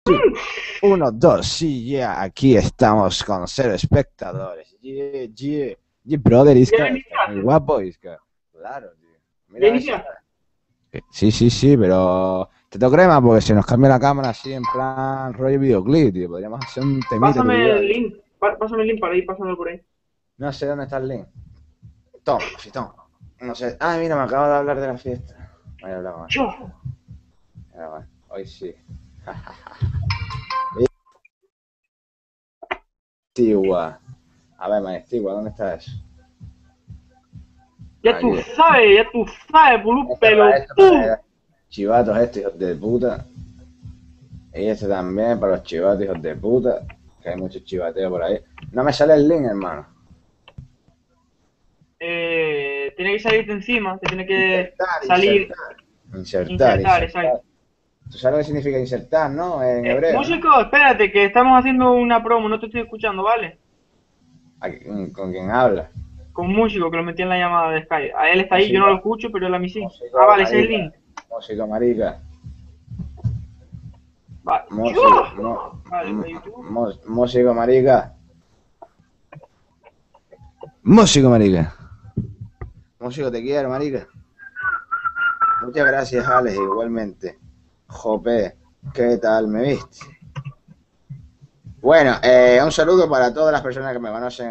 Uno, dos, sí, yeah, aquí estamos con 0 espectadores. Yeah, yeah. Yeah, brother, ¿Ya Isca, está muy iniciaste? guapo, Isca. Claro, tío. ¿Ya Mira a ver si iniciaste? está. Sí, sí, sí, pero te toco crema porque se nos cambia la cámara así en plan rollo videoclip, tío. Podríamos hacer un temita tú y Pásame yo el ahí. link. Pásame el link para ir pasando por ahí. No sé dónde está el link. Toma, fitón. No sé. Ah, mira, me acabo de hablar de la fiesta. Voy a hablar más. Yo. Hoy sí. Maestigua. A ver, Maestigua, ¿dónde está eso? Aquí. Ya tú sabes, boludo, Esto para pelotudo. los chivatos estos, hijos de puta. Y este también para los chivatos, hijos de puta. Que hay muchos chivateos por ahí. No me sale el link, hermano. Tiene que salirte encima, te tiene que Insertar, salir, insertar. Insertar, insertar, insertar. exacto. ¿Tú sabes lo que significa insertar, no? En hebreo, ¿no? Músico, espérate, que estamos haciendo una promo, no te estoy escuchando, ¿vale? Con quien habla. Con músico que lo metí en la llamada de Skype. A él está ahí, yo no Músico, lo escucho, pero él a mí sí. músico, Ah, vale, ese es el marica. link. Músico, marica. Vale. Músico, Vale, para YouTube. músico, marica. Músico, marica. Músico, te quiero, marica. Muchas gracias, Alex, igualmente. Jope, ¿qué tal me viste? Bueno, un saludo para todas las personas que me conocen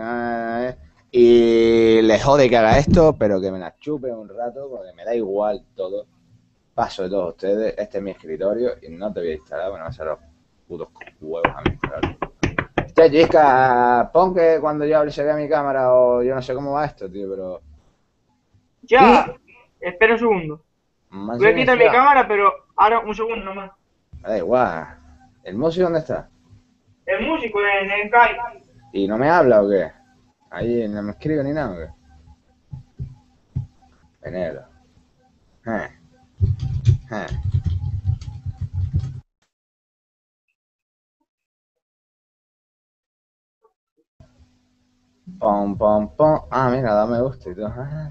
y les jode que haga esto, pero que me la chupe un rato porque me da igual todo. Paso de todos ustedes, este es mi escritorio y no te voy a instalar, bueno, me a los putos huevos a mí instalarlo. Hostia, Jisca, pon que cuando yo hable se vea mi cámara o yo no sé cómo va esto, tío, pero... Ya, espera un segundo. ¿Me han Voy a quitar mi silenciado? cámara, pero ahora un segundo nomás. Me da igual. ¿El músico dónde está? El músico en Skype. ¿Y no me habla o qué? Ahí no me escribe ni nada, ¿o qué? Enero. Eh, eh. Pom, pom, pom. Ah, mira, da me gusta y todo.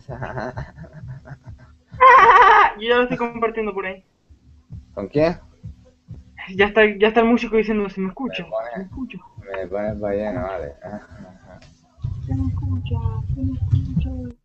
Yo ya lo estoy compartiendo por ahí. ¿Con quién? Ya está el músico diciendo, se me Me escucha, se me pone, escucha, me pone para lleno, vale. se me escucha, se me escucha.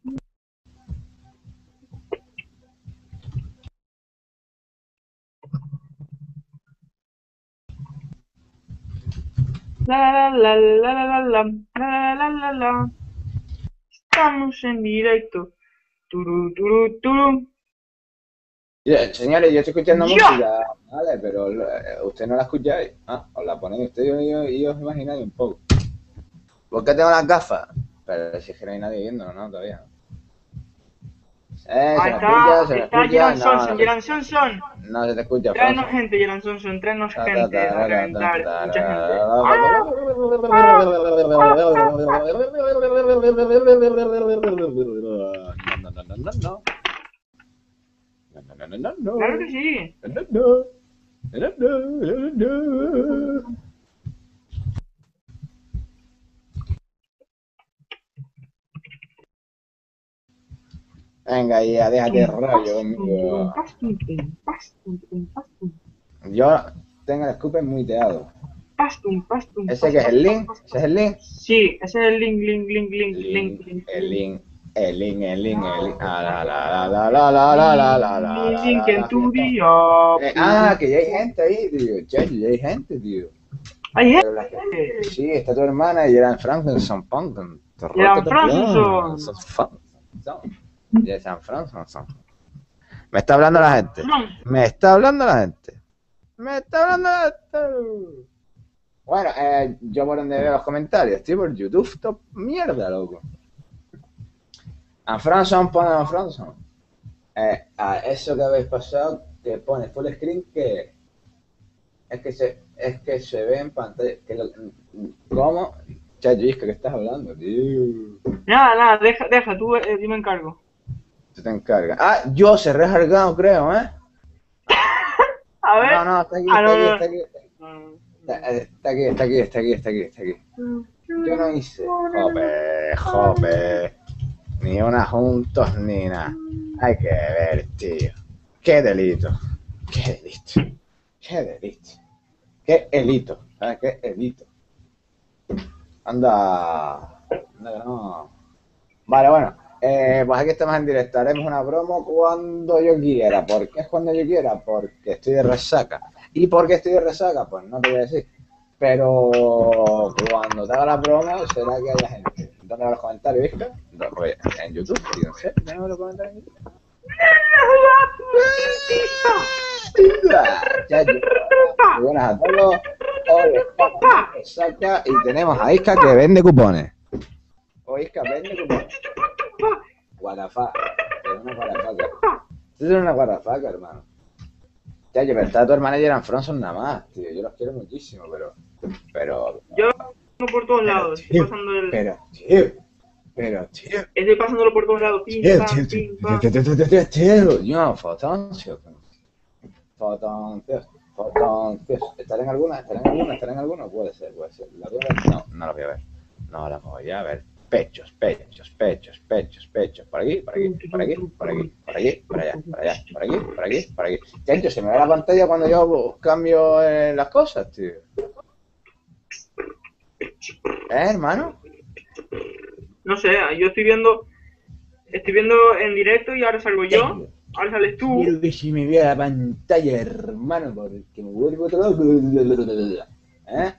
La la la la la la la la la la la. Estamos en directo. Turu turu turu. Señores, yo estoy escuchando ¡Ya! música, vale, pero usted no la escucháis. Ah, os la ponéis usted y os imagináis un poco. ¿Por qué tengo las gafas? Pero si es que no hay nadie viendo, ¿no? Todavía. Ahí ¿Se me escucha? ¿Se me está escucha? No, no se, Gerard Sonson. no se te escucha, Tráenos Franzo. gente, Gerard Sonson, tráenos Ta, ta, gente a tarara, ta, reventar, mucha gente. No. Claro que sí. Venga, ya, déjate de Tum, pas, rollo tum, turum, conmigo. pas, tum, tum, pas, tum, tum, pas, tum. Yo tengo el scoop muteado. Pastum, pastum, ¿Ese pas, que es pas, el pas, link? pas, ¿Ese es pas. el link? Sí, ese es el link, link, link, link, link, Link, link, el link. link, el link, el link, el link. Ah, la, la, la, la, la, la, la, la, la, Link la, en la, tu fiesta. día. Que ya hay gente ahí, tío. Chacho, ya hay gente, tío. Hay Pero gente. sí, está tu hermana y eran Franklin Son Punk. Eran Franson. Y de San Francisco. Me está hablando la gente. Fran. Me está hablando la gente. Me está hablando la gente. Bueno, yo por donde veo los comentarios, tío, por YouTube, top mierda, loco. A Franson, pone a Franson. A eso que habéis pasado, que pone full screen, que es que se ve en pantalla. ¿Cómo? Chacho, ¿qué estás hablando, tío? Nada, deja, tú, yo me encargo. Tú te encargas. Ah, yo se rejargado, creo, ¿eh? A ver. No, está aquí, Ah, está no, aquí, no, está aquí. Está aquí, está aquí, está aquí, está aquí, está aquí. Yo no hice. Jope. Ni una juntos ni nada. Hay que ver, tío. Qué delito. Qué delito. Qué delito. qué elito, ¿sabes qué elito? Anda que no. Vale, bueno, pues aquí estamos en directo. Haremos una promo cuando yo quiera. ¿Por qué es cuando yo quiera? Porque estoy de resaca. ¿Y por qué estoy de resaca? Pues no te voy a decir. Pero cuando te haga la promo, será que haya gente. ¿Dónde van los comentarios, Vizca? Pues en YouTube, fíjense. ¿Dónde los comentarios en YouTube? Ya, muy buenas a todos. Hoy estamos de resaca y tenemos a Isca que vende cupones. Hoy Isca vende cupones. Guarafaca. Es una guarafaca. Esto es una guarafaca, hermano. Ya, pero está tu hermana y Eran Fronson nada más, tío. Yo los quiero muchísimo, pero... Yo lo por todos lados. Tío, Estoy pasando el... tío. Estoy pasándolo por todos lados. Pim, pam, pim, pam. Tío. Yo, fotoncios. ¿Estarán en alguna? Puede ser. ¿La voy a ver? No, no la voy a ver. No la voy a ver. Pechos. Por aquí. Chancho, se me ve la pantalla cuando yo cambio las cosas, tío. Hermano? No sé, yo estoy viendo en directo y ahora salgo yo. Ahora sales tú. Quiero que se me vea la pantalla, hermano, porque me vuelvo todo loco. ¿Eh?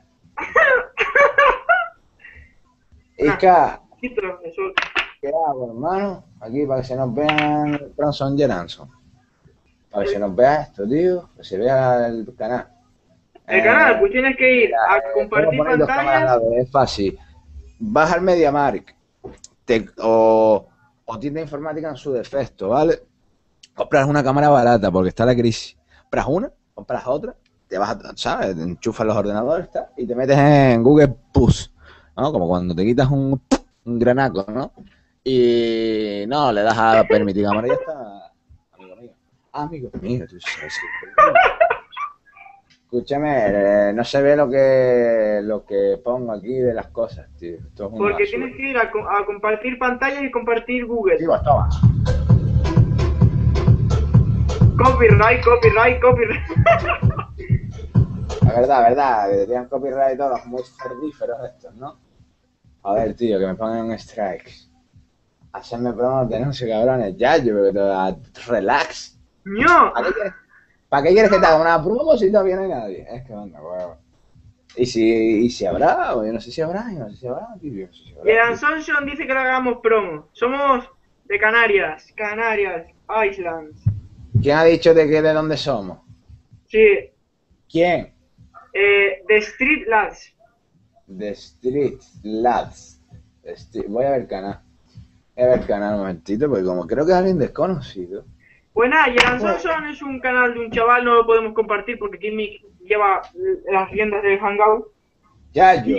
Isca, ¿qué hago, hermano? Aquí para que se nos vean Bronson Jeranson. Para que se nos vea esto, tío. Que se vea el canal. El canal, pues tienes que ir a compartir pantalla. Es fácil. Vas al MediaMarkt o tienda informática en su defecto, ¿vale? Compras una cámara barata porque está la crisis. Compras una, compras otra, te vas a, ¿sabes? Te enchufas los ordenadores y te metes en Google Plus, ¿no? Como cuando te quitas un granaco, ¿no? Y no, le das a permitir cámara y ya está, amigo mío, tú sabes. Escúchame, no se ve lo que pongo aquí de las cosas, tío. Esto es porque tienes que ir a compartir pantalla y compartir Google. Digo, toma. Copyright. La verdad, que tenían copyright todos muy cerdíferos estos, ¿no? A ver, tío, que me pongan strikes. Hacerme promos de anuncio, cabrones. Ya, yo creo que relax. ¡No! ¿Para qué quieres que te haga una promo si todavía no hay nadie? Es que anda, huevo. ¿Y si habrá? O yo no sé si habrá, tío. Y Ansonson dice que lo hagamos promo. Somos de Canarias, Islands. ¿Quién ha dicho de dónde somos? Sí. ¿Quién? The Street Lads. The Street Lads. Voy a ver canal. Un momentito, porque como creo que es alguien desconocido. Pues nada, Yeran Sonson es un canal de un chaval, no lo podemos compartir porque Kimmy lleva las riendas del Hangout. Yayo,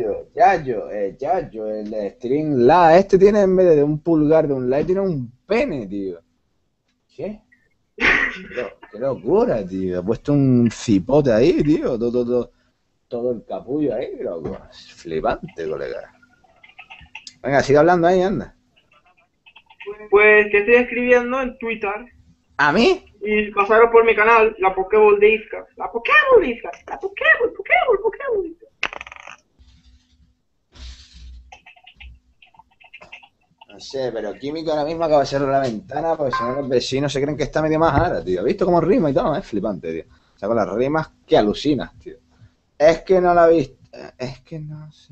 el Stream Lad. Este tiene en vez de un pulgar de un like, tiene un pene, tío. ¿Qué? Qué locura, tío. Ha puesto un cipote ahí, tío. Todo el capullo ahí, loco. Es flipante, colega. Venga, sigue hablando ahí, anda. Pues te estoy escribiendo en Twitter. ¿A mí? Y pasaros por mi canal, la Pokéball de Isca. La Pokéball. No sé, pero Químico ahora mismo acaba de cerrar la ventana porque si no los vecinos se creen que está medio más ahora, tío. ¿Has visto cómo rima y todo? Es flipante, tío. O sea, con las rimas que alucinas, tío. Es que no la he visto. Es que no sé.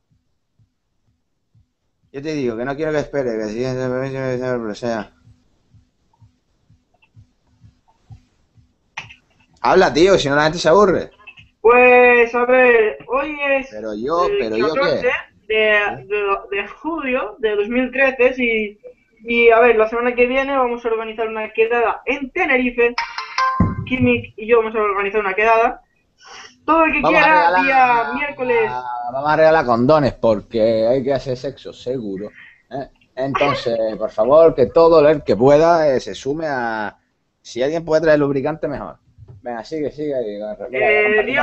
Yo te digo que no quiero que espere, que si o sea. Habla, tío, si no la gente se aburre. Pues, a ver, hoy es Pero yo ¿qué? de julio de 2013 y a ver, la semana que viene vamos a organizar una quedada en Tenerife. Kimik y yo vamos a organizar una quedada. Todo el que quiera, día miércoles. Vamos a regalar condones porque hay que hacer sexo seguro. Entonces, por favor, que todo el que pueda se sume a... Si alguien puede traer lubricante, mejor. Venga, sigue. Día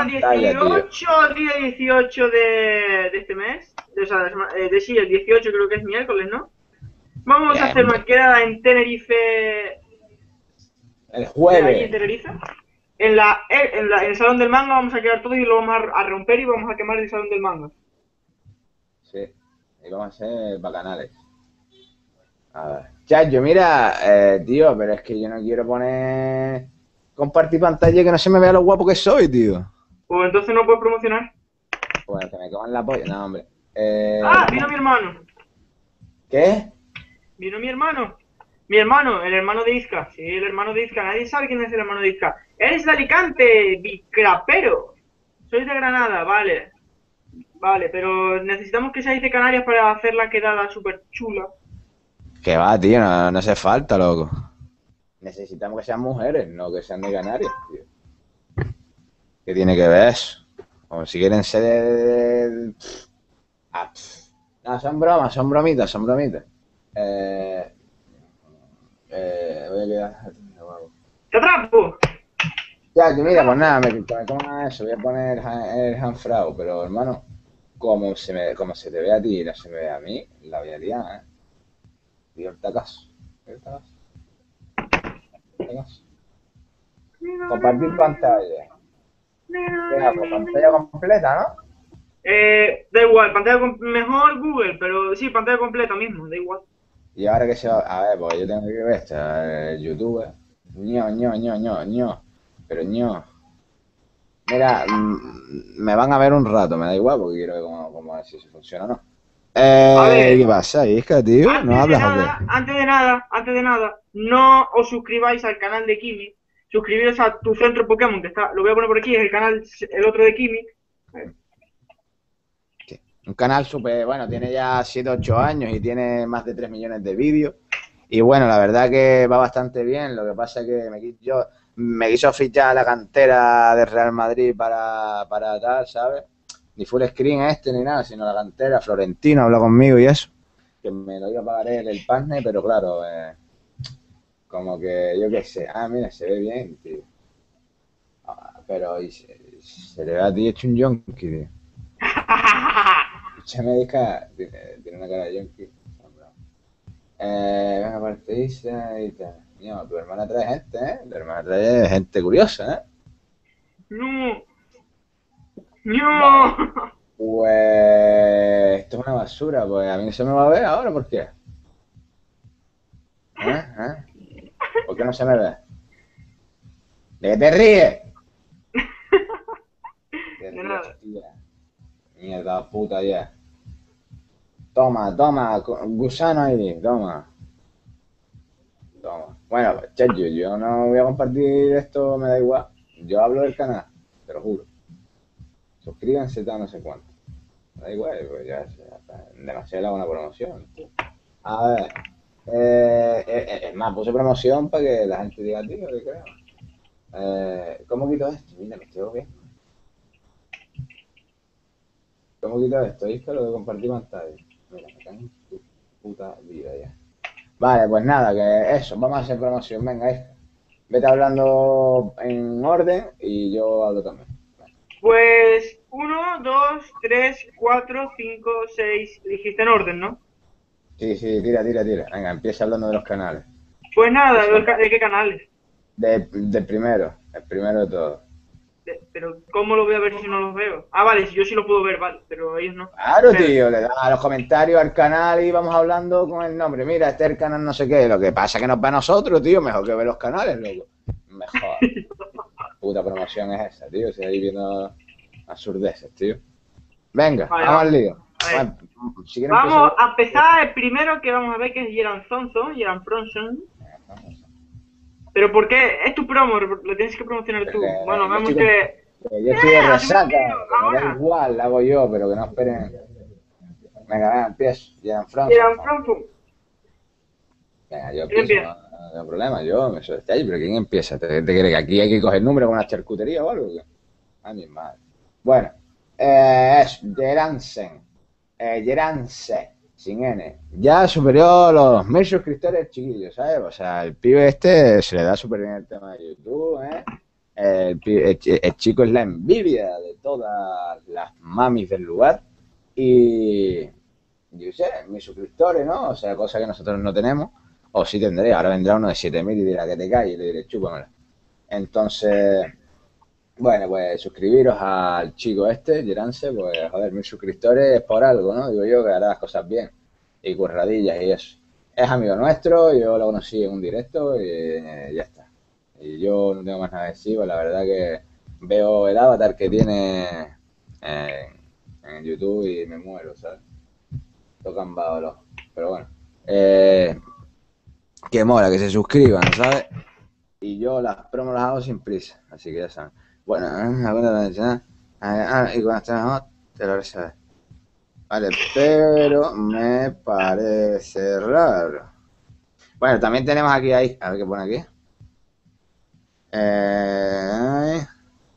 18 de este mes. O sea, sí, el 18 creo que es miércoles, ¿no? Vamos a hacer una quedada en Tenerife. El jueves. ¿Ahí en Tenerife? En el salón del manga vamos a quedar todos y lo vamos a romper y vamos a quemar el salón del manga. Sí. Y vamos a ser bacanales. A ver. Chacho, mira, tío, pero es que yo no quiero poner... Compartir pantalla que no se me vea lo guapo que soy, tío. Pues entonces no puedes promocionar. Bueno, que me coman la polla. No, hombre. ¡Ah! Vino ¿Cómo? mi hermano. ¿Qué? Vino mi hermano. Mi hermano, el hermano de Isca. Sí, el hermano de Isca. Nadie sabe quién es el hermano de Isca. Eres de Alicante, bicrapero. Soy de Granada, vale. Vale, pero necesitamos que seáis de Canarias para hacer la quedada súper chula. Que va, tío, no, no hace falta, loco. Necesitamos que sean mujeres, no que sean de Canarias, tío. ¿Qué tiene que ver eso? O si quieren ser Ah, no, son bromas, son bromitas, son bromitas. Eh, voy a quedar... ¡Te atrapo! Ya, que mira, pues nada, me coma eso, voy a poner el Hanfrau, pero hermano, como se te ve a ti y no se me ve a mí, la voy a liar, ¿eh? Tío, el tacazo. El tacazo. El tacazo. Compartir pantalla. ¿Qué hago? Pantalla completa, ¿no? Da igual, mejor Google, pero sí, pantalla completa mismo, da igual. Y ahora que se va... A ver, pues yo tengo que ver esto, el YouTube. Ño. Pero ño. Mira, me van a ver un rato, me da igual, porque quiero ver cómo si funciona o no. A ver, ¿Qué pasa, Isca, tío? ¿No hablas o qué? antes de nada, no os suscribáis al canal de Kimi. Suscribiros a tu centro Pokémon, que está, lo voy a poner por aquí, es el canal, el otro de Kimi. Sí. Un canal súper, bueno, tiene ya 7 8 años y tiene más de 3 millones de vídeos. Y bueno, la verdad que va bastante bien. Lo que pasa es que me quiso fichar a la cantera de Real Madrid para tal, ¿sabes? Ni full screen ni nada, sino la cantera. Florentino habló conmigo y eso. Que me lo iba a pagar él el partner, pero claro, como que yo qué sé. Ah, mira, se ve bien, tío. Pero se le ve a ti hecho un yonki, tío. Escúchame, disca, tiene una cara de yonki. Venga, partidista y tal. Mío, tu hermana trae gente, ¿eh? Tu hermana trae gente curiosa, ¿eh? No, Vale. no. Pues esto es una basura, pues a mí no se me va a ver ahora, ¿por qué? ¿Por qué no se me ve? ¿De qué te ríes? Te De ríes, nada. tía. Mierda puta ya. Toma, gusano ahí, toma. Bueno, chacho, yo no voy a compartir esto, me da igual. Yo hablo del canal, te lo juro. Suscríbanse, tal, no sé cuánto. Me da igual, pues ya está. Demasiada buena promoción. A ver. Es más, puse promoción para que la gente diga, tío, que creo. ¿Cómo quito esto? Mira, me estoy bien. ¿Cómo quito esto? ¿Viste lo de compartir pantalla? Mira, me cago en tu puta vida ya. Vale, pues nada, que eso, vamos a hacer promoción. Venga, vete hablando en orden y yo hablo también. Pues 1, 2, 3, 4, 5, 6. Dijiste en orden, ¿no? Sí, tira. Venga, empieza hablando de los canales. Pues nada, Empieza ¿de qué canales? del primero, el primero de todos. Pero ¿cómo lo voy a ver si no los veo? Ah, vale, yo sí lo puedo ver, vale, pero ellos no. Claro, Espera. tío, le das a los comentarios al canal y vamos hablando con el nombre. Mira, este es el canal no sé qué. Lo que pasa es que nos va a nosotros, tío. Mejor que ver los canales, loco. Mejor. Puta promoción es esa, tío. Si ahí viendo absurdeces, tío. Venga, Vale, vamos al vamos. lío. A ver. Si quieren Vamos empiezo a empezar el primero que vamos a ver que es Jeran Thompson, Jeran Bronson. Pero ¿por qué? Es tu promo, lo tienes que promocionar tú. Bueno, yo vemos estoy, que... yo estoy de ¡Hazme un resaca, vídeo que me da ahora! igual, la hago yo, pero que no esperen. Venga, empiezo. Jean Franson. Jeran Thompson. Venga, yo ¿Quién empiezo, no, empieza? no tengo problema, yo me soy este pero ¿quién empieza? ¿Te crees que aquí hay que coger número con una charcutería o algo? A mi madre. Bueno, es Geransen. Geranse, sin N. Ya superó los 1000 suscriptores, chiquillos, ¿sabes? O sea, el pibe este se le da súper bien el tema de YouTube, ¿eh? El chico es la envidia de todas las mamis del lugar. Y yo sé, mis suscriptores, ¿no? O sea, cosa que nosotros no tenemos. O sí tendré, ahora vendrá uno de 7000 y dirá que te calles y le diré, chúpamela. Entonces, Bueno, pues suscribiros al chico este, Gerance, pues joder, 1000 suscriptores es por algo, ¿no? Digo yo que hará las cosas bien. Y curradillas y eso. Es amigo nuestro, yo lo conocí en un directo y ya está. Y yo no tengo más nada que decir, pues la verdad que veo el avatar que tiene en YouTube y me muero, ¿sabes? Tocan balos. Pero bueno. Eh, que mola, que se suscriban, ¿sabes? Y yo las promos las hago sin prisa, así que ya saben. Bueno, y cuando estemos te lo recibes. Vale, pero me parece raro. Bueno, también tenemos aquí ahí, a ver qué pone aquí. Eh,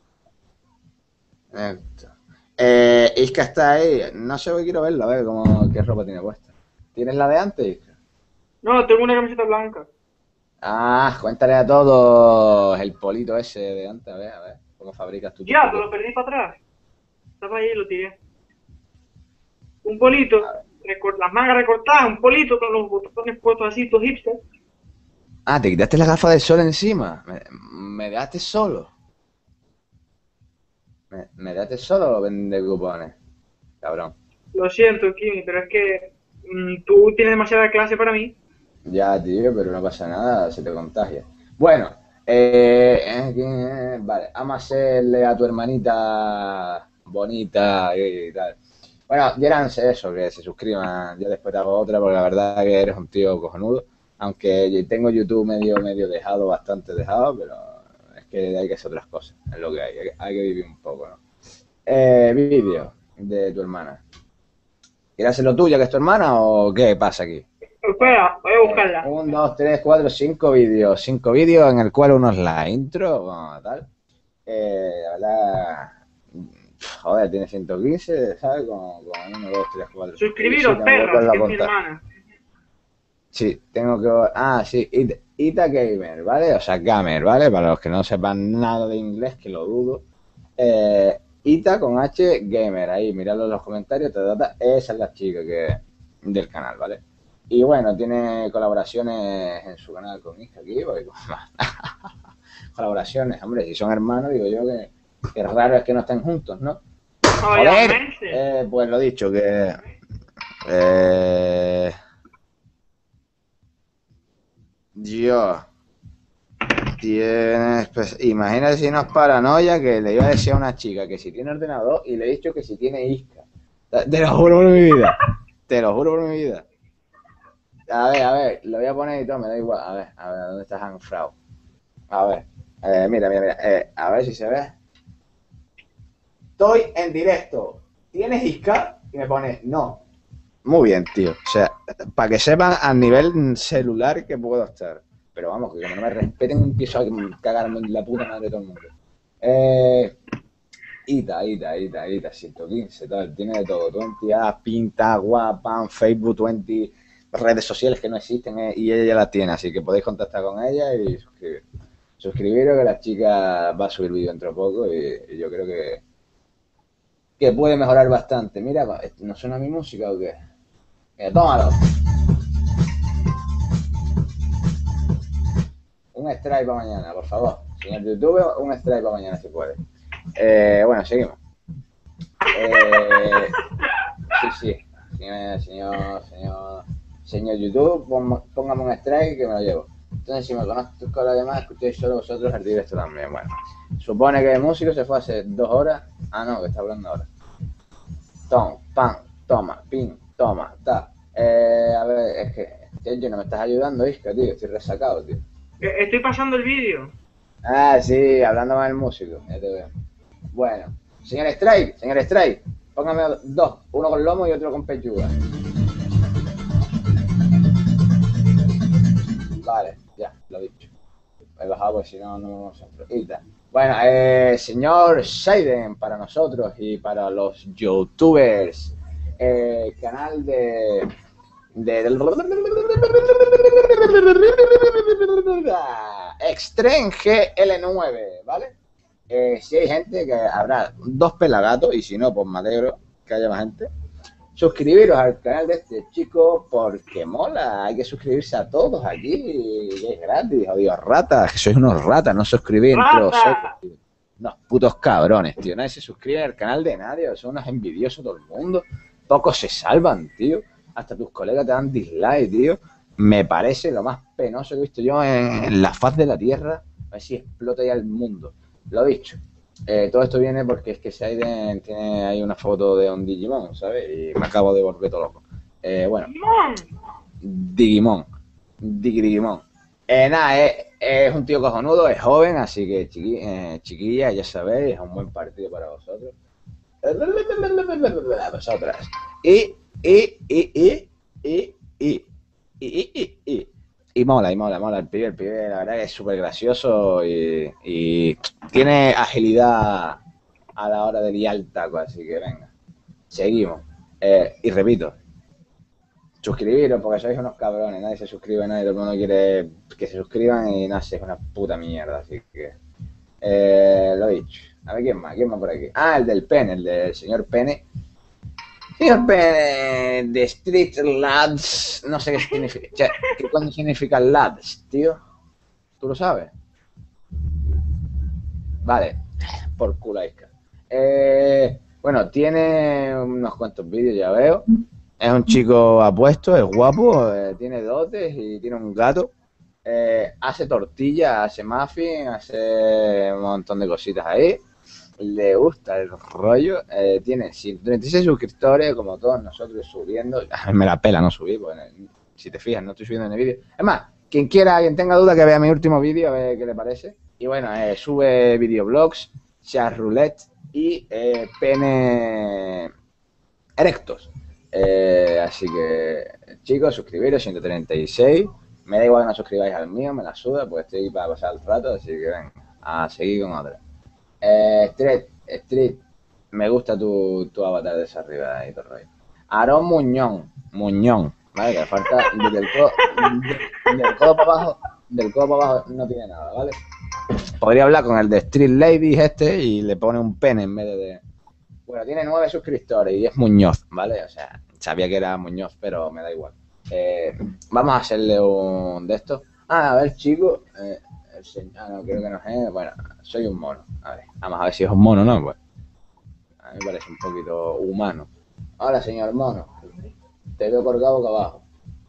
esto. Isca está ahí, no sé, quiero verlo, a ver cómo, qué ropa tiene puesta. ¿Tienes la de antes, Isca? No, tengo una camiseta blanca. Ah, cuéntale a todos el polito ese de antes, a ver, cómo fabricas tú tu Ya, te polito. lo perdí para atrás. Estaba ahí y lo tiré. Un polito, las mangas recortadas, un polito con los botones puestos así, todo hipster. Ah, te quitaste la gafa de sol encima. Me dejaste solo. Me dejaste solo vender cupones. Cabrón. Lo siento, Kimi, pero es que tú tienes demasiada clase para mí. Ya, tío, pero no pasa nada, se te contagia. Bueno, vale, vamos a hacerle a tu hermanita bonita y tal. Bueno, Gerance, eso, que se suscriban. Yo después te hago otra, porque la verdad que eres un tío cojonudo. Aunque tengo YouTube medio dejado, bastante dejado, pero es que hay que hacer otras cosas. Es lo que hay que vivir un poco, ¿no? Vídeo de tu hermana. ¿Quieres hacerlo tuya, que es tu hermana, o qué pasa aquí? Espera, voy a buscarla. 1, 2, 3, 4, 5 vídeos. 5 vídeos en el cual uno es la intro, bueno, tal. La verdad, joder, tiene 115, ¿sabes? Con 1, 2, 3, 4, 5. Y sí, Suscribiros, tengo que perros, volverlo a que es mi contar. hermana. Sí, tengo que... Ah, sí, Ita Gamer, ¿vale? O sea, Gamer, ¿vale? Para los que no sepan nada de inglés, que lo dudo. Ita con H Gamer, ahí, miradlo en los comentarios, esa es la chica del canal, ¿vale? Y bueno, tiene colaboraciones en su canal con Isca aquí, porque colaboraciones, hombre, si son hermanos, digo yo que raro es que no estén juntos, ¿no? Joder, Obviamente. pues lo dicho, que eh, yo tienes, pues, imagínate si no es paranoia que le iba a decir a una chica que si tiene ordenador y le he dicho que si tiene Isca. Te lo juro por mi vida. Te lo juro por mi vida. A ver, lo voy a poner y todo, me da igual. A ver, ¿dónde está Hanfrau? A ver, mira. A ver si se ve. Estoy en directo. ¿Tienes Isca? Y me pone, no. Muy bien, tío. O sea, para que sepan a nivel celular que puedo estar. Pero vamos, que como no me respeten, empiezo a cagarme en la puta madre de todo el mundo. Ita, 115, tal, tiene de todo. 20 apps, pinta, guapa, Facebook, 20 redes sociales que no existen y ella ya las tiene, así que podéis contactar con ella y suscribir. Suscribiros que la chica va a subir vídeo dentro de poco y yo creo que puede mejorar bastante. Mira, ¿no suena mi música o qué? Tómalo. Un strike para mañana, por favor. Señor YouTube, un strike para mañana si puede. Bueno, seguimos. Sí. Señor YouTube, póngame un strike que me lo llevo. Entonces, si me conozco con los demás, escuchéis solo vosotros el directo también. Bueno, supone que el músico se fue hace 2 horas. Ah, no, que está hablando ahora. Toma, pin, toma, ta. A ver, es que yo no me estás ayudando, Isca, tío. Estoy resacado, tío. Estoy pasando el vídeo. Ah, sí, hablando con el músico. Ya te veo. Bueno, señor Strike, póngame 2, uno con lomo y otro con pechuga. Vale, ya, lo he dicho. He bajado porque si no, no se aprofita. Bueno, señor Seiden, para nosotros y para los youtubers, canal Extreme GL9, ¿vale? Si hay gente, que habrá 2 pelagatos, y si no, pues me alegro que haya más gente. Suscribiros al canal de este chico porque mola, hay que suscribirse a todos aquí, es gratis, jodidos ratas, que sois unos ratas, no suscribís entre vosotros, ¡Rata! tío. Unos putos cabrones, tío. Nadie se suscribe al canal de nadie. Son unos envidiosos todo el mundo. Pocos se salvan, tío. Hasta tus colegas te dan dislike, tío. Me parece lo más penoso que he visto yo en la faz de la tierra. A ver si explota ya el mundo. Lo dicho. Todo esto viene porque es que Seiden tiene ahí una foto de un Digimon, ¿sabes? Y me acabo de volver todo loco. Bueno. Digimon. Digimon. Nada, es un tío cojonudo, es joven, así que chiquilla, ya sabéis, es un buen partido para vosotros. Vosotras. Y mola, el pibe, la verdad que es súper gracioso y tiene agilidad a la hora de liar el taco, así que venga, seguimos. Y repito, suscribiros porque sois unos cabrones, nadie se suscribe, nadie, todo el mundo quiere que se suscriban y no sé, es una puta mierda, así que lo he dicho. A ver, ¿quién más por aquí? Ah, el del pene, el del señor Pene. Señor Pene de Street Lads, no sé qué significa, ¿qué coño significa Lads, tío? ¿Tú lo sabes? Vale, por culaica. Bueno, tiene unos cuantos vídeos, ya veo. Es un chico apuesto, es guapo, tiene dotes y tiene un gato. Hace tortillas, hace muffin, hace un montón de cositas ahí. Le gusta el rollo. Tiene 136 suscriptores, como todos nosotros subiendo. A mí me la pela no subir, porque si te fijas, no estoy subiendo en el vídeo. Es más, quien tenga duda, que vea mi último vídeo, a ver qué le parece. Y bueno, sube videoblogs, chat roulette y pene erectos. Así que, chicos, suscribiros, 136. Me da igual que no suscribáis al mío, me la suda, pues estoy para pasar el rato, así que venga, a seguir con otra. Street, me gusta tu avatar de esa arriba y todo el rollo. Aarón Muñón, ¿vale? Que falta del codo para abajo, no tiene nada, ¿vale? Podría hablar con el de Street Ladies y le pone un pene en vez de... Bueno, tiene 9 suscriptores y es Muñoz, ¿vale? O sea, sabía que era Muñoz, pero me da igual. Vamos a hacerle un de estos. A ver, chicos. No, creo que no es. Bueno, soy un mono. A ver, vamos a ver si es un mono o no. Pues. A mí me parece un poquito humano. Hola, señor mono. Te veo colgado boca abajo.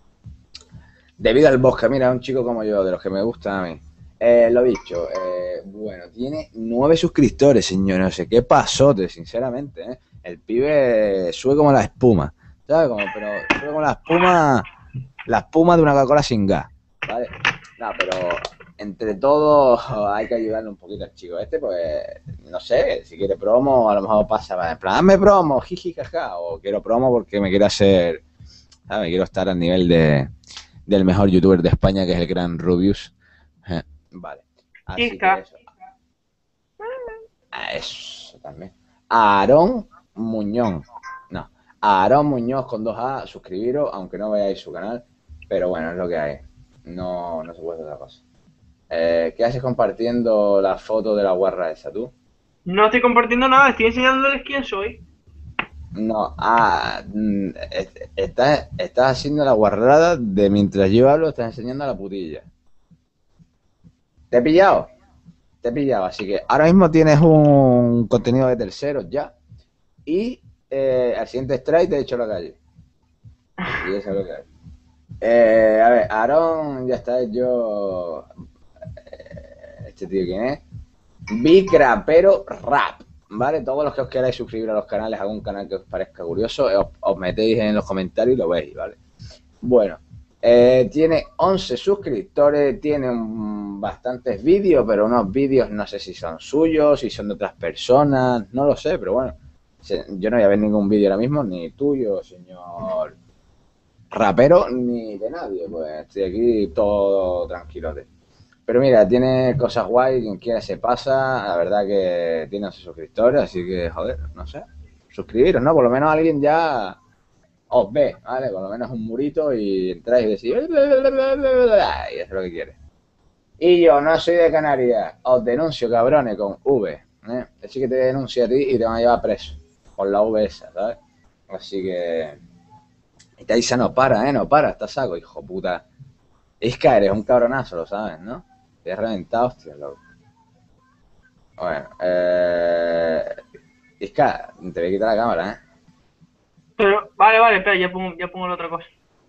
Debido al bosque, mira, un chico como yo, de los que me gusta a mí. Lo dicho, bueno, tiene 9 suscriptores, señor. No sé qué pasote, sinceramente. El pibe sube como la espuma. ¿Sabes? Pero sube como la espuma de una Coca-Cola sin gas. ¿Vale? No, pero entre todos hay que ayudarle un poquito al chico este, pues, no sé, si quiere promo, a lo mejor pasa, en plan, dame promo, jiji, jaja, o quiero promo porque me quiero hacer, ¿sabes? Quiero estar al nivel del mejor youtuber de España, que es el gran Rubius. Vale. Así que eso. Eso también. Aarón Muñoz. No. Aarón Muñoz con 2A. Suscribiros, aunque no veáis su canal. Pero bueno, es lo que hay. No se puede hacer otra cosa. ¿Qué haces compartiendo la foto de la guarra esa, tú? No estoy compartiendo nada, estoy enseñándoles quién soy. No, estás haciendo la guarrada de mientras yo hablo, estás enseñando a la putilla. ¿Te he pillado? Te he pillado, así que ahora mismo tienes un contenido de terceros ya. Y al siguiente strike te he hecho a la calle. Y eso es lo que hay. A ver, Aarón, ya está, yo... ¿Este tío quién es? Bicrapero Rap, ¿vale? Todos los que os queráis suscribir a los canales, algún canal que os parezca curioso, os metéis en los comentarios y lo veis, ¿vale? Bueno, tiene 11 suscriptores, tiene bastantes vídeos, pero unos vídeos no sé si son suyos, si son de otras personas, no lo sé, pero bueno, yo no voy a ver ningún vídeo ahora mismo, ni tuyo, señor rapero, ni de nadie, pues estoy aquí todo tranquilote. Pero mira, tiene cosas guay, quien quiera se pasa, la verdad que tiene 11 suscriptores, así que, joder, no sé, suscribiros, ¿no? Por lo menos alguien ya os ve, ¿vale? Por lo menos un murito y entráis y decís, y eso es lo que quiere. Y yo no soy de Canarias, os denuncio, cabrones, con V, ¿eh? Así que te denuncio a ti y te van a llevar preso, por la V esa, ¿sabes? Así que... Y Taisa no para, no para, está saco, hijo puta. Isca, eres un cabronazo, lo sabes, ¿no? Te he reventado, hostia, loco. Bueno, Isca, te voy a quitar la cámara, ¿eh? Pero, vale, espera, ya pongo la otra cosa.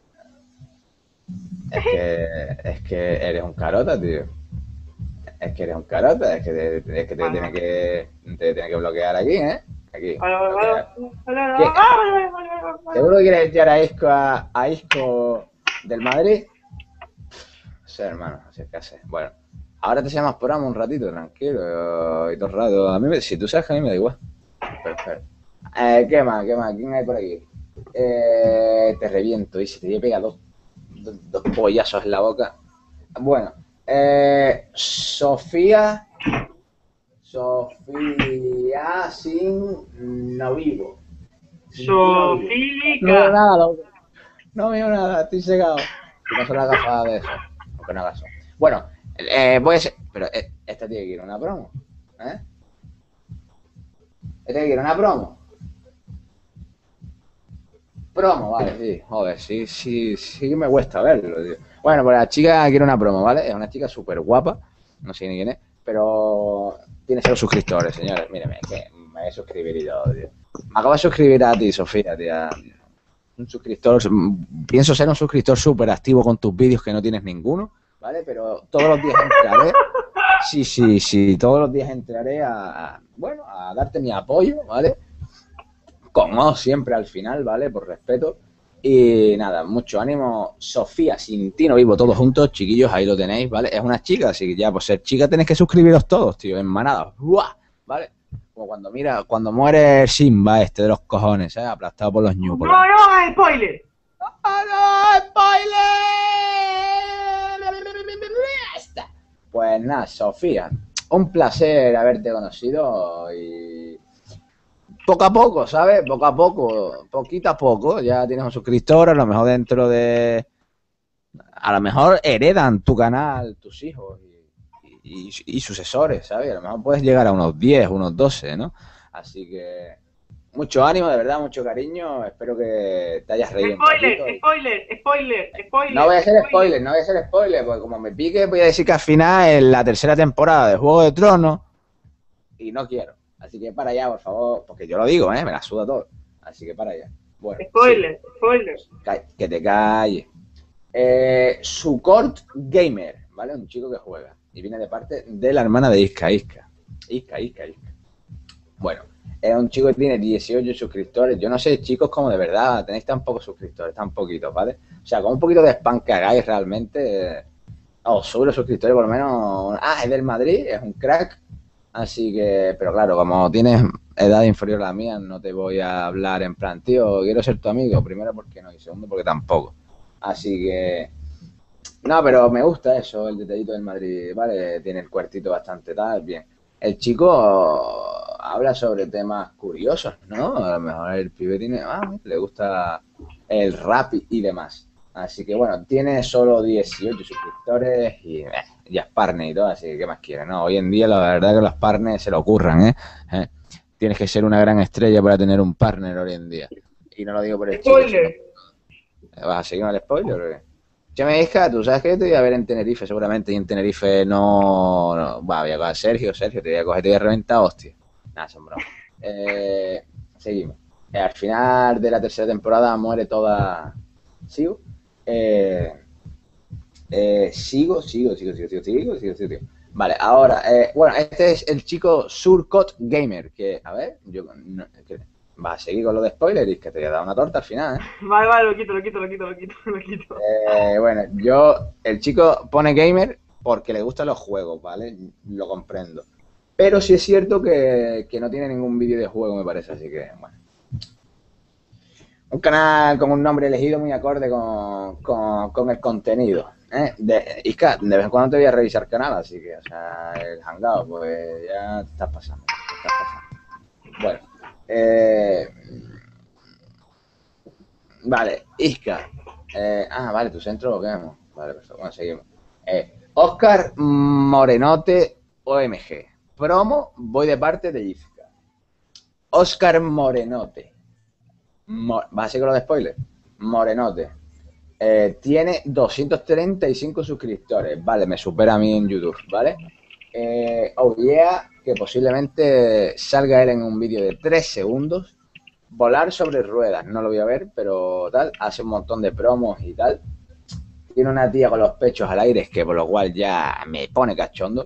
Es que eres un carota, tío. Es que eres un carota, Vale, vale. te tiene que bloquear aquí, ¿eh? Aquí, Vale, vale, vale, bloquear. vale, vale, ¿Qué? vale. ¿Seguro que quieres echar a Isco del Madrid? Sí, hermano, así es que hace. Bueno, ahora te llamas por amo un ratito, tranquilo, y todo el rato. Si tú sabes que a mí me da igual. Pero espera. ¿Qué más? ¿Qué más? ¿Quién hay por aquí? Te reviento, y si te voy a pegar dos pollazos en la boca. Bueno, Sofía sin no vivo. Sin ti no vivo. No veo Sofílica. nada, loco. No veo nada, estoy cegado. Si no son las gafas de eso, aunque no hagas eso. Bueno, pero esta tiene que ir a una promo. ¿Eh? Esta tiene que ir a una promo. Promo, vale, sí. Joder, sí que me cuesta verlo, tío. Bueno, pues la chica quiere una promo, ¿vale? Es una chica súper guapa. No sé ni quién es, pero tiene 0 suscriptores, señores. Míreme, que me voy a suscribir y todo, tío. Me acabo de suscribir a ti, Sofía, tía. Un suscriptor, pienso ser un suscriptor súper activo con tus vídeos que no tienes ninguno, ¿vale? Pero todos los días entraré, sí, todos los días entraré bueno, a darte mi apoyo, ¿vale? Con O siempre al final, ¿vale? Por respeto. Y nada, mucho ánimo. Sofía, sin ti no vivo, todos juntos, chiquillos, ahí lo tenéis, ¿vale? Es una chica, así que ya, por ser chica tenéis que suscribiros todos, tío, en manada. ¡Buah! ¿Vale? Como cuando muere Simba este de los cojones, ¿eh? Aplastado por los No, Newpolas. no, spoiler. ¡Ah, no! ¡Spoiler! Pues nada, Sofía, un placer haberte conocido y poco a poco, ¿sabes? Poco a poco, poquito a poco, ya tienes un suscriptor, a lo mejor a lo mejor heredan tu canal tus hijos y sucesores, ¿sabes? A lo mejor puedes llegar a unos 10, unos 12, ¿no? Así que mucho ánimo, de verdad, mucho cariño, espero que te hayas reído un ratito. No voy a hacer spoiler, no voy a hacer spoiler, porque como me pique voy a decir que al final es la tercera temporada de Juego de Tronos y no quiero. Así que para allá, por favor, porque yo lo digo, me la suda todo. Así que para allá. Bueno, sí, Spoiler. que te calles. Sukort Gamer, ¿vale? Un chico que juega. Y viene de parte de la hermana de Isca. Bueno, es un chico que tiene 18 suscriptores. Yo no sé, chicos, como de verdad tenéis tan pocos suscriptores, tan poquitos, ¿vale? O sea, con un poquito de spam que hagáis realmente, os sube los suscriptores por lo menos. Es del Madrid, es un crack. Así que, pero claro, como tienes edad inferior a la mía, no te voy a hablar en plan, tío, quiero ser tu amigo. Primero porque no, y segundo porque tampoco. Así que, no, pero me gusta eso, el detallito del Madrid, ¿vale? Tiene el cuartito bastante tal, bien. El chico habla sobre temas curiosos, ¿no? A lo mejor el pibe le gusta el rap y demás. Así que bueno, tiene solo 18 suscriptores y ya es partner y todo, así que ¿qué más quiere? No, hoy en día la verdad que los partners se lo ocurran, ¿eh? Tienes que ser una gran estrella para tener un partner hoy en día. Y no lo digo por el chico, sino... Spoiler. ¿Vas a seguir con el spoiler o qué? Che, me hija, tú sabes que yo te voy a ver en Tenerife seguramente, y en Tenerife voy a coger a Sergio, te voy a coger, te voy a reventar, hostia. Nada, son bromas. Seguimos. Al final de la tercera temporada muere toda... ¿Sigo? Sigo. Vale, ahora, bueno, este es el chico Surcot Gamer, que, a ver, va a seguir con lo de spoilers, que te voy a dar una torta al final, ¿eh? Vale, lo quito. Bueno, el chico pone gamer porque le gustan los juegos, ¿vale? Lo comprendo. Pero sí es cierto que no tiene ningún vídeo de juego, me parece, así que, bueno. Un canal con un nombre elegido muy acorde con el contenido. Isca, de vez en cuando te voy a revisar canal, así que, o sea, el hangout, pues ya te estás pasando. Bueno, vale, Isca. Vale, tu centro lo vemos. Vale, perfecto, bueno, seguimos. Oscar Morenote OMG. Promo, voy de parte de Isca. Oscar Morenote. ¿Vas a seguir con lo de spoiler? Morenote. Tiene 235 suscriptores. Vale, me supera a mí en YouTube, ¿vale? Oh yeah, que posiblemente salga él en un vídeo de 3 segundos. Volar sobre ruedas, no lo voy a ver, pero tal, hace un montón de promos y tal. Tiene una tía con los pechos al aire, que por lo cual ya me pone cachondo.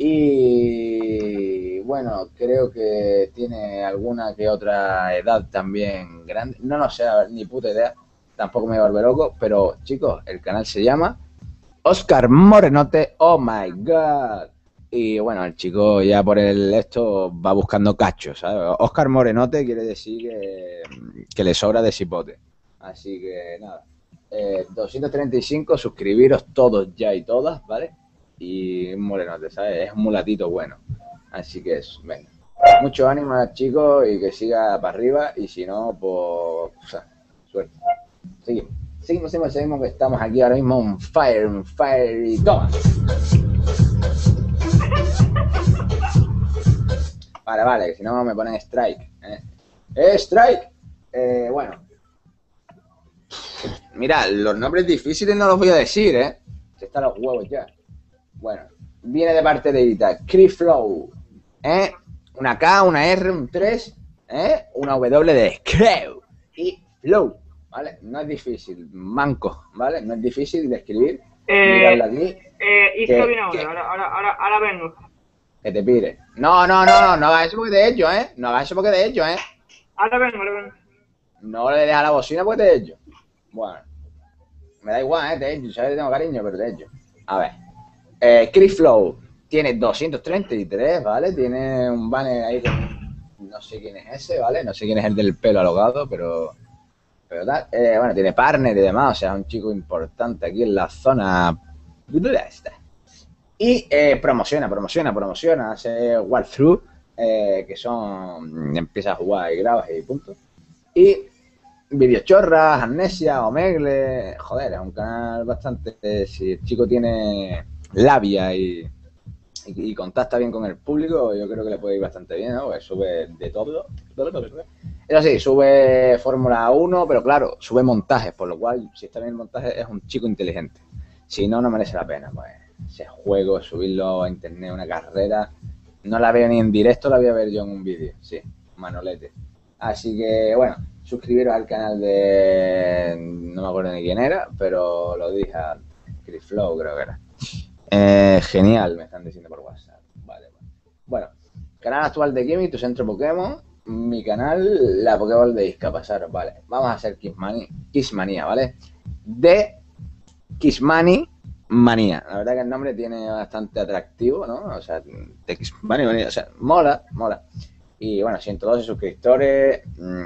Y bueno, creo que tiene alguna que otra edad también grande. No lo sé, a ver, ni puta idea. Tampoco me vuelve loco, pero chicos, el canal se llama Oscar Morenote. Oh my god. Y bueno, el chico ya por esto va buscando cachos, ¿sabes? Oscar Morenote quiere decir que le sobra de cipote. Así que nada. 235, suscribiros todos ya y todas, ¿vale? Y un morenote, ¿sabes? Es un mulatito bueno. Así que eso, venga. Mucho ánimo, chicos, y que siga para arriba. Y si no, pues, o sea, suerte. Seguimos, que estamos aquí ahora mismo on fire y toma. Vale, que si no me ponen strike. ¡Strike! Bueno. Mira, los nombres difíciles no los voy a decir, ¿eh? Se están los huevos ya. Bueno, viene de parte de Ita. Creeflow, ¿eh? Una K, una R, un 3, ¿eh? Una W de Crew y Flow, ¿vale? No es difícil, manco, ¿vale? No es difícil de escribir. Miradlo aquí. Hizo bien ahora vengo. Que te pire. No hagas eso porque te he hecho, ¿eh? No hagas eso porque te he hecho, ¿eh? Ahora vengo. No le dejas la bocina porque te he hecho. Bueno, me da igual, ¿eh? Te he hecho, sabes que tengo cariño, pero te he hecho. A ver. Creeflow tiene 233, ¿vale? Tiene un banner ahí con... No sé quién es ese, ¿vale? No sé quién es el del pelo alogado, pero tal. Bueno, tiene partner y demás, o sea, es un chico importante aquí en la zona... Y promociona, hace walkthrough, que son... Empiezas a jugar y grabas y punto. Y videochorras, amnesia, omegle... Joder, es un canal bastante... Si el chico tiene labia y contacta bien con el público, yo creo que le puede ir bastante bien, ¿no? Porque sube de todo. Eso sí, sube Fórmula 1, pero claro, sube montajes, por lo cual, si está bien el montaje, es un chico inteligente. Si no, no merece la pena, pues. Ese juego, subirlo a internet, una carrera, no la veo ni en directo, la voy a ver yo en un vídeo, sí, manolete. Así que, bueno, suscribiros al canal de... No me acuerdo ni quién era, pero lo dije antes. Creeflow creo que era. Genial, me están diciendo por WhatsApp. Vale. Bueno, canal actual de Gaming, tu centro Pokémon. Mi canal, la Pokéball de Isca, pasaros, vale. Vamos a hacer Kissmania, ¿vale? De Kissmania. La verdad que el nombre tiene bastante atractivo, ¿no? O sea, de Kissmania, o sea, mola. Y bueno, 112 suscriptores.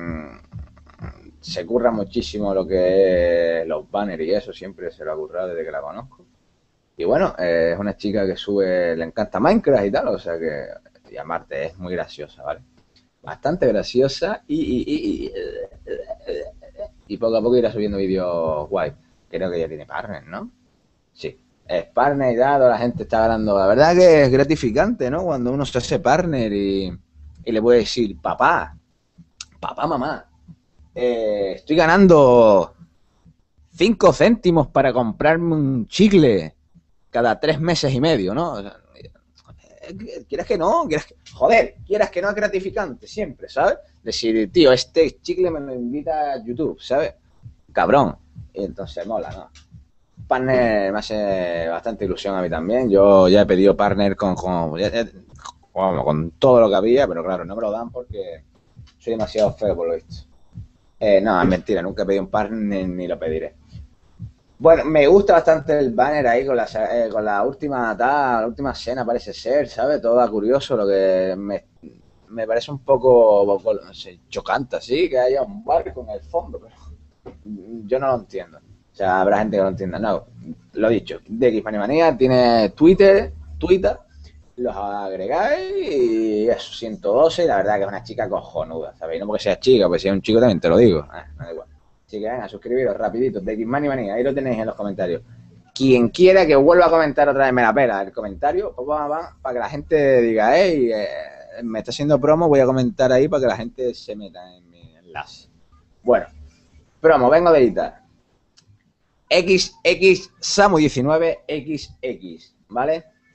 Se curra muchísimo lo que es los banners y eso, siempre se lo ha currado desde que la conozco. Y bueno, es una chica que sube, le encanta Minecraft y tal, o sea que, y aparte es muy graciosa, ¿vale? Bastante graciosa y poco a poco irá subiendo vídeos guay. Creo que ya tiene partner, ¿no? Sí, es partner y dado, la gente está ganando. La verdad que es gratificante, ¿no? Cuando uno se hace partner y le puede decir, papá, mamá, estoy ganando 5 céntimos para comprarme un chicle cada 3 meses y medio, ¿no? O sea, quieras que no, quieras que no es gratificante siempre, ¿sabes? Decir, tío, este chicle me lo invita a YouTube, ¿sabes? Cabrón. Y entonces mola, ¿no? Partner me hace bastante ilusión a mí también. Yo ya he pedido partner con todo lo que había, pero claro, no me lo dan porque soy demasiado feo por lo visto. No, es mentira, nunca he pedido un partner ni lo pediré. Bueno, me gusta bastante el banner ahí con la última escena, parece ser, ¿sabes? Todo curioso, lo que me parece un poco, no sé, chocante, así, que haya un barco en el fondo, pero yo no lo entiendo. O sea, habrá gente que no lo entienda. No, lo dicho, de Xmanimanía tiene Twitter, los agregáis y eso, 112, y la verdad que es una chica cojonuda, ¿sabéis? No porque sea chica, pues si es un chico también te lo digo, no da igual. Así que venga, suscribiros rapidito, de Xmanimanía, ahí lo tenéis en los comentarios. Quien quiera que vuelva a comentar otra vez me la pela el comentario, pues va, para que la gente diga, hey, me está haciendo promo, voy a comentar ahí para que la gente se meta en mi enlace. Bueno, promo, vengo de editar. XX Samu19XX, ¿vale?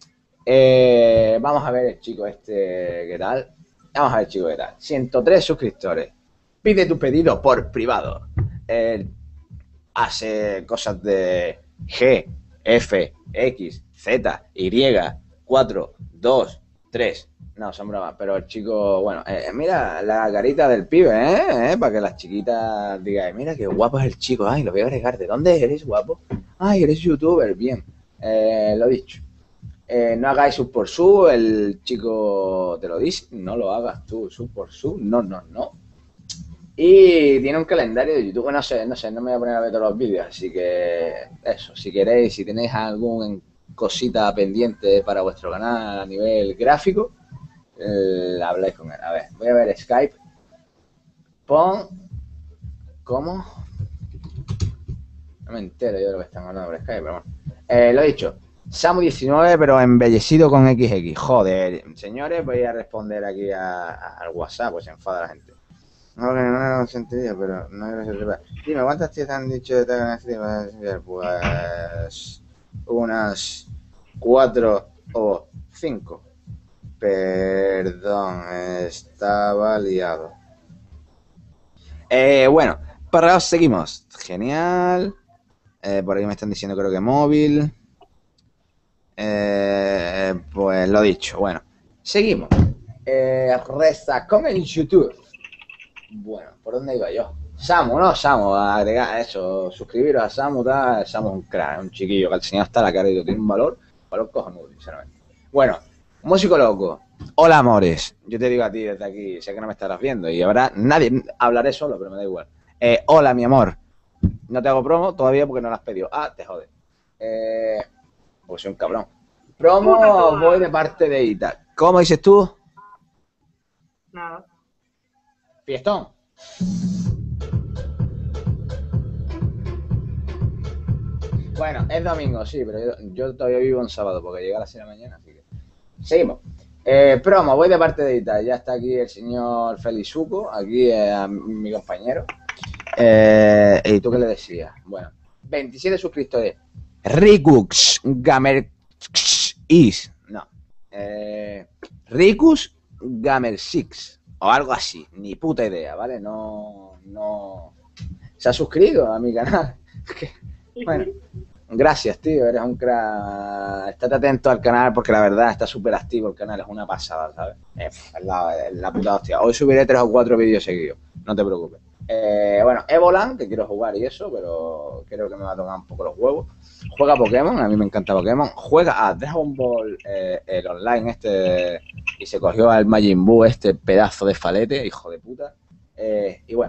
Vamos a ver el chico este, ¿qué tal? Vamos a ver, chico, ¿qué tal? 103 suscriptores. Pide tu pedido por privado. Hace cosas de G, F, X, Z, Y, 4, 2, 3. No, son bromas, pero el chico, bueno, mira la carita del pibe, para que las chiquitas digan, mira qué guapo es el chico, ay, lo voy a agregar, ¿de dónde eres, guapo? Ay, eres youtuber, bien, lo dicho. No hagáis sub por sub, el chico te lo dice, no lo hagas tú, sub por sub, no, no, no. Y tiene un calendario de YouTube, no sé, no me voy a poner a ver todos los vídeos, así que eso, si queréis, si tenéis alguna cosita pendiente para vuestro canal a nivel gráfico, habláis con él. A ver, voy a ver Skype. Pon, ¿cómo? No me entero yo de lo que están hablando por Skype, pero bueno. Lo he dicho, Samu19, pero embellecido con XX. Joder, señores, voy a responder aquí al WhatsApp, pues se enfada la gente. No, que no lo sentiría, pero no hay gracia. Dime, ¿cuántas tías te han dicho de tal stream? Pues unas 4 o 5. Perdón, estaba liado. Bueno, para seguimos. Genial. Por aquí me están diciendo creo que móvil. Pues lo dicho, bueno. Seguimos. Reza con el YouTube. Bueno, ¿por dónde iba yo? Samu, ¿no? Samu, agregar eso, suscribiros a Samu, tal. Samu es un crack, un chiquillo que al señor está la cara y tiene un valor cojonudo, sinceramente. Bueno, músico loco. Hola, amores. Yo te digo a ti desde aquí, sé que no me estarás viendo y habrá nadie, hablaré solo, pero me da igual. Hola, mi amor. No te hago promo todavía porque no la has pedido. Ah, te jode. Pues soy un cabrón. Promo, voy de parte de Ita. ¿Cómo dices tú? Nada. Fiestón. Bueno, es domingo, sí, pero yo todavía vivo en sábado porque llega a las 6 de la mañana, así que... Seguimos. Promo, voy de parte de Ita. Ya está aquí el señor Felizuco, aquí mi compañero. ¿Y tú qué le decías? Bueno, 27 suscriptores. Ricux Gamer Is. No. Ricus Gamer 6. O algo así. Ni puta idea, ¿vale? No. Se ha suscrito a mi canal. Bueno. Gracias, tío, eres un crack. Estate atento al canal porque la verdad está súper activo el canal, es una pasada, ¿sabes? Es la puta hostia. Hoy subiré 3 o 4 vídeos seguidos, no te preocupes. Bueno, Evolan, que quiero jugar y eso, pero creo que me va a tocar un poco los huevos. Juega Pokémon, a mí me encanta Pokémon. Juega a Dragon Ball, el online este, y se cogió al Majin Buu, este pedazo de falete, hijo de puta. Y bueno,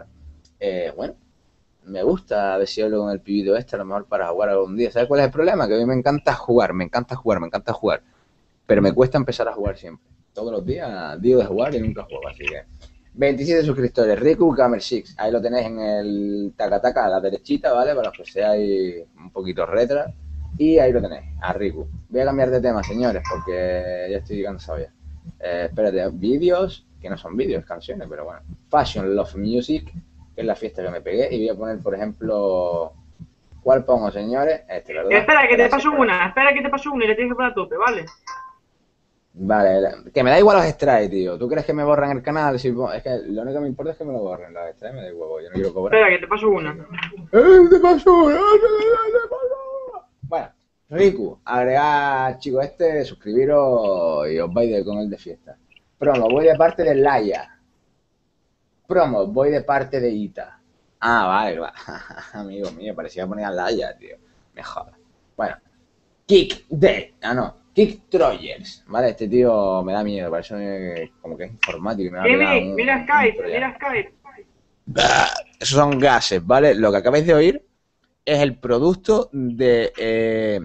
me gusta a ver si hablo con el pibito este, a lo mejor para jugar algún día. ¿Sabes cuál es el problema? Que a mí me encanta jugar. Pero me cuesta empezar a jugar siempre. Todos los días digo de jugar y nunca juego, así que... 27 suscriptores, Riku Gamer 6. Ahí lo tenéis en el taca a la derechita, ¿vale? Para los que seáis un poquito retro. Y ahí lo tenéis, a Riku. Voy a cambiar de tema, señores, porque ya estoy cansado ya. Espérate, vídeos, que no son vídeos, canciones, pero bueno. Fashion Love Music, que es la fiesta que me pegué, y voy a poner, por ejemplo, ¿cuál pongo, señores? Este, ¿verdad? Espera, que te paso una y le tienes que poner a tope, ¿vale? Vale, que me da igual los extras, tío. ¿Tú crees que me borran el canal? Si, es que lo único que me importa es que me lo borren. Los extras me da igual, yo no quiero cobrar. Espera, que te paso una. ¡Te paso una! Bueno, Riku, agregad, chicos, suscribiros y os vais con él de fiesta. Promo, voy de parte de Laia. Promo, voy de parte de Ita. Ah, vale, va. Amigo mío, parecía poner a Laia, tío. Me jodas. Bueno, Kick Troyers, ¿vale? Este tío me da miedo, parece como que es informático. Me va a pegar mira Skype. Esos son gases, ¿vale? Lo que acabáis de oír es el producto de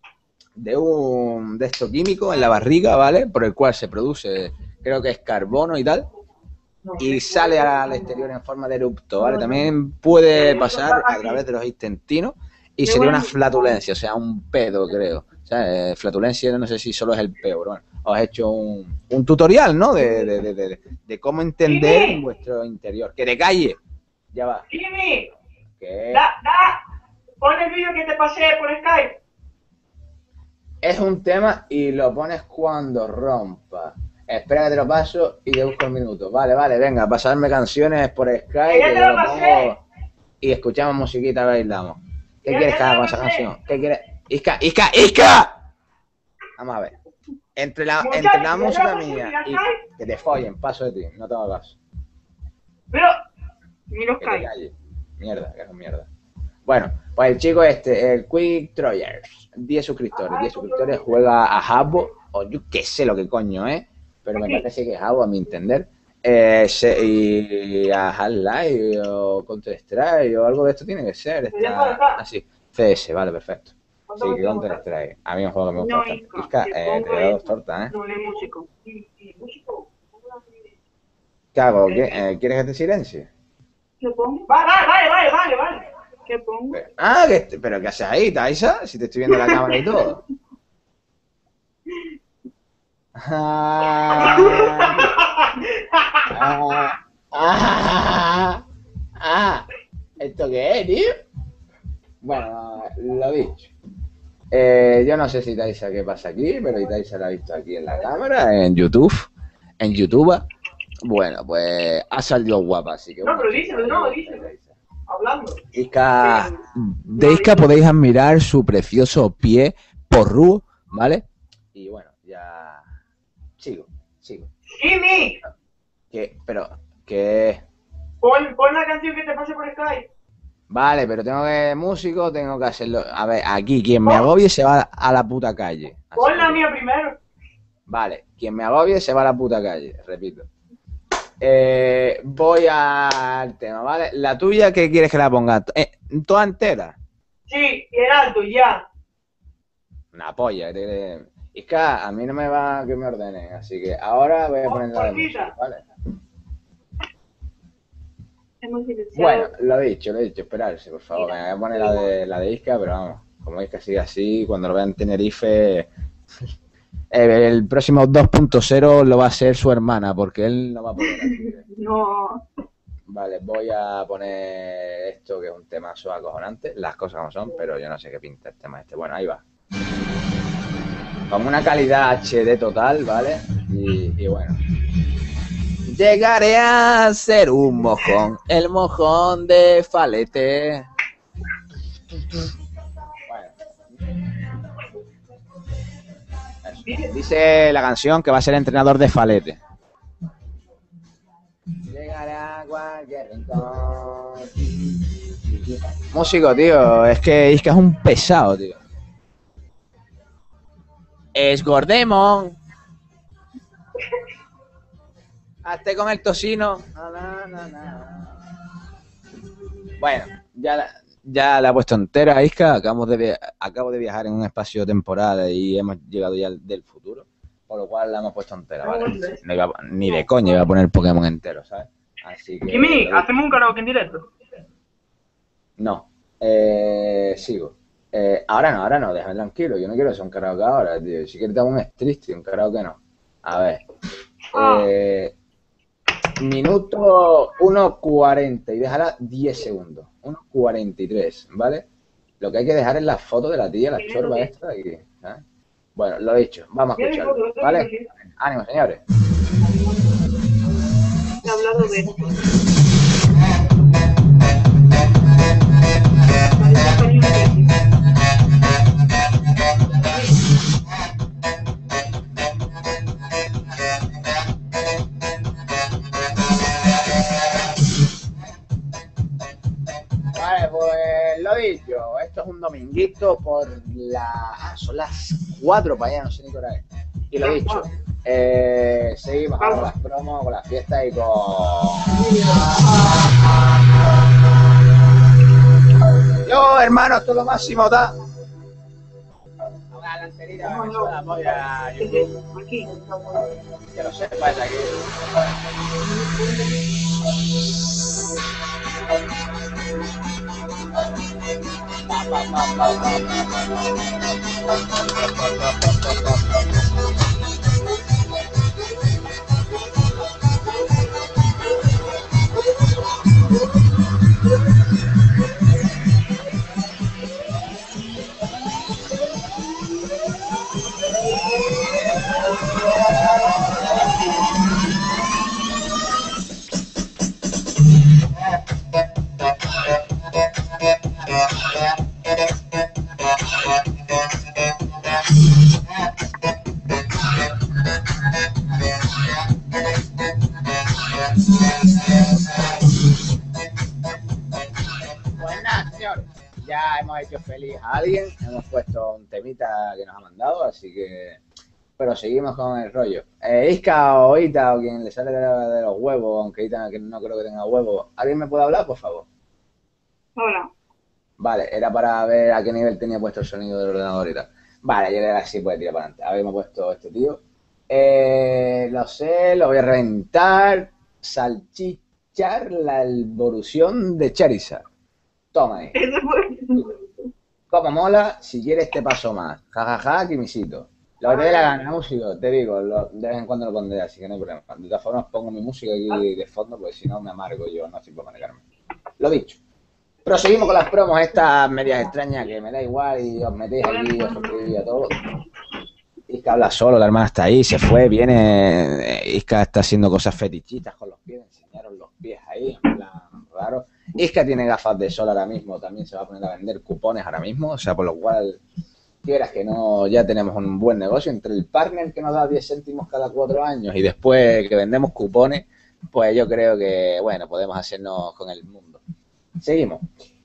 esto químico en la barriga, ¿vale? Por el cual se produce, creo que es carbono y tal, y sale al exterior en forma de erupto, ¿vale? También puede pasar a través de los intestinos y sería una flatulencia, o sea, un pedo, creo. O sea, flatulencia no sé si solo es el peor. Bueno, os he hecho un tutorial, ¿no? De cómo entender vuestro interior. ¡Que te calle! Ya va. Jimmy, ¿Qué? pon el vídeo que te pasé por Skype. Es un tema y lo pones cuando rompa. Espera que te lo paso y te busco el minuto. Vale, vale, venga, pasarme canciones por Skype, ya que te yo lo lo pasé. pongo y escuchamos musiquita y bailamos. ¿Qué Ya quieres te que haga lo con esa pasé. canción? ¿Qué quieres? ¡Isca, Isca, Isca! Vamos a ver. Entre la Muchachos, ya te lo música pasé, mía mira, y ¿sabes? que te follen, paso de ti, no te hago caso. Pero, mira, Que te Sky. calles. Mierda, que es mierda. Bueno, pues el chico este, el Quick Troyers, 10 suscriptores. 10 suscriptores, juega a Habbo, o yo qué sé lo que coño, pero me parece que es Habbo a mi entender. Y a Half-Life o Counter-Strike o algo de esto tiene que ser. Está así. CS, vale, perfecto. Sí, que Counter-Strike. A mí es un juego que me gusta No, bastante. Isca, te voy a dar dos tortas, No, es músico. ¿Qué hago? ¿Quieres que te silencie? ¿Qué pongo? Vale. ¿Qué pongo? Pero ¿qué haces ahí, Taisa? Si te estoy viendo la cámara y todo. ¿Esto qué es, tío? Bueno, lo dicho. Yo no sé si Taisa qué pasa aquí, pero Taisa la ha visto aquí en la cámara, en YouTube. En YouTube. Bueno, pues ha salido guapa, así que No, bueno. pero díselo. Hablando. Isca, de Isca podéis admirar su precioso pie porrudo, ¿vale? Y bueno, ya sigo. ¡Jimmy! Pero que Pon la canción que te pase por Skype. vale, pero tengo que hacerlo. A ver, aquí quien me agobie se va a la puta calle. Así Pon la que, mía primero. vale, quien me agobie se va a la puta calle, repito. Voy al tema, ¿vale? La tuya, ¿qué quieres que la ponga? ¿Toda entera? Sí, y era alto, ya. Una polla. Isca, a mí no me va que me ordenen, así que ahora voy a poner la de música, ¿vale? Bueno, lo he dicho, esperarse, por favor. Me voy a poner la de Isca, pero vamos, como Isca sigue así, cuando lo vean en Tenerife, el próximo 2.0 lo va a ser su hermana, porque él no va a poder aquí. No. Vale, voy a poner esto, que es un temazo acojonante, las cosas como son, pero yo no sé qué pinta el tema este. Bueno, ahí va. Con una calidad HD total, ¿vale? Y bueno. Llegaré a ser un mojón, el mojón de Falete. Bueno. Dice la canción que va a ser entrenador de Falete. Llegaré a cualquier rincón. Músico, tío, es que Isca es un pesado, tío. Es Gordemon. Hazte con el tocino. Bueno, ya la he puesto entera a Isca. Acabo de viajar en un espacio temporal y hemos llegado ya del futuro. Por lo cual la hemos puesto entera, ¿vale? Ni de coña iba a poner Pokémon entero, ¿sabes? Así que... Jimmy, ¿hacemos un karaoke en directo? No. Sigo. Ahora no, déjame tranquilo. Yo no quiero hacer un karaoke ahora, tío. Si quieres te hago un street, un karaoke no. A ver. Minuto 1:40 y dejará 10 segundos. 1:43, ¿vale? Lo que hay que dejar es la foto de la tía, la chorba esta de aquí, ¿sabes? Bueno, lo dicho, vamos a escucharlo, ¿vale? Ánimo, señores. He hablado de esto. Vale, pues lo dicho, esto es un dominguito por son las 4 para allá, no sé ni qué hora es. Y lo dicho, seguimos con las promos, con las fiestas y con... Yo, hermano, esto es lo máximo, ¿tá? Una lanterita, que suena la polla a YouTube. Aquí. Que lo sepáis aquí. ya hemos hecho feliz a alguien, hemos puesto un temita que nos ha mandado, así que... Pero seguimos con el rollo. Isca o Ita o quien le sale de los huevos, aunque Ita que no creo que tenga huevos. ¿Alguien me puede hablar, por favor? Hola. Vale, era para ver a qué nivel tenía puesto el sonido del ordenador y tal. Vale, yo ahora sí puede tirar para adelante. A ver, me ha puesto este tío. Lo sé, lo voy a reventar. Salchichar la evolución de Charizard. Toma ahí. Ese fue. Como mola, si quieres te paso más. Jajaja, quimisito. Lo que te dé la gana, músico, te digo, de vez en cuando lo pondré, así que no hay problema. De todas formas pongo mi música aquí de fondo, porque si no me amargo yo, no sirvo para negarme. Lo dicho. Proseguimos con las promos, estas medias extrañas que me da igual y os metéis aquí, os suscribís a todo. Isca habla solo, la hermana está ahí, se fue, viene. Isca está haciendo cosas fetichistas con los pies, enseñaron los pies ahí, en plan raro. Isca tiene gafas de sol ahora mismo, también se va a poner a vender cupones ahora mismo, o sea, por lo cual, quieras que no, ya tenemos un buen negocio entre el partner que nos da 10 céntimos cada 4 años y después que vendemos cupones, pues yo creo que, bueno, podemos hacernos con el mundo. Seguimos.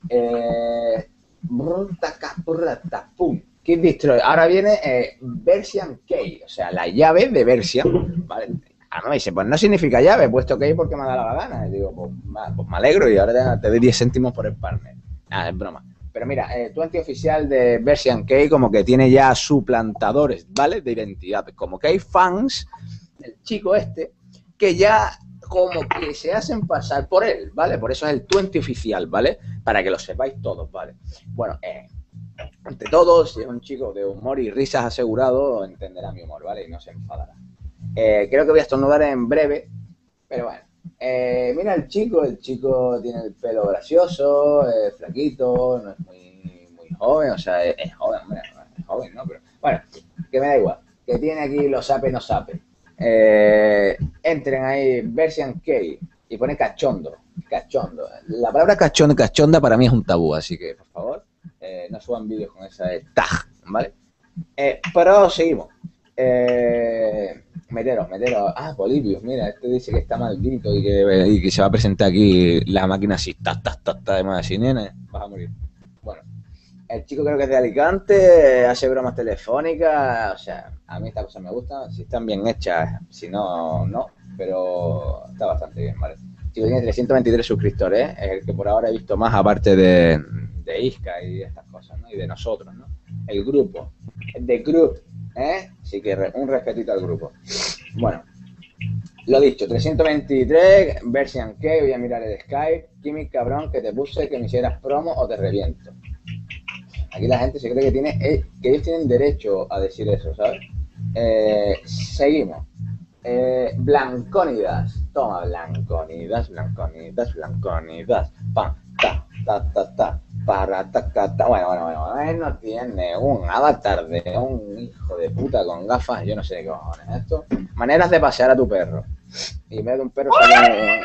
Pum. Kid Destroy. Ahora viene Version K, o sea, la llave de Version. ¿Vale? Me dice, pues no significa llave, he puesto K porque me ha dado la gana. Y digo, pues me alegro y ahora te doy 10 céntimos por el partner. Es broma. Pero mira, tu antioficial de Version K como que tiene ya suplantadores, ¿vale? De identidad. Como que hay fans, el chico este, que ya como que se hacen pasar por él, ¿vale? Por eso es el 20 oficial, ¿vale? Para que lo sepáis todos, ¿vale? Bueno, entre todos, si es un chico de humor y risas asegurado, entenderá mi humor, ¿vale? Y no se enfadará. Creo que voy a estornudar en breve, pero bueno. Mira el chico tiene el pelo gracioso, flaquito, no es muy joven, o sea, es joven, hombre, es joven, ¿no? Pero bueno, que me da igual, que tiene aquí los sape no sape. Entren ahí, Version K, y pone cachondo. La palabra cachondo y cachonda para mí es un tabú, así que, por favor, no suban vídeos con esa tag, ¿vale? Pero seguimos. Meteros. Ah, Polibius, mira, este dice que está maldito y que se va a presentar aquí la máquina así, de más así, nene, vas a morir. Bueno, el chico creo que es de Alicante, hace bromas telefónicas, o sea, a mí estas cosas me gustan, si están bien hechas, si no, no, pero está bastante bien, ¿vale? El chico tiene 323 suscriptores, es el que por ahora he visto más aparte de Isca y de estas cosas, ¿no? Y de nosotros, ¿no? El grupo, The Group, así que un respetito al grupo. Bueno, lo dicho, 323, Version K, voy a mirar el Skype. Kimi, cabrón, que te puse que me hicieras promo o te reviento. Aquí la gente se cree que ellos tienen derecho a decir eso, ¿sabes? Seguimos. Blancónidas. Toma, Blancónidas. Pam, ta. Para, ta. Bueno. Él no tiene un avatar de un hijo de puta con gafas. Yo no sé qué cojones es esto. Maneras de pasear a tu perro. Y en vez de un perro sale...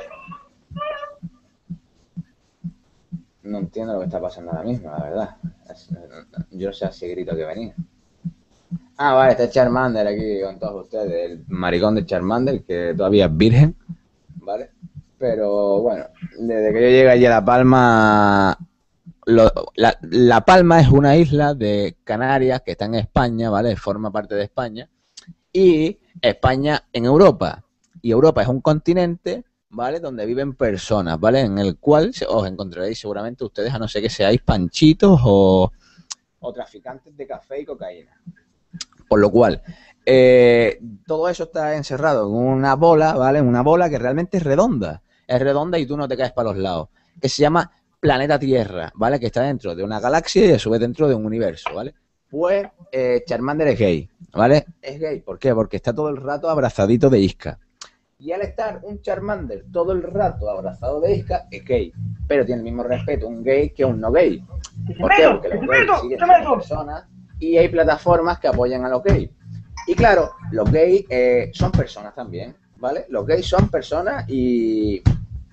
No entiendo lo que está pasando ahora mismo, la verdad. Yo no sé si grito que venía. Ah, vale, está Charmander aquí con todos ustedes. El maricón de Charmander, que todavía es virgen, ¿vale? Pero bueno, desde que yo llegué allí a La Palma... La Palma es una isla de Canarias que está en España, ¿vale? Forma parte de España. Y España en Europa. Y Europa es un continente, ¿vale? Donde viven personas, ¿vale? En el cual os encontraréis seguramente ustedes, a no ser que seáis panchitos o traficantes de café y cocaína. Por lo cual, todo eso está encerrado en una bola, ¿vale? En una bola que realmente es redonda. Es redonda y tú no te caes para los lados. Que se llama planeta Tierra, ¿vale? Que está dentro de una galaxia y a su vez dentro de un universo, ¿vale? Pues Charmander es gay, ¿vale? Es gay, ¿por qué? Porque está todo el rato abrazadito de Isca. Y al estar un Charmander todo el rato abrazado de Isca, es gay. Pero tiene el mismo respeto un gay que un no gay. ¿Por qué? Porque los gays siguen siendo personas y hay plataformas que apoyan a los gays. Y claro, los gays son personas también, ¿vale? Los gays son personas y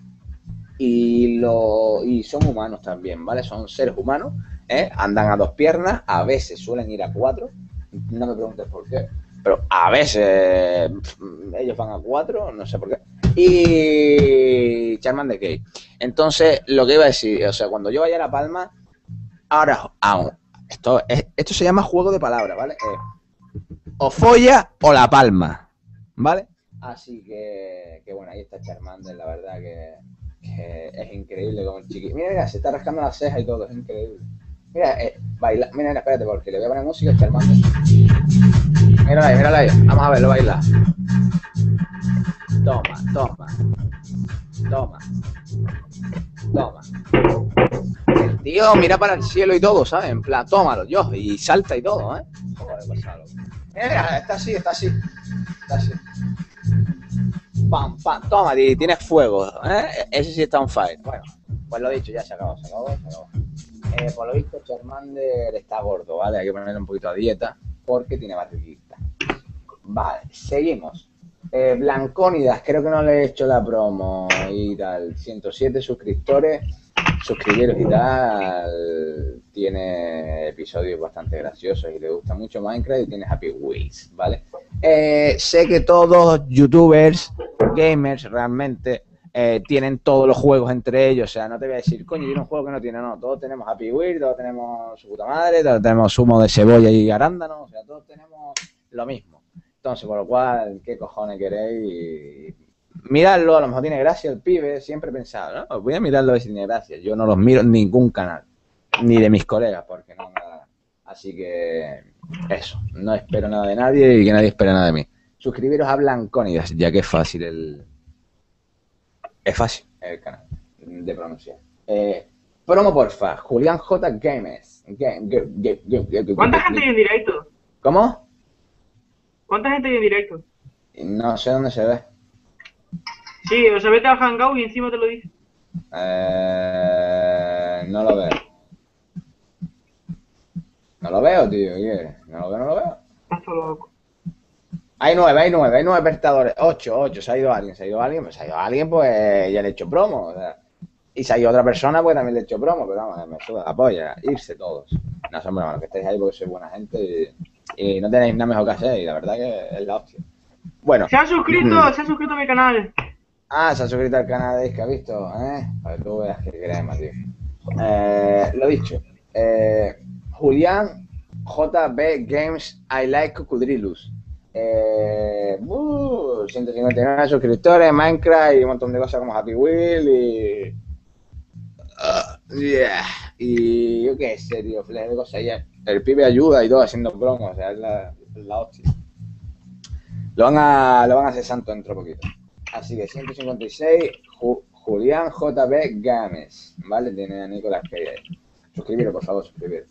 son humanos también, ¿vale? Son seres humanos, andan a 2 piernas, a veces suelen ir a 4, no me preguntes por qué, pero a veces ellos van a 4, no sé por qué. Y Charmander gay. Entonces, lo que iba a decir, o sea, cuando yo vaya a La Palma, Ahora, esto se llama juego de palabras, ¿vale? O folla o la palma, ¿vale? Así que bueno, ahí está Charmander, la verdad que es increíble como el chiqui. Mira, se está rascando las cejas y todo, es increíble. Mira, baila, mira, espérate, porque le voy a poner música a Charmander. Mírala ahí, vamos a verlo bailar. Toma. El tío mira para el cielo y todo, ¿sabes? En plan, tómalo, yo, y salta y todo, ¿eh? Joder, pasado. Mira, está así. Pam, toma, y tienes fuego, ¿eh? Ese sí está on fire. Bueno, pues lo dicho, ya se acabó. Por lo visto, Charmander está gordo, ¿vale? Hay que ponerle un poquito a dieta porque tiene barriguita. Vale, seguimos. Blancónidas, creo que no le he hecho la promo y tal. 107 suscriptores, suscribiros y tal. Tiene episodios bastante graciosos y le gusta mucho Minecraft y tiene Happy Wheels, ¿vale? Sé que todos youtubers, gamers realmente tienen todos los juegos entre ellos. O sea, no te voy a decir, coño, tiene un juego que no tiene, no. Todos tenemos Happy Wheels, todos tenemos su puta madre, todos tenemos zumo de cebolla y arándano. O sea, todos tenemos lo mismo. Entonces, por lo cual, ¿qué cojones queréis? Miradlo, a lo mejor tiene gracia el pibe. Siempre he pensado, ¿no? Voy a mirarlo a ver si tiene gracia. Yo no los miro en ningún canal, ni de mis colegas, porque no me da. Así que eso, no espero nada de nadie y que nadie espere nada de mí. Suscribiros a Blancónidas, ya que es fácil es fácil el canal de pronunciar. Promo porfa, Julián J. Games. ¿Cuánta gente hay en directo? ¿Cómo? ¿Cuánta gente hay en directo? No sé dónde se ve. Sí, o sea, vete al Hangout y encima te lo dice. No lo veo. No lo veo, tío. ¿Qué? No lo veo. Estás todo loco. Hay nueve espectadores. 8. Se ha ido alguien, pues ya le he hecho promo. O sea, y si hay otra persona, pues también le he hecho promo. Pero vamos, me suda la polla. Irse todos. No, hombre, bueno, que estéis ahí porque sois buena gente y no tenéis nada mejor que hacer. Y la verdad que es la hostia. Bueno. Se ha suscrito a mi canal. Se ha suscrito al canal de Isca, ¿visto? Para que tú veas que queremos, tío. Lo dicho. Julián JB Games I Like Cocodrilus. 159 suscriptores, Minecraft y un montón de cosas como Happy Wheel y yo qué sé, tío, de cosas. El pibe ayuda y todo haciendo promos, o sea, es la hostia. Lo van a hacer santo dentro de poquito. Así que 156, Julián JB Games, ¿vale? Tiene a Nicolás que suscribiros, por favor, suscribiros.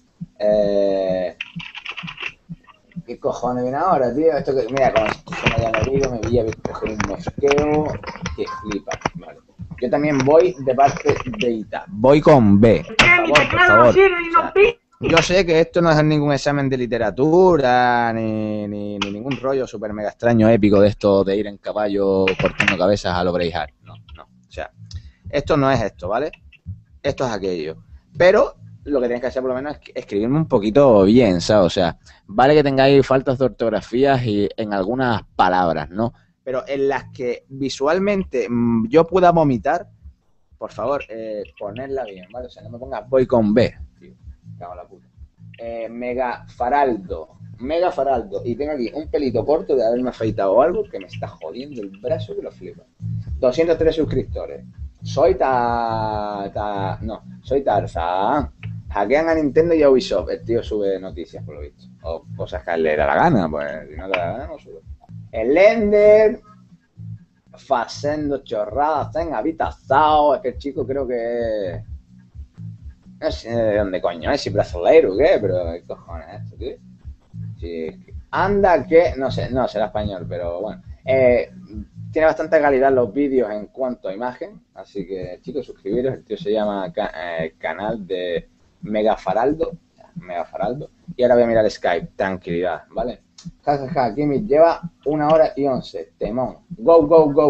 ¿Qué cojones viene ahora, tío? Esto que, mira, como ya lo digo, me voy a coger un mosqueo que flipa, vale. Yo también voy de parte de Ita. Voy con B. Por favor. Yo sé que esto no es ningún examen de literatura, ni ningún rollo súper mega extraño, épico de esto de ir en caballo cortando cabezas a lo Braveheart. No. O sea, esto no es esto, ¿vale? Esto es aquello. Pero lo que tenéis que hacer por lo menos es escribirme un poquito bien, ¿sabes? O sea, vale que tengáis faltas de ortografías y en algunas palabras, ¿no? Pero en las que visualmente yo pueda vomitar, por favor, ponedla bien, ¿vale? O sea, no me pongas voy con B, tío. Cago en la puta. Mega Faraldo. Y tengo aquí un pelito corto de haberme afeitado o algo que me está jodiendo el brazo que lo flipa. 203 suscriptores. Soy Tarzán. Hackean a Nintendo y a Ubisoft. El tío sube noticias, por lo visto. O cosas que le da la gana, pues si no le da la gana, no sube. El Ender. Facendo chorradas en habitación. Es que el chico creo que no sé de dónde coño es, si brasileiro o qué, pero ¿qué cojones es esto, tío? Sí. Anda que, no sé, no será español, pero bueno. Tiene bastante calidad los vídeos en cuanto a imagen, así que chicos, suscribiros. El tío se llama canal de Mega Faraldo, y ahora voy a mirar Skype, tranquilidad, ¿vale? Jajaja, Kimi lleva 1 hora y 11, temón. Go.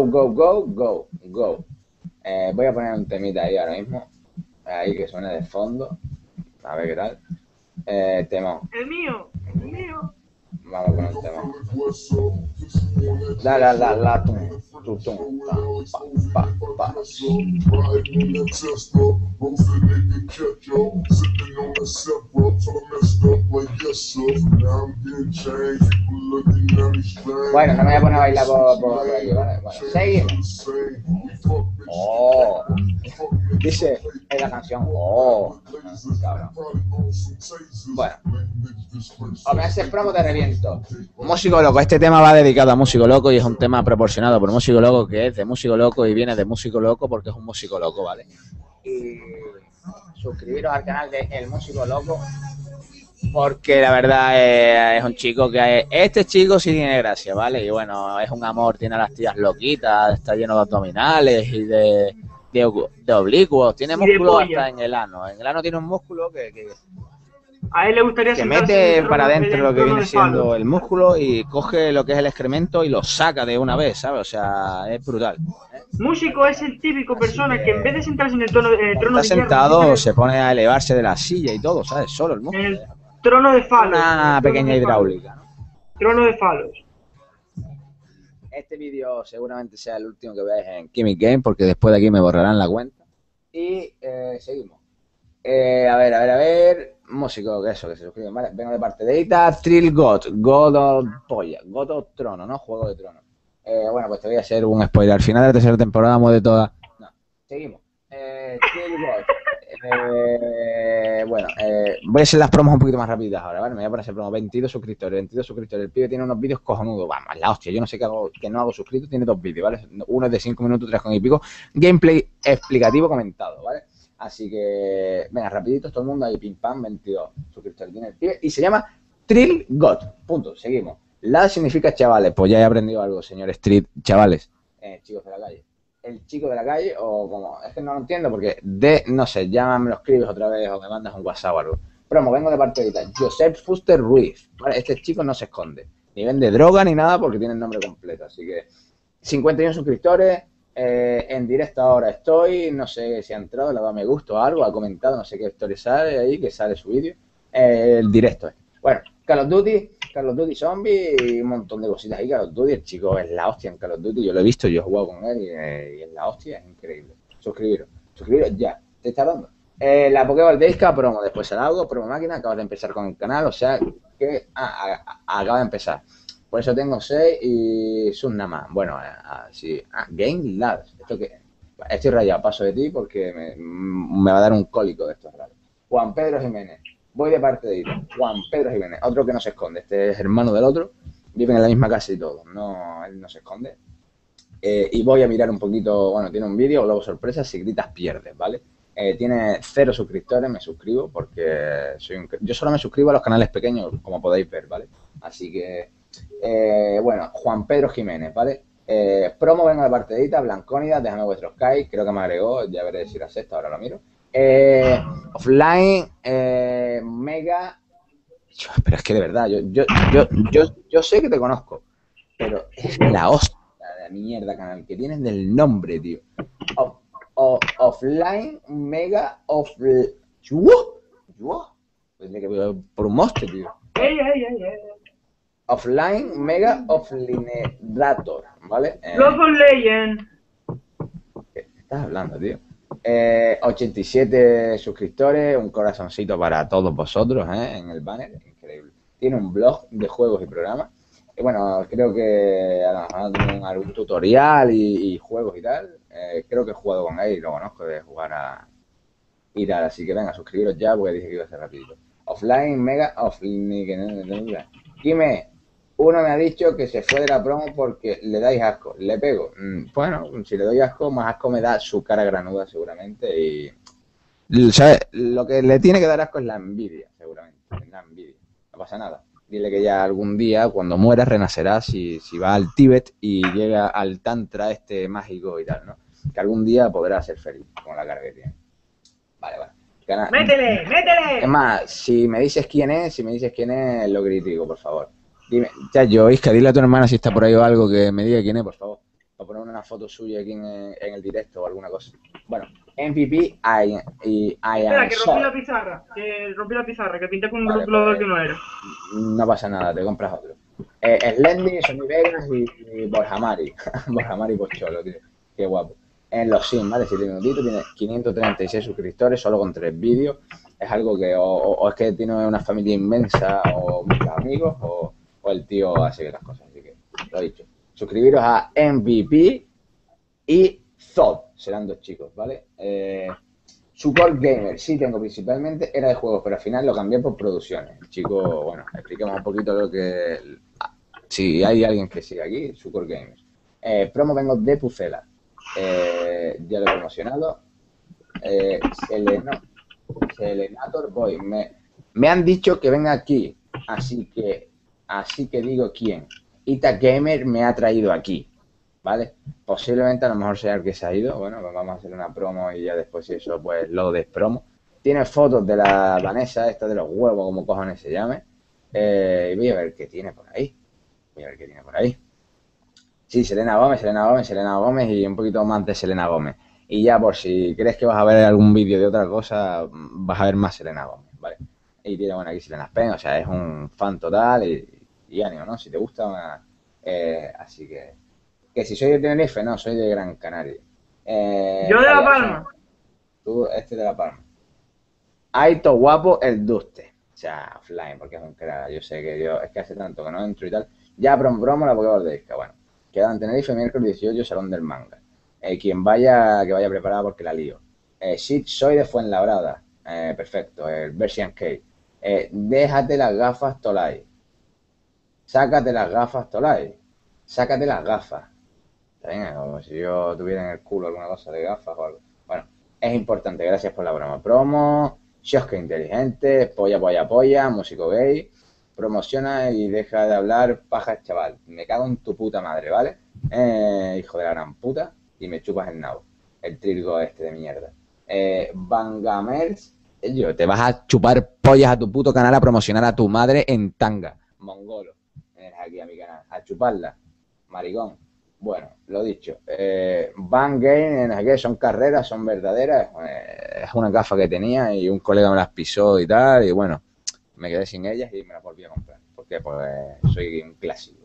Voy a poner un temita ahí ahora mismo, ahí que suene de fondo, a ver qué tal. Temón. El mío. Vamos con el tema. La, tum, tum, tum, pa, pa, pa. Bueno, no me voy a poner a bailar por aquí, ¿vale? Bueno, seguimos. Oh. Dice en la canción, oh, cabrón. Bueno, o me haces promo, te reviento. Músico Loco, este tema va dedicado a Músico Loco y es un tema proporcionado por Músico Loco, que es de Músico Loco y viene de Músico Loco porque es un músico loco, ¿vale? Y suscribiros al canal de El Músico Loco porque la verdad es un chico que... Este chico sí tiene gracia, ¿vale? Y bueno, es un amor, tiene las tías loquitas, está lleno de abdominales y de oblicuos, tiene músculo hasta en el ano. En el ano tiene un músculo que a él le gustaría mete para adentro lo que viene siendo el músculo y coge lo que es el excremento y lo saca de una vez, ¿sabes? O sea, es brutal. Músico es el típico persona que en vez de sentarse en el trono de está sentado, se pone a elevarse de la silla y todo, ¿sabes? Solo el músculo. En el trono de falos. Una pequeña hidráulica, ¿no? Trono de falos. Este vídeo seguramente sea el último que veáis en Chimic Game porque después de aquí me borrarán la cuenta. Y seguimos. A ver. Músico, que se suscriben, ¿vale? Vengo de parte de Ita, Thrill God, God of Polla, God of Trono, ¿no? Juego de Trono. Bueno, pues te voy a hacer un spoiler. Al final de la tercera temporada muere toda. No, seguimos. Thrill God. Voy a hacer las promos un poquito más rápidas ahora, ¿vale? Me voy a poner a hacer promo. 22 suscriptores. El pibe tiene unos vídeos cojonudos. Vamos, la hostia. Yo no sé qué hago, que no hago suscritos. Tiene 2 vídeos, ¿vale? Uno es de 5 minutos, 3 con y pico. Gameplay explicativo comentado, ¿vale? Así que, venga, rapidito, todo el mundo ahí, pim pam, 22 suscriptores tiene el pibe. Y se llama Thrill God. Punto, seguimos. La significa chavales, pues ya he aprendido algo, señor Street, chavales, chicos de la calle. El chico de la calle, o como, es que no lo entiendo, porque no sé, ya me lo escribes otra vez o me mandas un WhatsApp o algo. Promo, vengo de parte de Ita, Josep Fuster Ruiz, ¿vale? Este chico no se esconde, ni vende droga ni nada porque tiene el nombre completo, así que 51 suscriptores. En directo ahora estoy, no sé si ha entrado, le ha dado me gusta o algo, ha comentado, no sé qué historia sale ahí, que sale su vídeo. El directo. Bueno, Call of Duty Zombie y un montón de cositas ahí. Call of Duty, el chico es la hostia en Call of Duty, yo lo he visto, yo he jugado con él y es la hostia, es increíble. Suscribiros ya, te está dando. La Pokéball de Isca, promo, después el algo, promo máquina, acabas de empezar con el canal, o sea que acaba de empezar. Por eso tengo 6 y son nada más. Bueno, sí. Game Labs. ¿Esto qué? Estoy rayado, paso de ti porque me va a dar un cólico de estos raros. Juan Pedro Jiménez. Voy de parte de Ita. Juan Pedro Jiménez. Otro que no se esconde. Este es hermano del otro. Viven en la misma casa y todo. No, él no se esconde. Y voy a mirar un poquito. Bueno, tiene un vídeo, luego sorpresa. Si gritas, pierdes, ¿vale? Tiene 0 suscriptores. Me suscribo porque yo solo me suscribo a los canales pequeños, como podéis ver, ¿vale? Así que... bueno, Juan Pedro Jiménez, ¿vale? Promo, vengo de parte de Ita, Blancónida, déjame vuestros Sky, creo que me agregó, ya veré si era sexta, ahora lo miro. Offline, Mega. Pero es que de verdad, yo sé que te conozco, pero es la hostia de mierda canal que tienes del nombre, tío. Offline, Mega, por un monstruo, tío. Offline, Mega, Offlinedator, ¿vale? Love of Legend. ¿Qué estás hablando, tío? 87 suscriptores, un corazoncito para todos vosotros, en el banner, increíble. Tiene un blog de juegos y programas. Y bueno, creo que a lo mejor tiene algún tutorial y juegos y tal. Creo que he jugado con él y lo conozco de jugar y tal. Así que venga, suscribiros ya porque dije que iba a ser rapidito. Offline, Mega, Offline. Dime. Uno me ha dicho que se fue de la promo porque le dais asco. Le pego. Bueno, si le doy asco, más asco me da su cara granuda seguramente. Y ¿sabes? Lo que le tiene que dar asco es la envidia, seguramente. La envidia. No pasa nada. Dile que ya algún día, cuando muera, renacerá si va al Tíbet y llega al Tantra este mágico y tal, ¿no? Que algún día podrá ser feliz con la cara que tiene. Vale. ¡Métele! Es más, si me dices quién es, lo critico, por favor. Dime, Chayo, Isca, dile a tu hermana si está por ahí o algo que me diga quién es, por favor. para poner una foto suya aquí en el directo o alguna cosa. Bueno, MVP I Espera, am que rompí la sorry. pizarra. Que pinté con un Vale, bloqueador pues que no era. no pasa nada, te compras otro. Slendy, Sony Vegas y Borja Mari. Borja Mari Pocholo, tío. Qué guapo. En los Sims, ¿vale? 7 minutitos, tiene 536 suscriptores solo con 3 vídeos. Es algo que o es que tiene una familia inmensa o muchos amigos o el tío hace bien las cosas. Así que, lo he dicho. Suscribiros a MVP y Zod. Serán 2 chicos, ¿vale? Support Gamer, sí tengo principalmente, era de juegos, pero al final lo cambié por producciones. El chico, bueno, expliquemos un poquito lo que... Si hay alguien que sigue aquí, Support Gamer. Promo vengo de Pucela. Ya lo he promocionado. Selenator Boy. Me han dicho que venga aquí, así que digo quién. Ita Gamer me ha traído aquí, ¿vale? Posiblemente a lo mejor sea el que se ha ido. Bueno, pues vamos a hacer una promo y ya después si eso pues lo despromo. Tiene fotos de la Vanessa, esta de los huevos, como cojones se llame. Y voy a ver qué tiene por ahí. Sí, Selena Gómez y un poquito más de Selena Gómez. Y ya por si crees que vas a ver algún vídeo de otra cosa, vas a ver más Selena Gómez, ¿vale? Y tiene, bueno, aquí Selena Spen, o sea, es un fan total y ánimo, ¿no? Si te gusta, así que si soy de Tenerife, no, soy de Gran Canaria. Yo de La Payaso, Palma. tú, de La Palma. Aito guapo el Duste. O sea, offline, porque es un crack. Yo sé que es que hace tanto que no entro y tal. Ya bromo la Pokéball de Isca. Bueno, queda en Tenerife, miércoles 18, Salón del Manga. Quien vaya, que vaya preparado porque la lío. Sí, soy de Fuenlabrada. Perfecto, el Version K. Déjate las gafas, Tolai. Sácate las gafas, Tolai. Sácate las gafas. Está bien, como si yo tuviera en el culo alguna cosa de gafas o algo. Bueno, es importante, gracias por la broma. Promo, Shoska inteligente, polla, músico gay, promociona y deja de hablar paja, chaval. Me cago en tu puta madre, ¿vale? Hijo de la gran puta, y me chupas el nabo. El trigo este de mierda. Bangamers, yo, te vas a chupar pollas a tu puto canal a promocionar a tu madre en tanga. Mongolo. Vienes aquí a mi canal, a chuparla. Maricón. Bueno, lo dicho, Van Game, no sé qué, son carreras, son verdaderas, es una gafa que tenía y un colega me las pisó y tal, y bueno, me quedé sin ellas y me las volví a comprar, porque pues soy un clásico.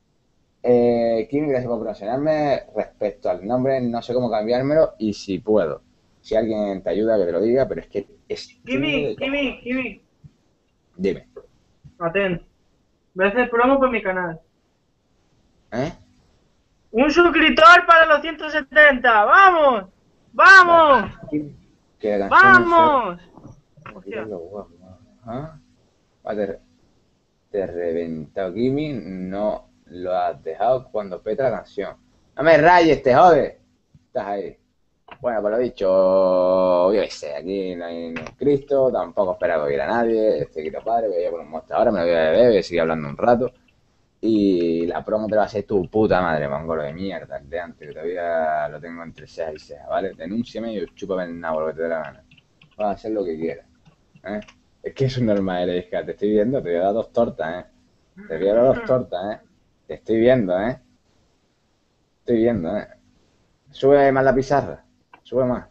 Kimi, gracias por promocionarme, respecto al nombre, no sé cómo cambiármelo y si puedo, si alguien te ayuda que te lo diga, pero es que es chungo de cojones. Kimi. Dime, Atento. Voy a hacer promo por mi canal. ¿eh? ¡Un suscriptor para los 170! ¡Vamos! Vale. ¡Vamos! Que la canción es fea. ¡Vamos! Hostia. Ajá. Vale, te reventado, Kimi, no lo has dejado cuando peta la canción. No me rayes, te jode. Estás ahí. Bueno, pues lo dicho, yo qué sé, aquí no hay ni un Cristo, tampoco espera que ir a nadie, este quito padre, voy a ir por un monte ahora, me lo voy a beber, voy a seguir hablando un rato. Y la promo te va a hacer tu puta madre, mongolo de mierda, el de antes, que todavía lo tengo entre ceja y ceja, ¿vale? Denúnciame y chúpame el nabo, lo que te dé la gana. Vas a hacer lo que quieras, ¿eh? Es que es un normal, hija, te estoy viendo, te voy a dar 2 tortas, ¿eh? Te voy a dar 2 tortas, ¿eh? Te estoy viendo, ¿eh? Estoy viendo, ¿eh? Sube más la pizarra, sube más.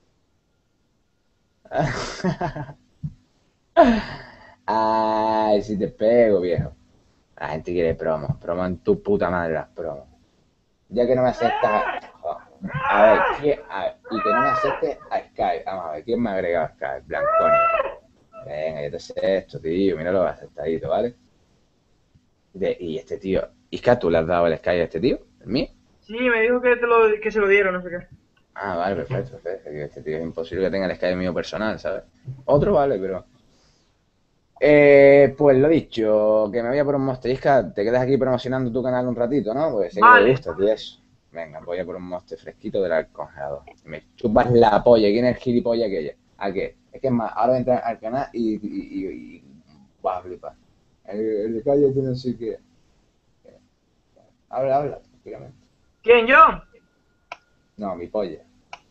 Ay, si te pego, viejo. La gente quiere promos, promo en tu puta madre las promos. Ya que no me aceptas, a ver, y que no me aceptes a Skype. Vamos a ver, ¿quién me ha agregado a Skype? Blanconi. Venga, yo te sé esto, tío, míralo aceptadito, ¿vale? Y este tío, Iska, ¿tú le has dado el Skype a este tío? ¿El mío? Sí, me dijo que se lo dieron, no sé qué. Ah, vale, perfecto. Este tío es imposible que tenga el Skype mío personal, ¿sabes? Otro vale, pero... pues lo dicho, que me voy a por un Monster. Isca, te quedas aquí promocionando tu canal un ratito, ¿no? Pues sé que Vale. te gusta, tío, eso. Venga, voy a por un Monster fresquito del congelador. Me chupas la polla. ¿Quién es el gilipollas aquella? ¿A qué? Es que es más, ahora entra al canal y vas a flipar. El de calle tiene así que... Habla, tranquilamente. ¿Quién, yo? No, mi polla.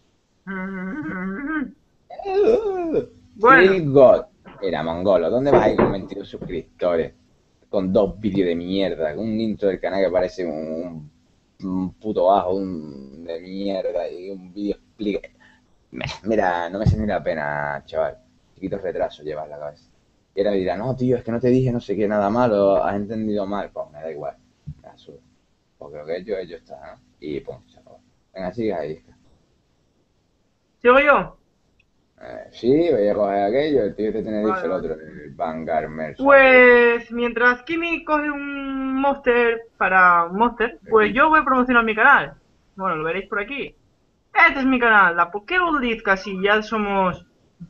Bueno. Phil God. Mira, mongolo, ¿dónde vas a ir con 22 suscriptores? Con 2 vídeos de mierda, con un intro del canal que parece un un puto bajo de mierda y un vídeo explica. Mira, no me hace ni la pena, chaval. Chiquitos retrasos llevas la cabeza. Y ahora me dirá, no, tío, es que no te dije no sé qué, nada malo, has entendido mal. Pues me da igual, me la suda. Porque lo que he hecho está, ¿no? Y pum, se acabó. Venga, sigue ahí. ¿Sigo yo? Sí, voy a coger aquello, el tío de Tenerife, Vale, el vale. otro, el Vanguard Merchant. Pues mientras Kimi coge un Monster para un Monster, pues yo voy a promocionar mi canal. Bueno, lo veréis por aquí. Este es mi canal, la Pokéball League, casi ya somos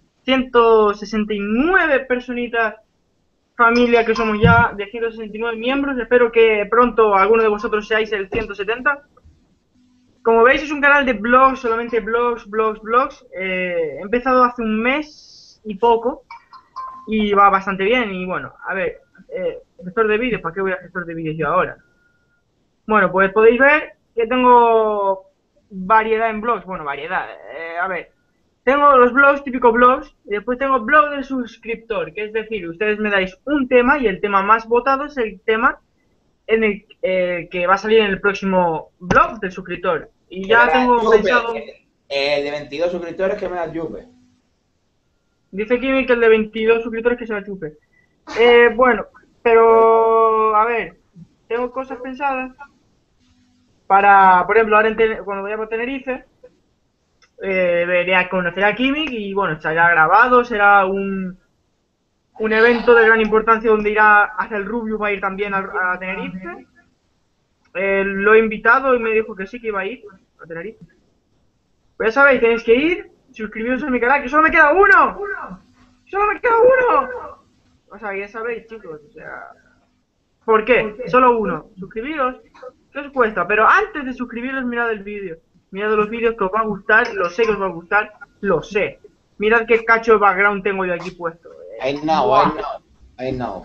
169 personitas, familia que somos ya de 169 miembros. Espero que pronto alguno de vosotros seáis el 170. Como veis es un canal de blogs, solamente blogs. He empezado hace un mes y poco y va bastante bien. Y bueno, a ver, gestor de vídeos, ¿para qué voy a gestor de vídeos yo ahora? Bueno, pues podéis ver que tengo variedad en blogs. Bueno, variedad. A ver, tengo los blogs, típicos blogs, y después tengo blog del suscriptor, que es decir, ustedes me dais un tema y el tema más votado es el tema en el que va a salir en el próximo blog del suscriptor. Y Que me ya la tengo chupe. pensado. De 22 suscriptores que me la chupe. Dice Kimi que el de 22 suscriptores que se la chupe. Bueno, pero a ver, tengo cosas pensadas para, por ejemplo, ahora cuando vaya por Tenerife, veré a conocer a Kimi y bueno, será grabado, será un evento de gran importancia donde irá hacia el Rubius, va a ir también a Tenerife. Lo he invitado y me dijo que sí que iba a ir a Tenerife. Pues ya sabéis, tenéis que ir, suscribiros a mi canal, que solo me queda uno. ¡Solo me queda uno! O sea, ya sabéis, chicos, o sea... ¿Por qué? Solo uno. Suscribiros. ¿Qué os cuesta? Pero antes de suscribiros, mirad el vídeo. Mirad los vídeos que os va a gustar, lo sé que os va a gustar, lo sé. Mirad qué cacho de background tengo yo aquí puesto. I know, I know, I know.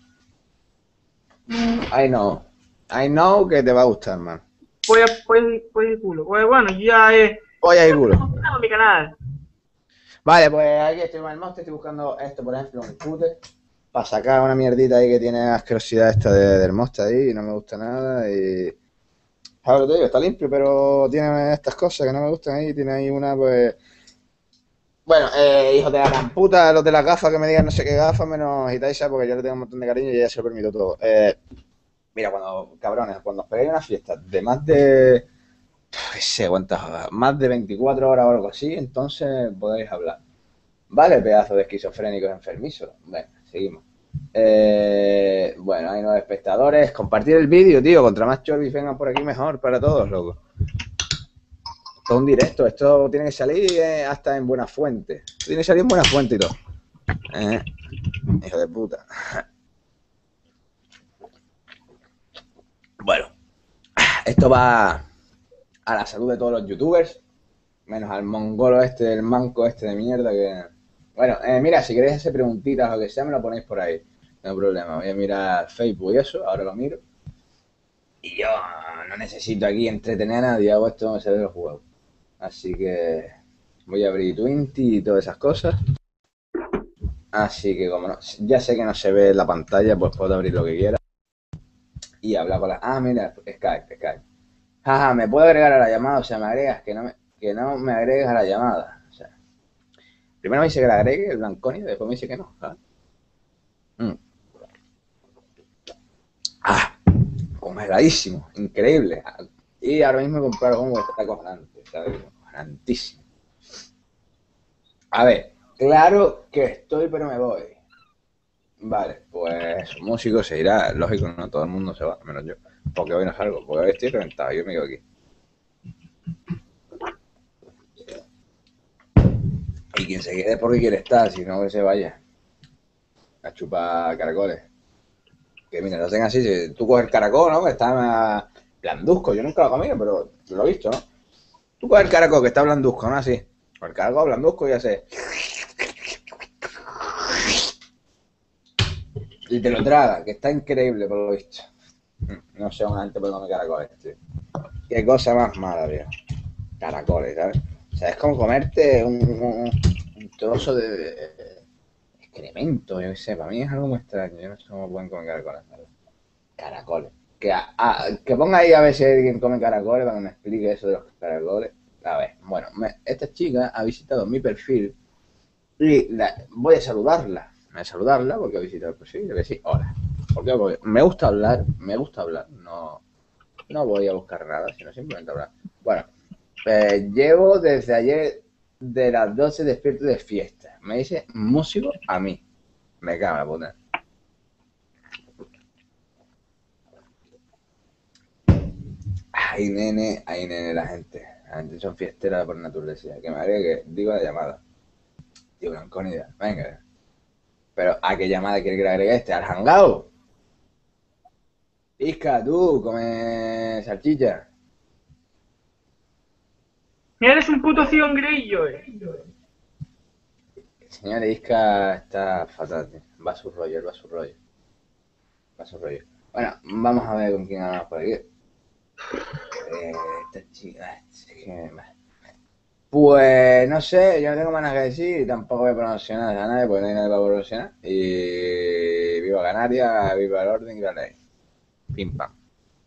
I know. I know que te va a gustar, man. Pues el culo. Pues bueno, ya he... Voy a ir culo. mi canal. Vale, pues aquí estoy con el monster, estoy buscando esto, por ejemplo, un scooter, para sacar una mierdita ahí que tiene asquerosidad esta del monster ahí y no me gusta nada y... Ahora te digo, está limpio, pero tiene estas cosas que no me gustan ahí, tiene ahí una, pues... Bueno, hijos de la gran puta, los de las gafas que me digan no sé qué gafas, menos Itaisa, porque yo le tengo un montón de cariño y ya se lo permito todo. Mira, cabrones, cuando os pegáis una fiesta de más de... qué sé, cuántas horas, más de 24 horas o algo así, entonces podéis hablar. Vale, pedazo de esquizofrénicos enfermizos. Venga, seguimos. Bueno, hay 9 espectadores. Compartir el vídeo, tío. Contra más chorbis vengan por aquí, mejor para todos, loco. Esto es un directo. Esto tiene que salir hasta en Buenafuente. Esto tiene que salir en Buenafuente y todo. Hijo de puta. Bueno, esto va a la salud de todos los youtubers. Menos al mongolo este, el manco este de mierda que... Bueno, mira, si queréis hacer preguntitas o lo que sea, me lo ponéis por ahí. No hay problema. Voy a mirar Facebook y eso, ahora lo miro. Y yo no necesito aquí entretener a nadie, hago esto donde se ve el juego. Así que voy a abrir Twenty y todas esas cosas. Así que como no, ya sé que no se ve en la pantalla, pues puedo abrir lo que quiera. Y hablar con la... Ah, mira, Skype. Jaja, me puedo agregar a la llamada, o sea, me agregas, que no me agregues a la llamada. O sea, primero me dice que la agregue el Blanconi, después me dice que no. ¿Sabes? Congeladísimo, increíble. Y ahora mismo he comprado algo que está cojonante, ¿sabes? Cojonantísimo. A ver, claro que estoy, pero me voy. Vale, pues músico se irá, lógico, no todo el mundo se va, menos yo. Porque hoy no salgo, porque hoy estoy reventado, yo me quedo aquí. Y quien se quede porque quiere estar, si no que se vaya. A chupar caracoles. Que mira, lo hacen así, si tú coges el caracol, ¿no? Que está blanduzco, yo nunca lo he comido, pero lo he visto, ¿no? Tú coges el caracol que está blanduzco, ¿no? Así. El caracol blanduzco y hace... Y te lo traga, que está increíble por lo visto. No sé, una gente puede comer caracoles, tío. Qué cosa más mala, tío. Caracoles, ¿sabes? O sea, es como comerte un trozo de excremento, yo qué sé. Para mí es algo muy extraño. Yo no sé cómo pueden comer caracoles, ¿verdad? Caracoles. Que ponga ahí a ver si alguien come caracoles para que me explique eso de los caracoles. A ver, bueno, esta chica ha visitado mi perfil y voy a saludarla. Voy a saludarla porque ha visitado el perfil y le voy a decir hola. ¿Por qué? Porque me gusta hablar, no voy a buscar nada, sino simplemente hablar. Bueno, llevo desde ayer de las 12 despierto de fiesta. Me dice músico a mí. Me cago en la puta. Ay, nene, la gente. La gente son fiesteras por naturaleza. Que me agregue, digo la llamada. Tío, Blanconida, venga. Pero, ¿a qué llamada quiere que le agregue este? ¿Al hangout? Isca, tú, come salchicha. Eres un puto Theon Greyjoy. El señor Isca está fatal, tío. Va a su rollo. Bueno, vamos a ver con quién hablamos por aquí. Esta chica, pues no sé, yo no tengo más nada que decir y tampoco voy a promocionar a nadie porque no hay nadie para promocionar. Y viva Canarias, viva el orden y la ley. Pim pam.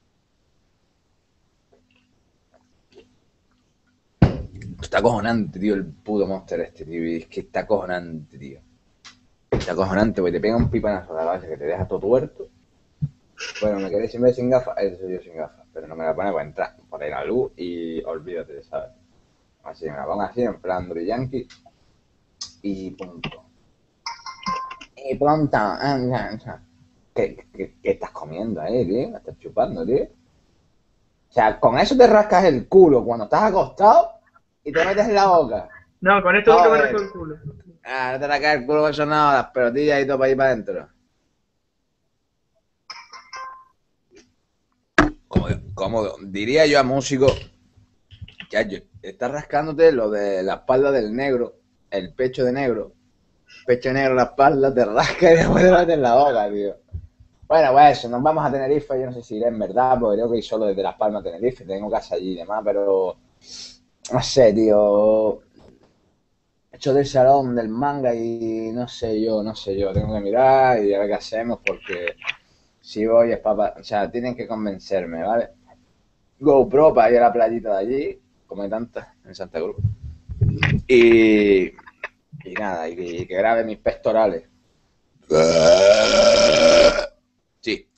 Está acojonante, tío, el puto monster este, tío. Y es que está acojonante, tío. Está acojonante, porque te pega un pipanazo a la base que te deja todo tuerto. Bueno, me quedé siempre sin gafas, eso soy yo sin gafas, pero no me la pone para entrar por ahí la luz y olvídate, ¿sabes? Así me la pongo así, en plan Yankee y punto. Y punto. ¿Qué estás comiendo ahí, tío? ¿Me estás chupando, tío? O sea, con eso te rascas el culo cuando estás acostado y te metes en la boca. No, con esto nunca me rasco el culo. Ah, no te rascas el culo con eso nada, las pelotillas y todo para ir para adentro. Cómodo. Diría yo a músico, chacho, estás rascándote lo de la espalda del negro, el pecho de negro, la espalda, te rasca y después te metes en la boca, tío. Bueno, pues eso, nos vamos a Tenerife, yo no sé si iré en verdad, porque creo que ir solo desde Las Palmas a Tenerife, tengo casa allí y demás, pero no sé, tío. Hecho del salón del manga y no sé yo, tengo que mirar y a ver qué hacemos porque si voy es para, o sea, tienen que convencerme, ¿vale? GoPro para ir a la playita de allí, como hay tantas en Santa Cruz. Y nada, y que grabe mis pectorales. Sí,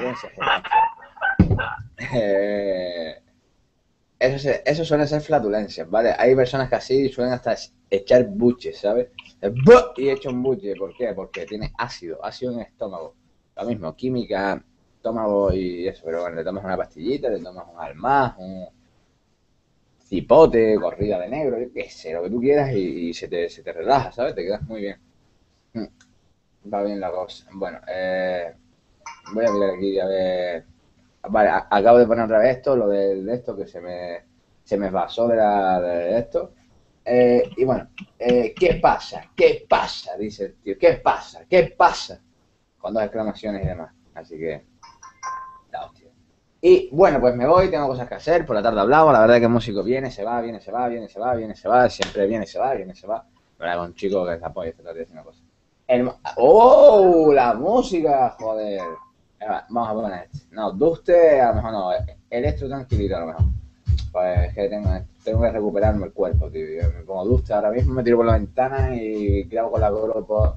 eso suele ser flatulencias, ¿vale? Hay personas que así suelen hasta echar buches, ¿sabes? Y echo un buche, ¿por qué? Porque tiene ácido en el estómago. Lo mismo, química, estómago y eso, pero bueno, le tomas una pastillita, le tomas un almaz, un cipote, corrida de negro, yo qué sé, lo que tú quieras y se te relaja, ¿sabes? Te quedas muy bien. Va bien la cosa. Bueno, voy a mirar aquí a ver. Vale, acabo de poner otra vez esto, lo de esto que se me pasó de esto. Y bueno, ¿qué pasa? ¿Qué pasa? Dice el tío. ¿Qué pasa? ¿Qué pasa? Con dos exclamaciones y demás. Así que, la hostia. Y bueno, pues me voy, tengo cosas que hacer. Por la tarde hablamos. La verdad es que el músico viene, se va, viene, se va, viene, se va, viene, se va. Siempre viene, se va, viene, se va. La verdad, con un chico que se apoya esta tarde haciendo cosas. ¡Oh! La música, joder. Vamos a poner este. No, Duste, a lo mejor no. Electro tranquilito, a lo mejor. Pues es que tengo que recuperarme el cuerpo, tío. Yo me pongo Duste ahora mismo, me tiro por la ventana y grabo con la GoPro,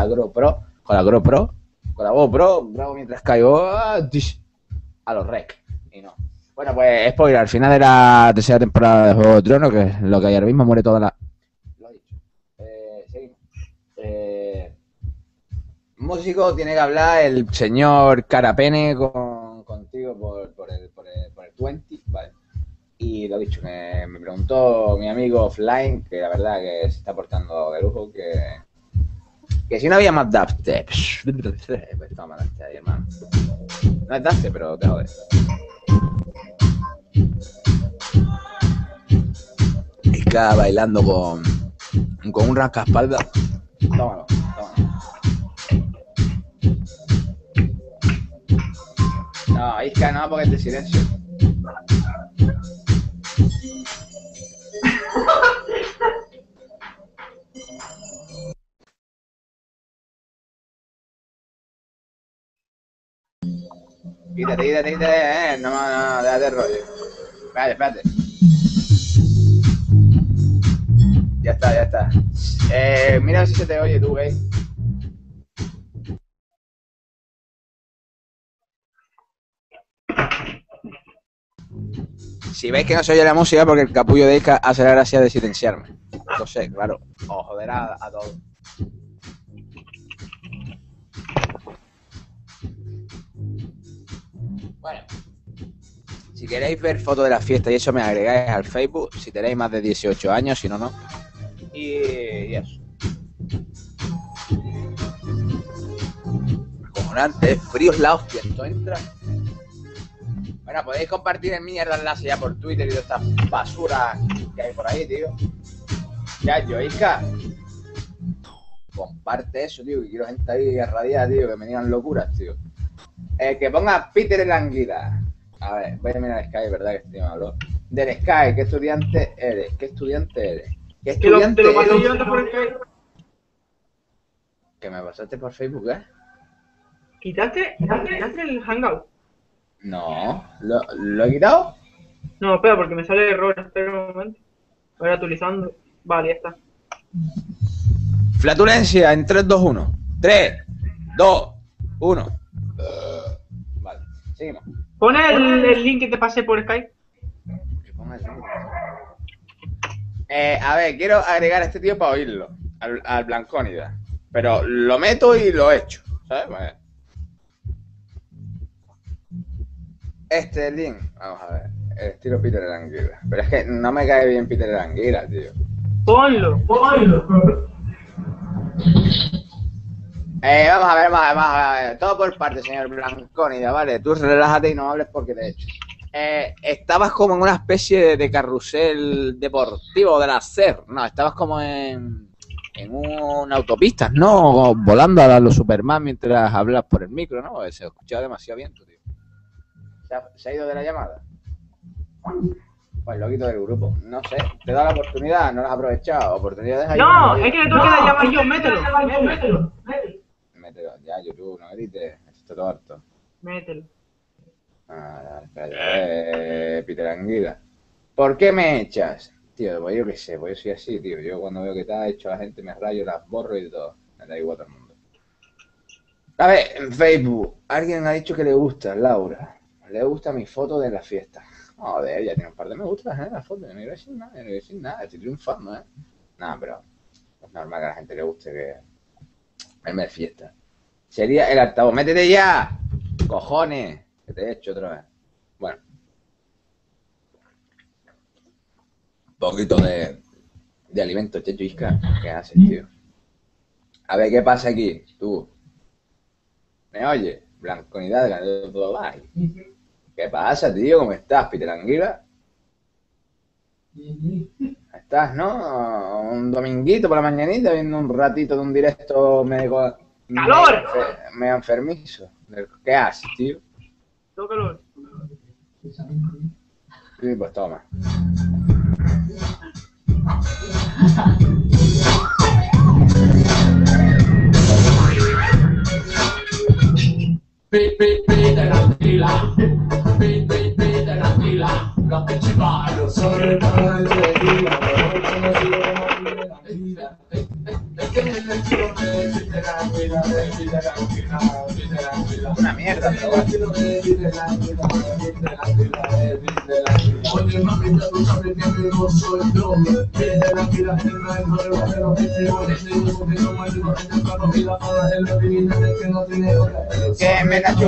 grabo mientras caigo a los rec. Y no. Bueno, pues spoiler, al final de la tercera temporada de Juego de Tronos, que es lo que hay ahora mismo, muere toda la... Lo he dicho. Seguimos. Músico tiene que hablar el señor Carapene contigo por el 20, ¿vale? Y lo dicho, me preguntó mi amigo offline, que la verdad que se está portando de lujo, que si no había más dubstep. Pues toma dubstep ahí, hermano. No es dubstep, pero te jodes. Y está bailando con un rascaespaldas. Tómalo. No, Isca no, porque es de silencio. Quítate, no, déjate rollo. Espérate. Ya está. Mira si se te oye tú, ¿eh? Si veis que no se oye la música, porque el capullo de Ica hace la gracia de silenciarme. Lo sé, claro. O joder a todos. Bueno. Si queréis ver fotos de la fiesta y eso, me agregáis al Facebook. Si tenéis más de 18 años, si no, no. Y eso. Acojonante, fríos la hostia. Esto entra. Bueno, podéis compartir en mierda enlace ya por Twitter y todas estas basuras que hay por ahí, tío. Ya, Joica. Comparte eso, tío, que quiero gente ahí arradiada, tío, que me digan locuras, tío. Que ponga Peter el Anguila. A ver, voy a mirar Sky, ¿verdad? Que este me habló. Del Sky, ¿qué estudiante eres? ¿Qué estudiante eres? ¿Qué estudiante Te lo pasé eres? yo antes por Skype. ¿Que me pasaste por Facebook, eh? ¿Quitaste el Hangout? No, ¿lo he quitado? No, espera, porque me sale error. Espera un momento. Voy actualizando. Vale, ya está. Flatulencia en 3, 2, 1. 3, 2, 1. Vale, seguimos. Pon el link que te pasé por Skype. A ver, quiero agregar a este tío para oírlo, al Blancónida. Pero lo meto y lo echo, ¿sabes? Pues, este link, vamos a ver, el estilo Peter el Anguila. Pero es que no me cae bien Peter el Anguila, tío. Ponlo. Vamos a ver, todo por parte, señor Blancónida, ¿vale? Tú relájate y no hables porque te he hecho. Estabas como en una especie de carrusel deportivo de la SER, no, estabas como en una autopista, ¿no? Volando a los Superman mientras hablas por el micro, ¿no? Se escuchaba demasiado viento, tío. ¿Se ha ido de la llamada? Pues lo quito del grupo. No sé, te da la oportunidad, no la has aprovechado. Oportunidades hay. No, es que le tengo que dar llamar yo, mételo. Mételo, ya, YouTube, no grites, esto todo harto. Mételo. Espérate, Peter Anguila. ¿Por qué me echas? Tío, pues yo qué sé, pues yo soy así, tío. Yo cuando veo que te ha hecho la gente me rayo, las borro y todo. Me da igual a todo el mundo. A ver, en Facebook, alguien ha dicho que le gusta, Laura. Le gusta mi foto de la fiesta. Joder, ya tiene un par de me gustas, la foto. No iba a decir nada, estoy triunfando, Nada, pero es normal que a la gente le guste que verme de fiesta. Sería el altavoz. ¡Métete ya! ¡Cojones! Que te he hecho otra vez. Bueno. Un poquito de alimento, Checho Isca. ¿Qué haces, tío? A ver, ¿qué pasa aquí? Tú. ¿Me oyes? Blanconidad de todo bye. ¿Qué pasa, tío? ¿Cómo estás, Peter Anguila? ¿Estás, no? Un dominguito por la mañanita viendo un ratito de un directo medio... ¡Calor! Medio enfermizo. ¿Qué haces, tío? Tengo calor. Sí, pues toma. Peter Anguila, Peter Anguila, lo que chivalo sobre todo el tequila, Una mierda, pero bueno. Oye, mami, ya tú sabes que no soy yo. Peter Anguila es el maestro de los festivales. Digo que no me digo en el carro y la joda es la divina que no tiene hora. Que me la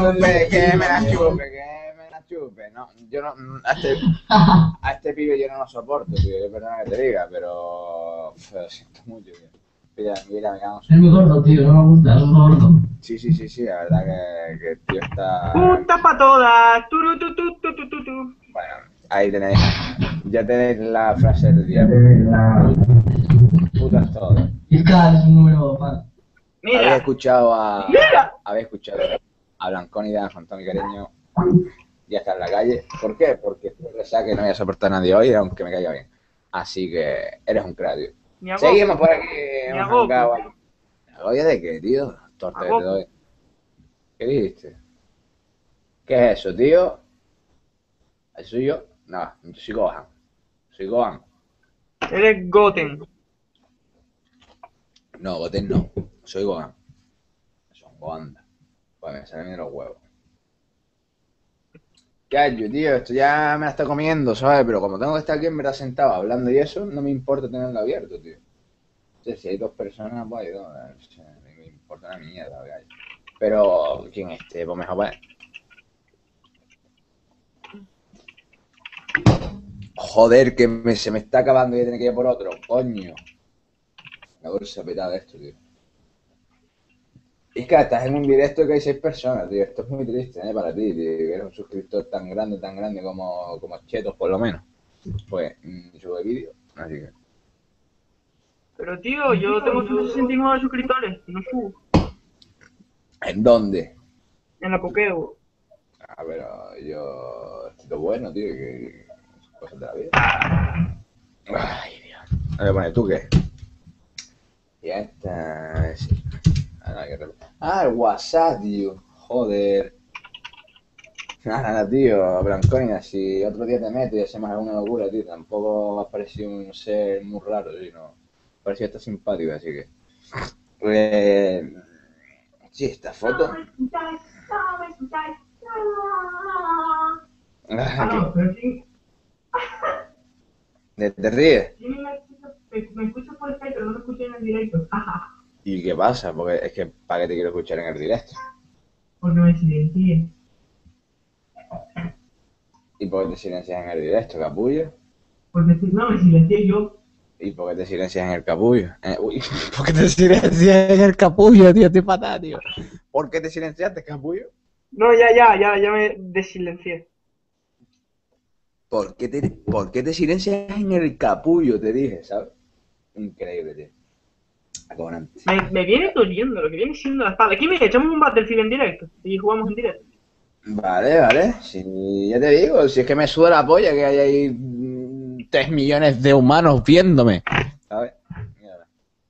chupe, no, yo no, a este pibe yo no lo soporto, tío, yo perdona que te diga, pero lo siento mucho, tío. Mira, me cago en Es muy gordo, tío, no me gusta, es muy gordo. Sí, la verdad que el tío está... ¡Puta pa' todas! Bueno, ahí tenéis, ya tenéis la frase del día. Putas todas. Isca es un número fan. Habéis Mira, escuchado a Blancónida, con todo mi cariño, ya está en la calle. ¿Por qué? Porque estoy resaca que no voy a soportar a nadie hoy, aunque me caiga bien. Así que eres un crack, tío. mi agosto. Seguimos por aquí. Mi Hemos agosto. arrancado. ¿Agoya de qué, tío? Torta que te Agosto. doy. ¿Qué dijiste? ¿Qué es eso, tío? ¿Eso soy yo? No, yo soy Gohan. Soy Gohan. Eres Goten. No, Goten no. Soy Gohan. Son Gohan. Pues me salen bien los huevos. ¿Qué hay, tío? Esto ya me la está comiendo, ¿sabes? Pero como tengo que estar aquí en verdad sentado hablando y eso, no me importa tenerlo abierto, tío. O sea, si hay dos personas, pues hay dos. O sea, no me importa una mierda, ¿verdad? Pero, ¿quién esté? Pues mejor, pues. Joder, que se me está acabando y voy a tener que ir por otro, coño. La bolsa petada de esto, tío. Es que estás en un directo que hay 6 personas, tío. Esto es muy triste, para ti, tío. Que eres un suscriptor tan grande como Chetos, por lo menos. Pues, sube vídeo, así que... Pero tío, yo tengo 169 suscriptores, no subo. ¿En dónde? En la Pokéball. Ah, pero yo... Estoy todo bueno, tío, que... Cosas de la vida. Ay, Dios. A ver, pone, ¿tú qué? Ya está... Sí. Ah, el WhatsApp, tío. Joder. Nada, tío, Branconia, si otro día te meto y hacemos alguna locura, tío, tampoco has parecido un ser muy raro, tío, no. Parecía estar simpático, así que... Sí, esta foto... No, pero sí. ¿Te ríes? Sí, me escucho por Skype, pero no me escucho en el directo. ¿Y qué pasa? Porque es que ¿para qué te quiero escuchar en el directo? Porque me silencié. ¿Y por qué te silencias en el directo, capullo? Porque no, me silencié yo. ¿Y por qué te silencias en el capullo? Uy, ¿por qué te silencias en el capullo, tío? Estoy fatal, tío. ¿Por qué te silenciaste, capullo? No, ya me desilencié. ¿Por qué te silencias en el capullo? Te dije, ¿sabes? Increíble, tío. Acojonante. Me viene doliendo lo que viene siendo la espalda. Aquí me echamos un Battlefield en directo y jugamos en directo. Vale. Si ya te digo, si es que me suda la polla que hay ahí 3 millones de humanos viéndome. ¿Sabes? Mira.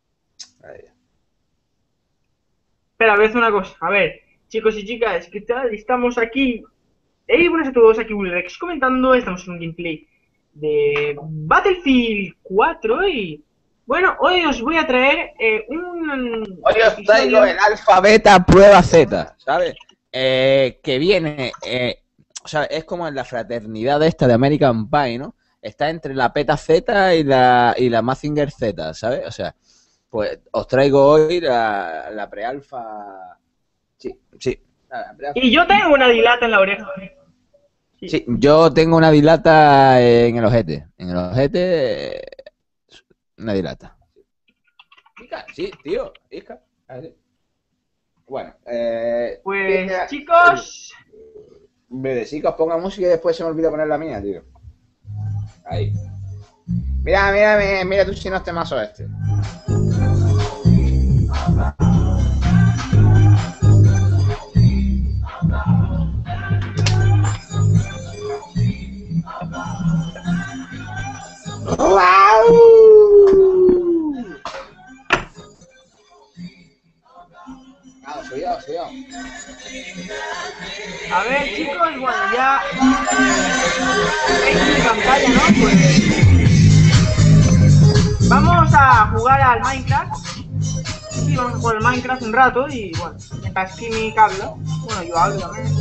Espera, voy a hacer una cosa. A ver, chicos y chicas, ¿qué tal? Estamos aquí. Buenas a todos, aquí Wilrex comentando. Estamos en un gameplay de Battlefield 4 y... Bueno, hoy os voy a traer Hoy os traigo el alfa, beta, prueba Z, ¿sabes? Que viene, o sea, es como en la fraternidad esta de American Pie, ¿no? Está entre la Peta Z y la Mazinger Z, ¿sabes? O sea, pues os traigo hoy la prealfa. Sí. Y yo tengo una dilata en la oreja. Sí, yo tengo una dilata en el ojete. En el ojete, una dilata. Ica, sí, tío, Ica. Bueno, pues chicos... Chicos, ponga música y después se me olvida poner la mía, tío. Ahí. Mira tú si no este mazo este. Soy yo. A ver, chicos, bueno, ya veis mi pantalla, ¿no? Pues vamos a jugar al Minecraft. Sí, vamos a jugar al Minecraft un rato y bueno, mientras Kimi habla. Bueno, yo hablo también.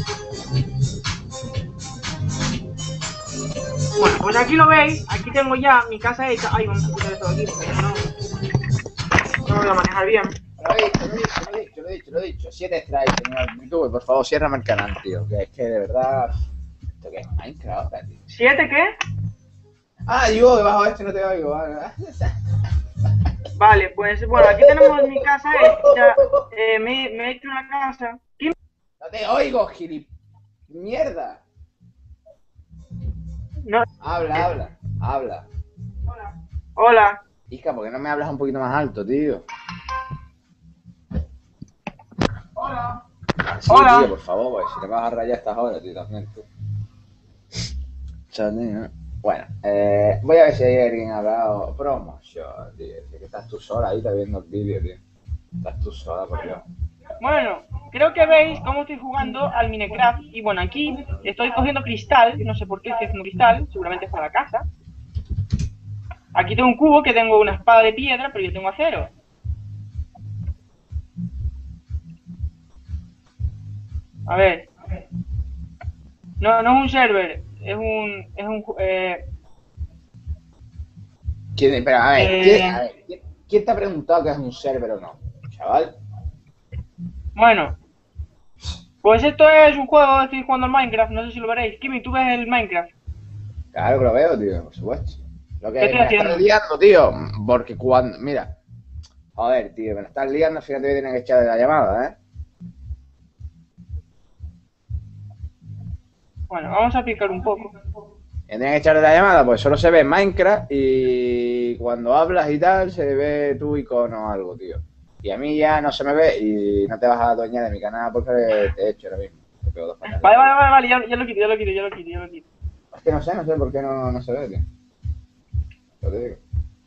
Bueno, pues aquí lo veis, aquí tengo ya mi casa hecha. Ay, vamos a quitar esto de aquí porque no lo voy a manejar bien. Lo he dicho. 7 strikes, señor YouTube, por favor, ciérrame el canal, tío. Que es que de verdad. ¿Esto qué es Minecraft, tío? ¿7 qué? Ah, yo debajo de este no te oigo, vale. Vale, pues bueno, aquí tenemos mi casa hecha. Me he hecho una casa. ¿Quién? No te oigo, mierda. No. Habla. Hola. Hija, ¿por qué no me hablas un poquito más alto, tío? Hola. Sí, Hola. Tío, por favor, porque si te vas a rayar estas horas, tío, también tú. Bueno, voy a ver si hay alguien hablado. Promoción, tío. Que estás tú sola ahí, está viendo el vídeo, tío. Estás tú sola, por Dios. Bueno, creo que veis cómo estoy jugando al Minecraft. Y bueno, aquí estoy cogiendo cristal. No sé por qué estoy haciendo cristal. Seguramente es para la casa. Aquí tengo un cubo que tengo una espada de piedra, pero yo tengo acero. A ver. No, no es un server. Pero, a ver, Eh, ¿quién te ha preguntado que es un server o no? Chaval. Bueno, pues esto es un juego, estoy jugando al Minecraft, no sé si lo veréis. Kimi, ¿tú ves el Minecraft? Claro que lo veo, tío, por supuesto. Lo ¿Qué que estoy me la estás haciendo? liando, tío. Porque cuando. Mira. Joder, tío, me la estás liando, fíjate que tienen que echar de la llamada, ¿eh? Bueno, vamos a picar un poco. Me tienen que echar de la llamada, pues solo se ve Minecraft y cuando hablas y tal, se ve tu icono o algo, tío. Y a mí ya no se me ve y no te vas a adueñar de mi canal porque te he hecho ahora mismo. Te pego dos patas. Vale, ya lo quito, ya lo quito, ya lo quito, ya lo quito. Es que no sé por qué no se ve, tío. Lo te digo.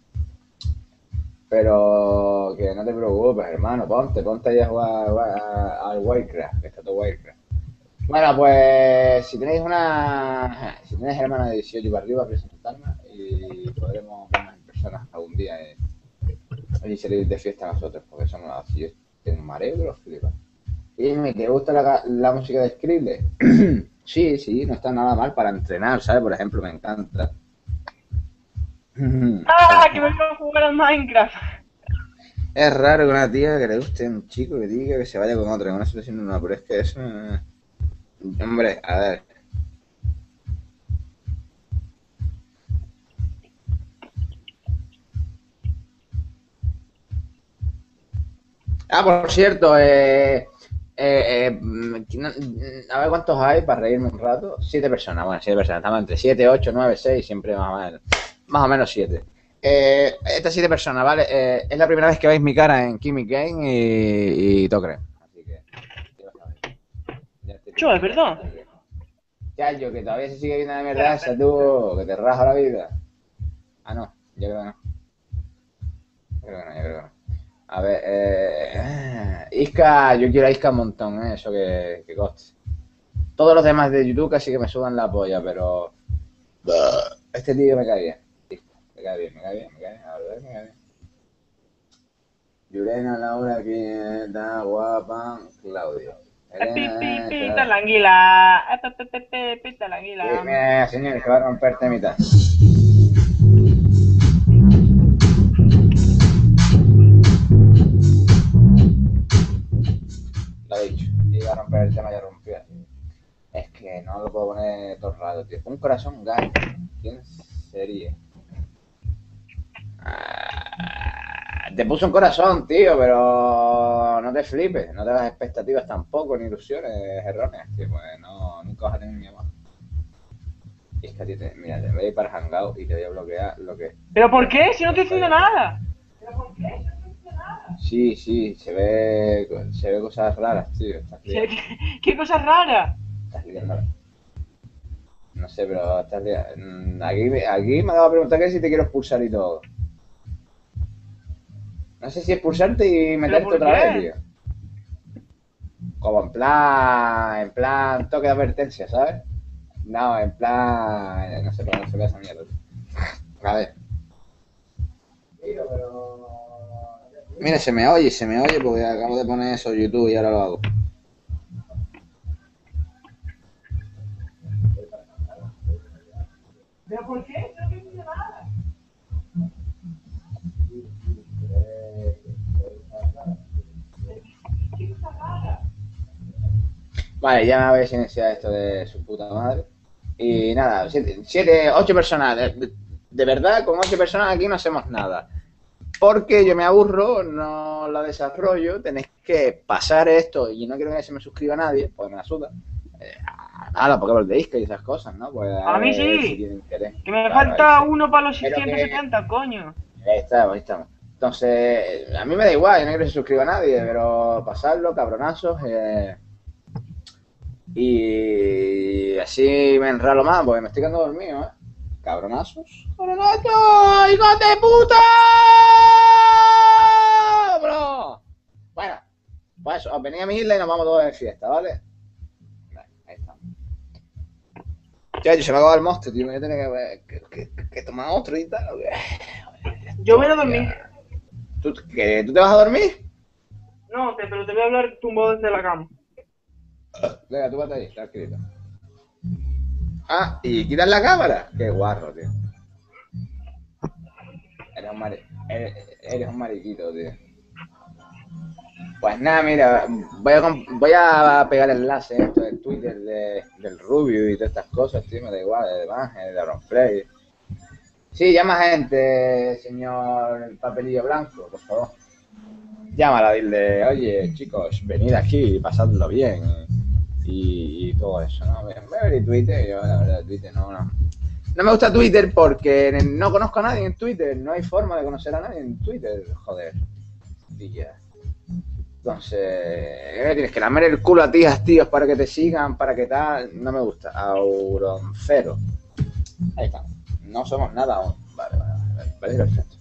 Pero que no te preocupes, hermano, ponte ahí a jugar al Warcraft, que está todo Warcraft. Bueno, pues si tenéis hermana de 18 para arriba, presentarme y podremos vernos en persona algún día y salir de fiesta nosotros, porque somos así. Yo tengo un mareo de los flipas. Y ¿te gusta la música de Skrillex? Sí, no está nada mal para entrenar, ¿sabes? Por ejemplo, me encanta. ¡Ah! Que me voy a jugar al Minecraft. Es raro que una tía que le guste a un chico que diga que se vaya con otro en una situación normal, pero es que eso... Hombre, a ver. Ah, por cierto, a ver cuántos hay para reírme un rato. 7 personas, bueno, 7 personas. Estamos entre 7, 8, 9, 6, siempre más o menos 7. Estas 7 personas, ¿vale? Es la primera vez que veis mi cara en Kimi Game y Tokren. Así que, ya lo sabéis. Chulo, perdón. Ya, yo que todavía se sigue viendo la mierda esa, tú, que te raja la vida. Ah, no, yo creo que no. Yo creo que no. A ver, Isca, yo quiero a Isca un montón, eso que coste. Todos los demás de YouTube casi que me sudan la polla, pero... Este tío me cae bien. Me cae bien, a ver, me cae bien. Yurena, Laura, que está guapa, Claudio. Elena, Pita la anguila. Pita la anguila. mira, señores, que va a romper temita. Lo he dicho, iba a romper el tema, ya rompió. Es que no lo puedo poner todo el rato, tío. Un corazón gay. ¿Quién sería? Te puso un corazón, tío, pero no te flipes. No te das expectativas tampoco, ni ilusiones erróneas, tío. Pues no, nunca vas a tener mi amor. Y es que a ti mira, te voy a ir para Hangout y te voy a bloquear lo que... ¿Pero por qué? Si no estoy haciendo nada. Sí, se ve cosas raras, tío. ¿Qué cosa rara? Estás liando. No sé, pero estás liando. Aquí me ha dado a preguntar que si te quiero expulsar y todo. No sé si expulsarte y meterte otra vez, tío. Como en plan toque de advertencia, ¿sabes? No, en plan... No sé, pero no se ve esa mierda. A ver. Mira, se me oye porque acabo de poner eso en YouTube y ahora lo hago. ¿Pero por qué? No estoy haciendo nada. ¿Qué cosa rara? Vale, ya me habéis iniciado esto de su puta madre. Y nada, 8 personas. De verdad, con 8 personas aquí no hacemos nada. Porque yo me aburro, no lo desarrollo, tenéis que pasar esto y no quiero que se me suscriba nadie, pues me la suda. Nada, porque os deis que esas cosas, ¿no? Pues a mí sí. Si tienen interés. Que me Claro, falta sí. uno para los Pero 670, coño. Ahí estamos. Entonces, a mí me da igual, yo no quiero que se suscriba a nadie, pero pasarlo, cabronazos. Y así me enralo más, porque me estoy quedando dormido, ¿eh? Cabronazos. ¡Cabronazos! ¡Hijos de puta! Bro. Bueno, Pues os venís a mi isla y nos vamos todos de fiesta, ¿vale? Vale, ahí estamos. Ya, yo se me acaba el monstruo, tío. Me voy a tener que tomar otro y tal. ¿O qué? Yo voy a dormir. ¿Tú te vas a dormir? No, pero te voy a hablar tumbado desde la cama. Venga, tú vete ahí, está escrito. Ah, ¿y quitas la cámara? Qué guarro, tío. Eres un mariquito, tío. Pues nada, mira, voy a pegar el enlace esto del Twitter del Rubio y todas estas cosas, tío, me da igual, de Ángel, de Ronplay. Sí, llama gente, señor Papelillo Blanco, por favor. Llámala, dile, oye, chicos, venid aquí, pasadlo bien y todo eso, ¿no? Voy a ver Twitter, yo la verdad, Twitter no. No me gusta Twitter porque no conozco a nadie en Twitter, no hay forma de conocer a nadie en Twitter, joder. Y ya. Entonces, tienes que lamer el culo a tíos para que te sigan, para que tal, no me gusta. Auroncero. Ahí está. No somos nada aún. Vale, perfecto.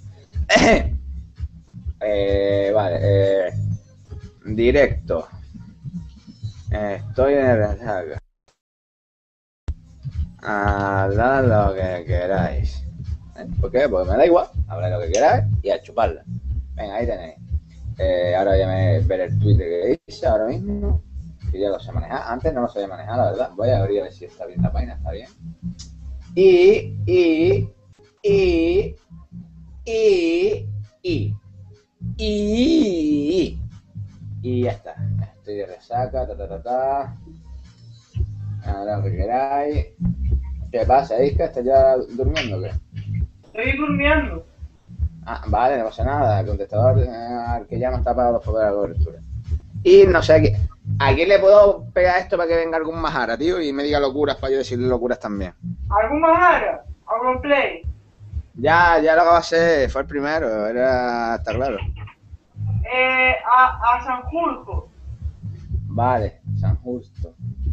Directo. Estoy en el mensaje. Hablad lo que queráis. ¿Por qué? Porque me da igual. Hablad lo que queráis y a chuparla. Venga, ahí tenéis. Ahora voy a ver el Twitter que hice ahora mismo. Que ya lo sé manejar. Antes no lo sabía manejar, la verdad. Voy a abrir a ver si está bien la página. Está bien. Y ya está. Estoy de resaca, Ahora lo que queráis. ¿Qué pasa, Isca? ¿Estás ya durmiendo o qué? Estoy durmiendo. Ah, vale, no pasa nada. El contestador al que llama está apagado por la cobertura. Y no sé a quién le puedo pegar esto para que venga algún majara, tío, y me diga locuras para yo decirle locuras también. ¿Algún majara? ¿Algún play? Ya lo acabo de hacer, fue el primero, está claro. A San Julio. Vale, San Justo.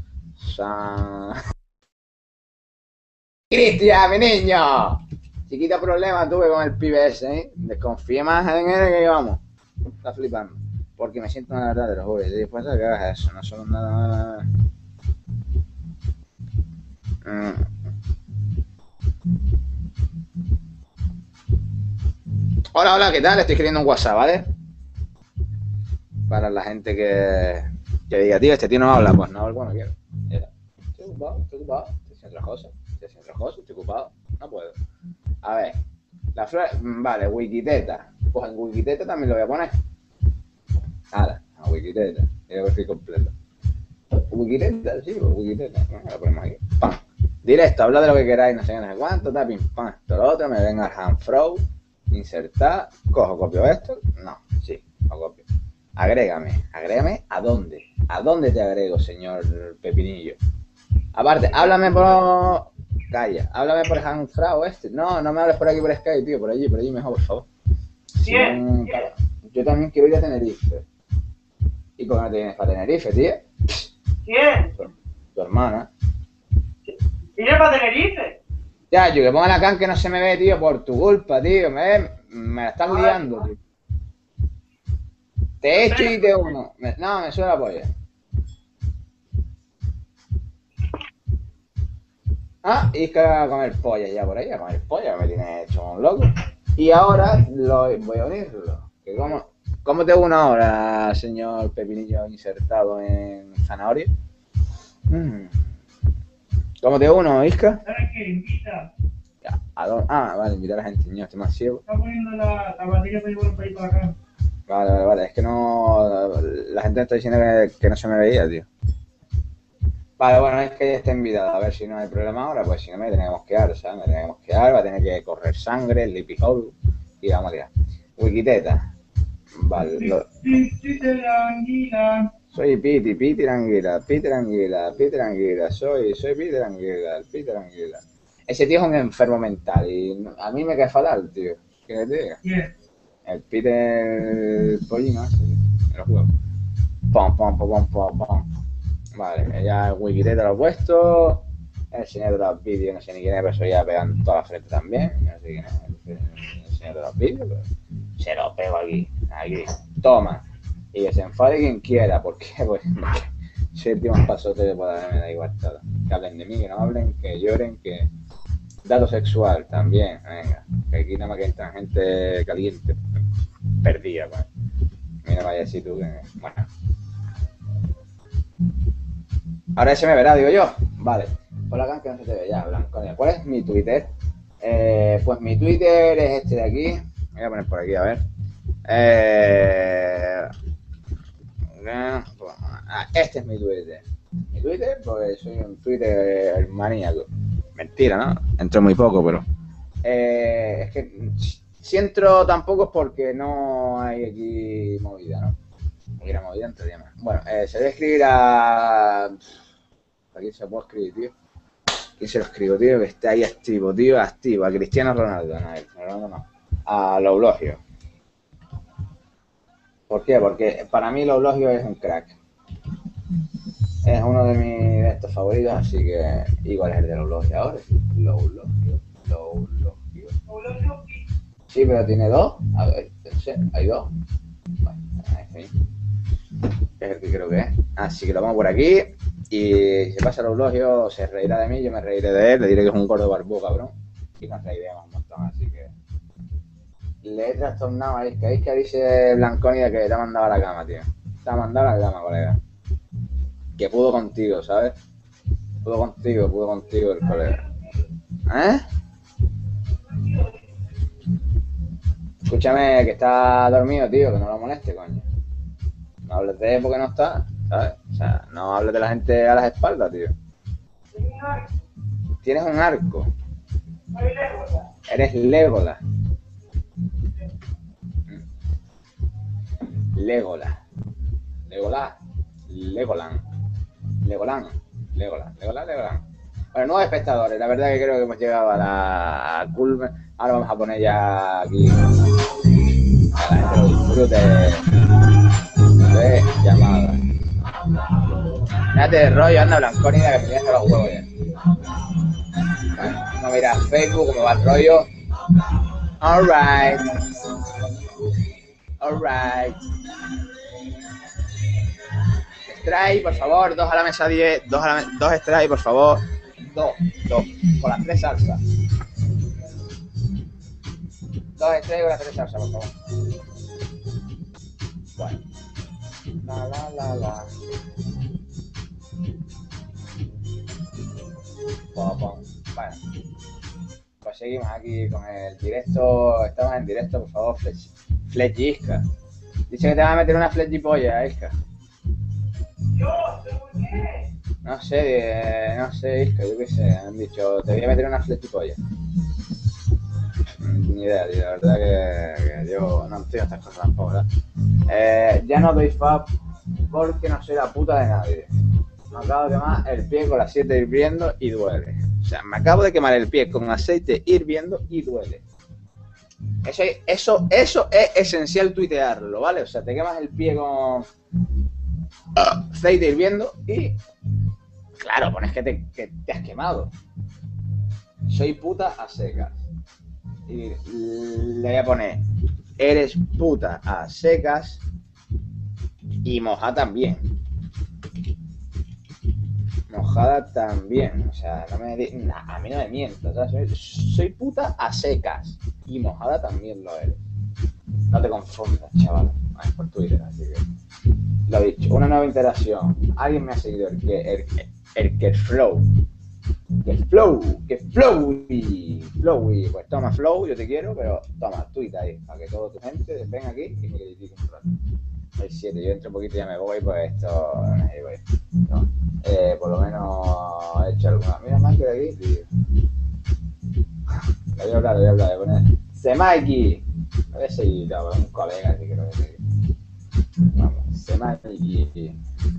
Cristian, mi niño. Chiquito problema tuve con el pibe ese, ¿eh? Desconfié más en él que vamos. Está flipando. Porque me siento una verdad de los jóvenes. Y después de que hagas eso, no son nada. Hola, ¿qué tal? Estoy escribiendo un WhatsApp, ¿vale? Para la gente que diga, tío, este tío no habla. Pues no, bueno, quiero. Estoy ocupado, estoy haciendo otras cosas, estoy ocupado. No puedo. A ver, la flor, vale, Wikiteta. Pues en Wikiteta también lo voy a poner. Ahora, a Wikiteta. Ya estoy completo. Wikiteta, sí, pues Wikiteta. Lo ponemos aquí. Pam. Directo, habla de lo que queráis, no sé qué, no sé cuánto, tapping, pam, esto, lo otro, me venga el handfrow, insertar, cojo, copio esto. No, sí, lo copio. Agrégame. ¿A dónde? ¿A dónde te agrego, señor Pepinillo? Aparte, háblame por... Calla, háblame por el handfrau este. No me hables por aquí por Skype, tío, por allí mejor, por favor. Bien. Yo también quiero ir a Tenerife. ¿Y por qué no te vienes para Tenerife, tío? ¿Quién? Tu hermana. ¿Vienes para Tenerife? Ya, yo que ponga la can que no se me ve, tío, por tu culpa, tío. Me la estás liando, tío. Te echo y te uno. No, me suena la polla. Y es que a comer polla ya por ahí, a comer polla, me tiene hecho un loco. Y ahora voy a unirlo. Que ¿Cómo te uno ahora, señor Pepinillo insertado en zanahoria? ¿Cómo te uno, Isca? ¿Sabes qué? Invita. Ya, vale, invitar a la gente, niño, estoy más ciego. Está poniendo la batería para llevar para ir para acá. Vale, es que no... La gente me está diciendo que no se me veía, tío. Vale, bueno, es que ya está invitada, a ver si no hay problema ahora, pues si no me tenía que mosquear, ¿sabes? Me tenía que mosquear, va a tener que correr sangre, el Lippy Hole, y vamos a tirar. Wikiteta. Vale, soy Peter Anguila, soy Peter Anguila. Ese tío es un enfermo mental y a mí me cae fatal, tío. ¿Qué te diga? ¿Quién? El Peter Pollino ese, me lo juego. Pom. Vale, ya el Wikiteta lo he puesto. El señor de los vídeos, no sé ni quién es, pero eso ya pegan toda la frente también. No sé quién es el señor de los vídeos, pero se lo pego aquí. Toma. Y que se enfade quien quiera. ¿Por qué? Pues porque soy el tío más pasote de poder, me da igual todo. Que hablen de mí, que no hablen, que lloren, que... Dato sexual también, venga. Que aquí nada más que entra gente caliente. Perdida, pues. Mira, vaya si tú que... Bueno. Ahora se me verá, digo yo. Vale. Por la que no se te ve ya, Blanconia. ¿Cuál es mi Twitter? Pues mi Twitter es este de aquí. Voy a poner por aquí, a ver. Este es mi Twitter. Mi Twitter, pues soy un Twitter maníaco. Mentira, ¿no? Entro muy poco, pero... es que si entro tampoco es porque no hay aquí movida, ¿no? Aquí la movida entraría más. Bueno, se debe escribir a... Aquí se puede escribir, tío. ¿Quién se lo escribo, tío? Que esté ahí activo, tío, activo. A Cristiano Ronaldo, no. A Loulogio. ¿Por qué? Porque para mí Loulogio es un crack. Es uno de mis estos favoritos, así que... Igual es el de Loulogio ahora, sí. Loulogio. Sí, pero tiene dos. A ver, no sé, hay dos. Bueno, en fin. Es el que creo que es. Así que lo vamos por aquí. Y si pasa el eulogio, se reirá de mí, yo me reiré de él, le diré que es un gordo barbudo, cabrón. Y nos reiremos un montón, así que... Le he trastornado a Isca. Isca dice Blanconia que te ha mandado a la cama, tío. Te ha mandado a la cama, colega. Que pudo contigo, ¿sabes? Pudo contigo el colega. ¿Eh? Escúchame, que está dormido, tío, que no lo moleste, coño. No hables de él porque no está, ¿sabes? O sea, no hables de la gente a las espaldas, tío. Tienes un arco. Eres Legolas. Legolas. Bueno, nuevos espectadores, la verdad que creo que hemos llegado a la culmen. Ahora vamos a poner ya aquí a la gente lo disfrute de llamadas. Fíjate de rollo, anda Blanconia, que me tienes los huevos ya. Bueno, no mira Facebook, cómo va el rollo. Alright. Strike, por favor, 2 a la mesa 10, 2 strike, por favor. 2, con las 3 salsas. 2 strike con las 3 salsas, por favor. Bueno. La. Bueno. Pues seguimos aquí con el directo. Estamos en directo, por favor, Fletchisca. Dice que te va a meter una fletchipolla, Isca. No sé, Isca, yo qué sé. Han dicho, te voy a meter una fletchipolla. Ni idea, tío, la verdad que yo no entiendo estas cosas tampoco, ¿verdad? Ya no doy fab porque no soy la puta de nadie. Me acabo de quemar el pie con el aceite hirviendo y duele. O sea, me acabo de quemar el pie con aceite hirviendo y duele. Eso es esencial tuitearlo, ¿vale? O sea, te quemas el pie con aceite hirviendo y... Claro, pones que te has quemado. Soy puta a secas. Y le voy a poner, eres puta a secas y mojada también. O sea, a mí no me mientas, ¿sabes? Soy puta a secas y mojada también lo eres. No te confundas, chaval. Es por Twitter, así que... Lo he dicho, una nueva interacción. Alguien me ha seguido el flow. Que Flowy. Pues toma Flow, yo te quiero, pero toma, tuita ahí, para que toda tu gente venga aquí y me critique un rato. Hay 7, yo entro un poquito y ya me voy, pues esto no sé, voy. No. Por lo menos he hecho alguna. Mira más que de aquí, tío. Le voy a hablar, voy a poner. Semaiki. A ver si un colega, si creo que sí. Vamos, Semaiki.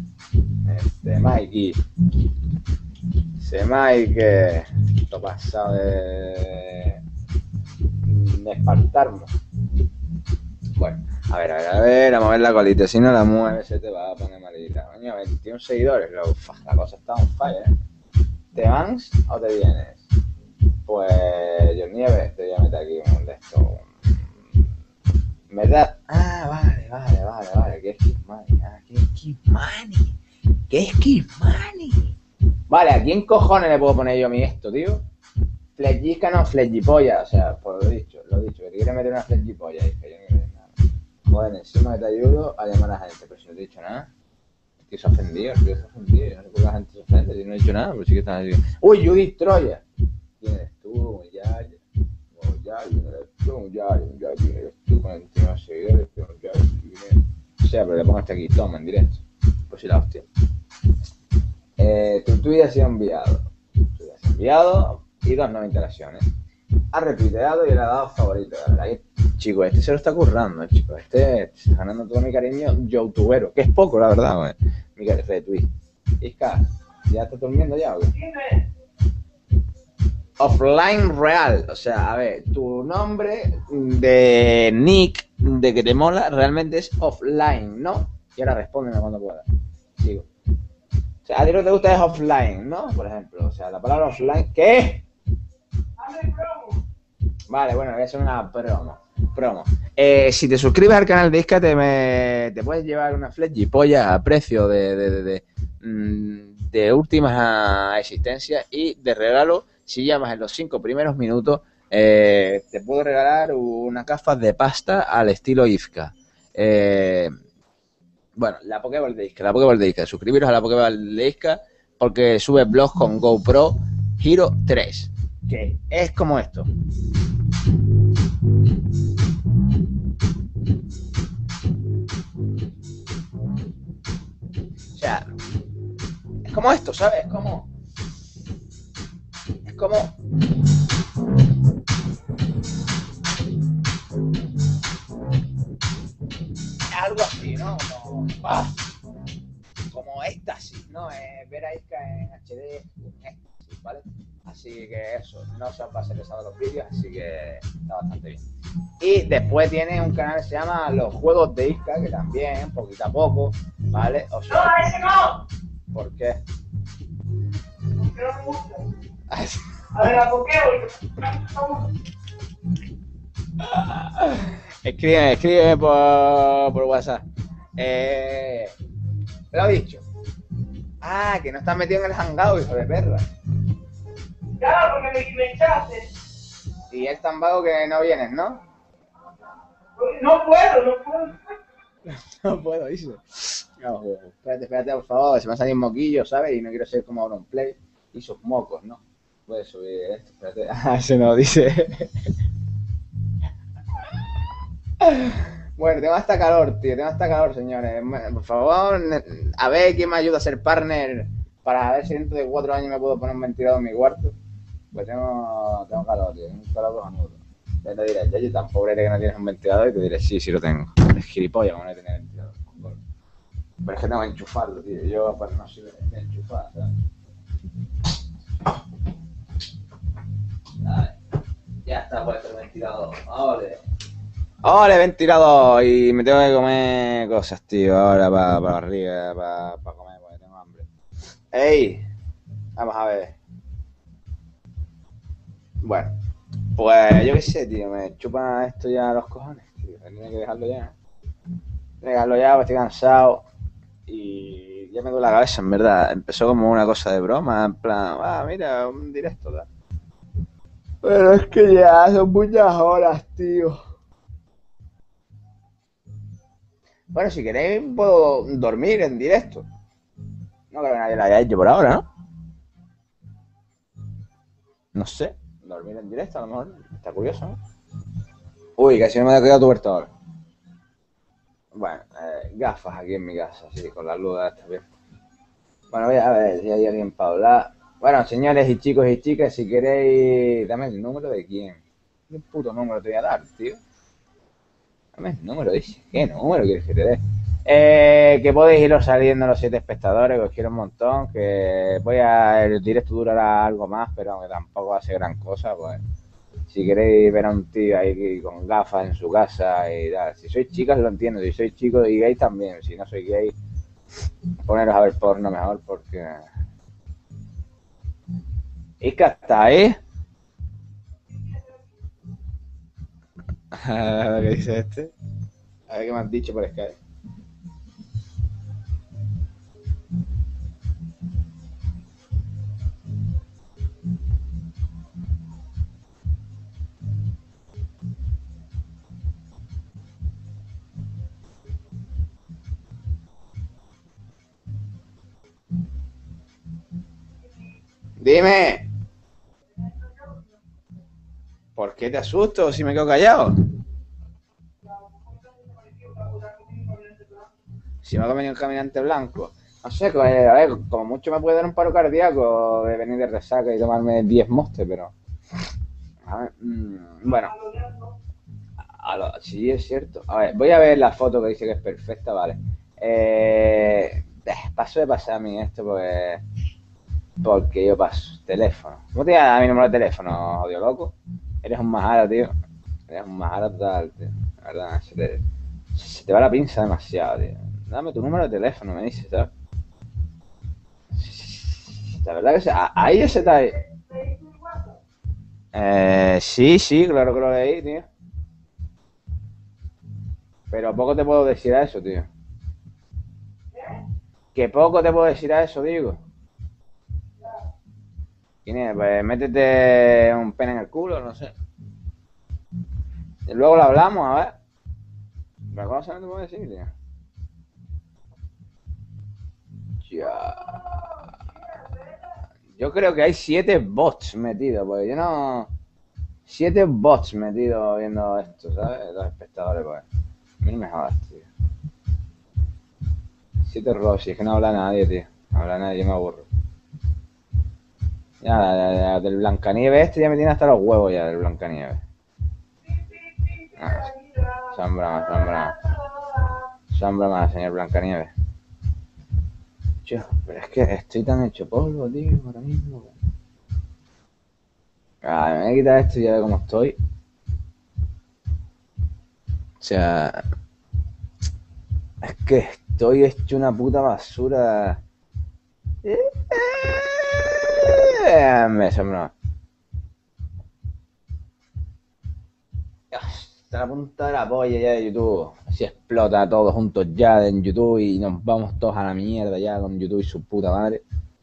Semaiki. Esto pasado de espartarme. Bueno, a ver, a mover la colita. Si no la mueves, se te va a poner malita. Coño, 21 seguidores, la cosa está on fire, ¿eh? ¿Te vas o te vienes? Pues, yo Nieves, te voy a meter aquí un de estos. ¿Verdad? Ah, vale. ¿Qué es Kiss Money? Ah, ¿qué es Kiss Money? ¿Qué es Kiss Money? Vale, ¿a quién cojones le puedo poner yo a mí esto, tío? Flechica no flechipolla, o sea, pues lo dicho, que te quiere meter una flechipolla, es que yo no quiero decir nada. Joder, encima que te ayudo a llamar a la gente, pero si no te he dicho nada. El tío se ha ofendido, yo no sé por qué la gente se ofende, yo no he dicho nada, pero sí que están así. ¡Uy, Judith Troya! ¿Quién eres tú, Muyari? ¿Quién eres tú, Muyari? ¿Quién eres tú? Con el tío seguidores, o sea, pero le pongo hasta aquí, toma, en directo. Pues sí, la hostia. Tu tweet ha sido enviado. Y 2 nuevas interacciones. Ha retuiteado y le ha dado favorito. La verdad que, chico, este se lo está currando, chico. Este está ganando todo mi cariño youtubero, que es poco, la verdad, güey. Mi retweet. Isca, ¿ya estás durmiendo ya o qué? Offline real. O sea, a ver, tu nombre de nick, de que te mola, realmente es offline, ¿no? Y ahora respóndeme cuando puedas. Digo. O sea, a ti lo que te gusta es offline, ¿no? Por ejemplo, o sea, la palabra offline, ¿qué? Vale, bueno, voy a hacer una promo. Si te suscribes al canal de Isca, te puedes llevar una flechipolla a precio de última existencia, y de regalo, si llamas en los 5 primeros minutos, te puedo regalar unas gafas de pasta al estilo Isca. Bueno, la Pokéball de Isca. Suscribiros a la Pokéball de Isca porque sube blogs con GoPro Hero 3, que es como esto. O sea, es como esto, ¿sabes? Es como algo así, ¿no? Como éxtasis, ¿no? Ver a Isca en HD, un éxtasis, ¿vale? Así que eso, no se os va a ser pesado los vídeos, así que está bastante bien. Y después tiene un canal que se llama Los Juegos de Isca, que también, poquito a poco, ¿vale? O sea, ¡No, ese no! ¿por qué? Porque no me gusta. A ver, la Pokéball. Escríbeme por WhatsApp. Lo he dicho. Ah, que no estás metido en el hangout, hijo de perra. Ya, porque me echaste. Y es tan vago que no vienes, ¿no? No puedo. No puedo, dice. No, espérate, por favor, se me ha salido un moquillo, ¿sabes? Y no quiero ser como Auronplay y sus mocos, ¿no? Puedes subir esto, espérate. Ah, se nos dice. Bueno, tengo hasta calor, tío, señores. Por favor, a ver quién me ayuda a ser partner para ver si dentro de 4 años me puedo poner un ventilador en mi cuarto. Pues tengo calor, tío, un calor cojonudo. Ya te diré, yo tan pobre que no tienes un ventilador, y te diré, sí lo tengo. Es gilipollas como no tener ventilador. Pero es que tengo que enchufarlo, tío. Yo pues no soy de enchufar, ¿sabes? Vale. Ya está puesto el ventilador. ¡Ole, ventilador! Y me tengo que comer cosas, tío, ahora para arriba, para comer, porque tengo hambre. ¡Ey! Vamos a ver. Bueno, pues yo qué sé, tío, me chupa esto ya los cojones, tío. Tenía que dejarlo ya. Pues estoy cansado. Y ya me duele la cabeza, en verdad. Empezó como una cosa de broma, en plan, mira, un directo, ¿verdad? Pero es que ya son muchas horas, tío. Bueno, si queréis puedo dormir en directo. No creo que nadie lo haya hecho por ahora, ¿no? No sé, dormir en directo a lo mejor está curioso, ¿no? Uy, casi no me ha quedado tuerto ahora. Bueno, gafas aquí en mi casa, así, con la luz está bien. Bueno, voy a ver si hay alguien para hablar. Bueno, señores y chicos y chicas, si queréis... Dame el número de quién. ¿Qué puto número te voy a dar, tío? Dame el número, dice. ¿Qué número quieres que te dé? Que podéis iros saliendo los 7 espectadores, que os quiero un montón, que el directo durará algo más, pero aunque tampoco va a ser gran cosa, pues si queréis ver a un tío ahí con gafas en su casa y tal, si sois chicas lo entiendo, si sois chicos y gays también, si no sois gay, poneros a ver porno mejor porque... Iska, ¿está ahí? ¿Qué dice este? A ver qué me has dicho por Skype. Dime. ¿Por qué te asusto si me quedo callado? Si me ha comido un caminante blanco. No sé, a ver, como mucho me puede dar un paro cardíaco de venir de resaca y tomarme 10 mostes, pero... A ver, bueno. Sí, es cierto. A ver, voy a ver la foto que dice que es perfecta, vale. Paso de pasar a mí esto porque yo paso. Teléfono. ¿Cómo te llamas mi número de teléfono, odio loco? Eres un majara, tío. Eres un majara total, tío. La verdad, se te va la pinza demasiado, tío. Dame tu número de teléfono, me dices, ¿sabes? La verdad que ahí ese está ahí. Sí, claro que lo leí, tío. Pero poco te puedo decir a eso, tío. Que poco te puedo decir a eso, digo. ¿Quién es? Pues métete un pene en el culo, no sé. Y luego lo hablamos, a ver. ¿La cosa no te puedo decir, tío? Ya. Yo creo que hay 7 bots metidos, porque yo no... 7 bots metidos viendo esto, ¿sabes? Los espectadores, pues. A mí no me jodas, tío. 7 robots, es que no habla nadie, tío. No habla nadie, yo me aburro. Ya, del Blancanieves este ya me tiene hasta los huevos ya, del Blancanieves. Son bromas, son bromas. Son bromas, señor Blancanieves. Pero es que estoy tan hecho polvo, tío, ahora mismo. Me voy a quitar esto y ya ve cómo estoy. O sea... Es que estoy hecho una puta basura. Me asombra. Está la punta de la polla ya de YouTube. Así explota todos juntos ya en YouTube y nos vamos todos a la mierda ya con YouTube y su puta madre.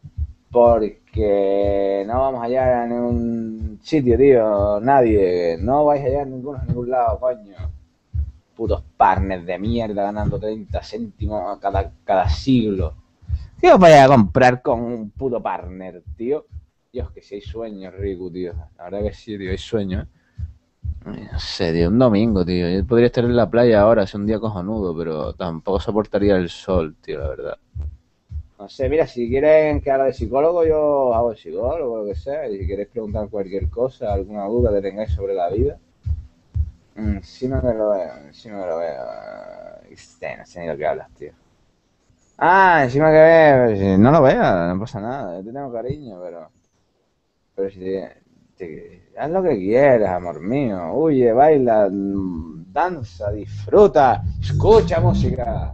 Porque no vamos a hallar a ningún sitio, tío. Nadie. No vais a hallar ninguno a ningún lado, coño. Putos partners de mierda ganando 30 céntimos cada siglo. ¿Qué os vais a comprar con un puto partner, tío? Dios, que si hay sueños, Riku, tío. La verdad que sí, tío, hay sueños. No sé, tío, un domingo, tío. Yo podría estar en la playa ahora, es un día cojonudo, pero tampoco soportaría el sol, tío, la verdad. No sé, mira, si quieren que haga de psicólogo, yo hago de psicólogo, lo que sea. Y si queréis preguntar cualquier cosa, alguna duda que tengáis sobre la vida. Sí me lo veo, sí me lo veo. No sé ni lo que hablas, tío. Encima que ve, no lo veas, no pasa nada, yo te tengo cariño, pero si haz lo que quieras, amor mío, huye, baila, danza, disfruta, escucha música.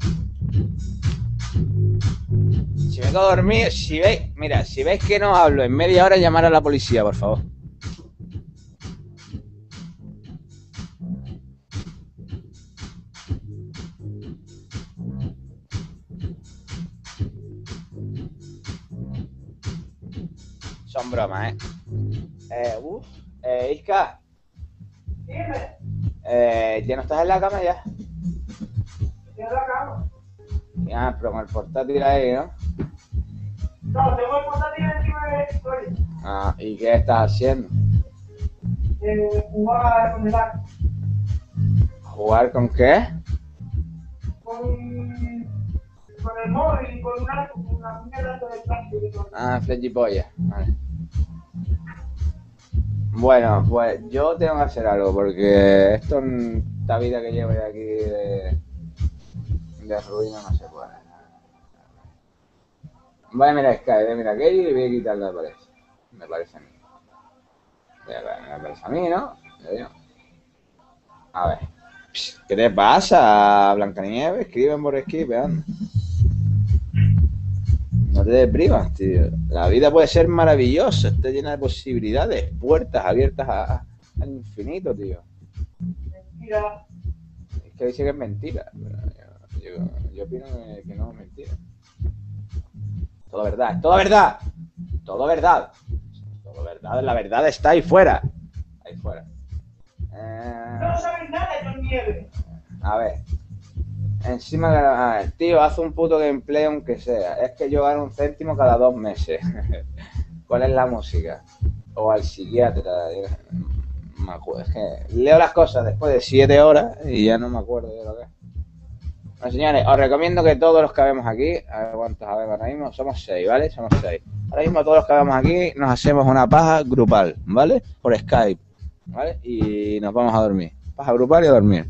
Si me quedo dormido, si veis que no hablo en media hora, llamar a la policía, por favor. Son bromas, Iska. Dime. ¿Ya no estás en la cama ya? Estoy en la cama. Pero con el portátil ahí, ¿no? No, tengo el portátil encima del escritorio. ¿Y qué estás haciendo? Jugar con el arco. ¿Jugar con qué? Con el móvil y con un arco, con una mierda de plástico. Flechipolla. Vale. Bueno, pues yo tengo que hacer algo porque esta vida que llevo ya aquí de ruina no se puede. Voy a mirar Skype, mira aquello y voy a quitarlo, me parece a mí. Me parece a mí, ¿no? A ver. ¿Qué te pasa, Blancanieves? Escriben por Skype, anda. No te deprimas, tío. La vida puede ser maravillosa, está llena de posibilidades, puertas abiertas al infinito, tío. Mentira. que dice que es mentira. Yo opino que no es mentira. Todo verdad, es todo verdad. Todo verdad. Todo verdad, la verdad está ahí fuera. Ahí fuera. No sabes nada de John Nieve. A ver. Encima, a ver, tío, haz un puto gameplay aunque sea. Es que yo gano 1 céntimo cada 2 meses. ¿Cuál es la música? O al psiquiatra. Me acuerdo. Es que leo las cosas después de 7 horas y ya no me acuerdo de lo que es. Bueno, señores, os recomiendo que todos los que vemos aquí, a ver cuántos habemos ahora mismo, somos 6, ¿vale? Somos 6. Ahora mismo todos los que vemos aquí nos hacemos una paja grupal, ¿vale? Por Skype, ¿vale? Y nos vamos a dormir. Paja grupal y a dormir.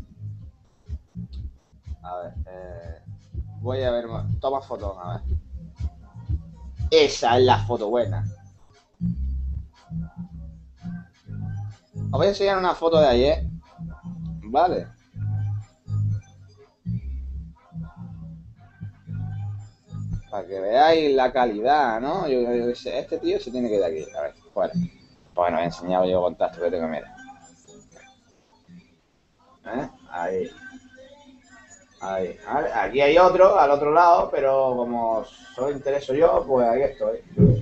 A ver, voy a ver, toma fotos, a ver. Esa es la foto buena. Os voy a enseñar una foto de ayer, ¿vale? Para que veáis la calidad, ¿no? Este tío se tiene que ir de aquí. A ver, fuera. Bueno, he enseñado yo contacto que tengo, mira. Ahí. Ahí. Aquí hay otro, al otro lado, pero como solo intereso yo, pues ahí estoy.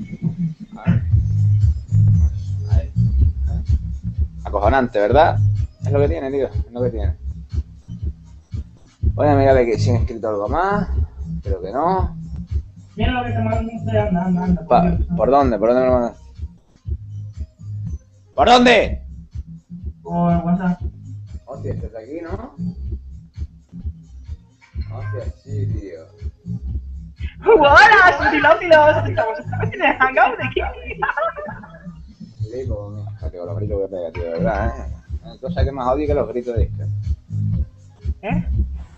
Ahí. Acojonante, ¿verdad? Es lo que tiene, tío. Es lo que tiene. Voy a mirar de que si han escrito algo más. Creo que no. Mira lo que te mando, anda. ¿Por dónde? ¿Por dónde me lo mandas? ¿Por dónde? Por WhatsApp. Hostia, este está aquí, ¿no? Hostia, sí, tío. ¡Hola, sutilófilos! Estamos en el hangout de aquí. Flipo, mija, tío, los gritos que pega, tío, de verdad, ¿eh? Hay cosa que más odio que los gritos de Iska. ¿Eh?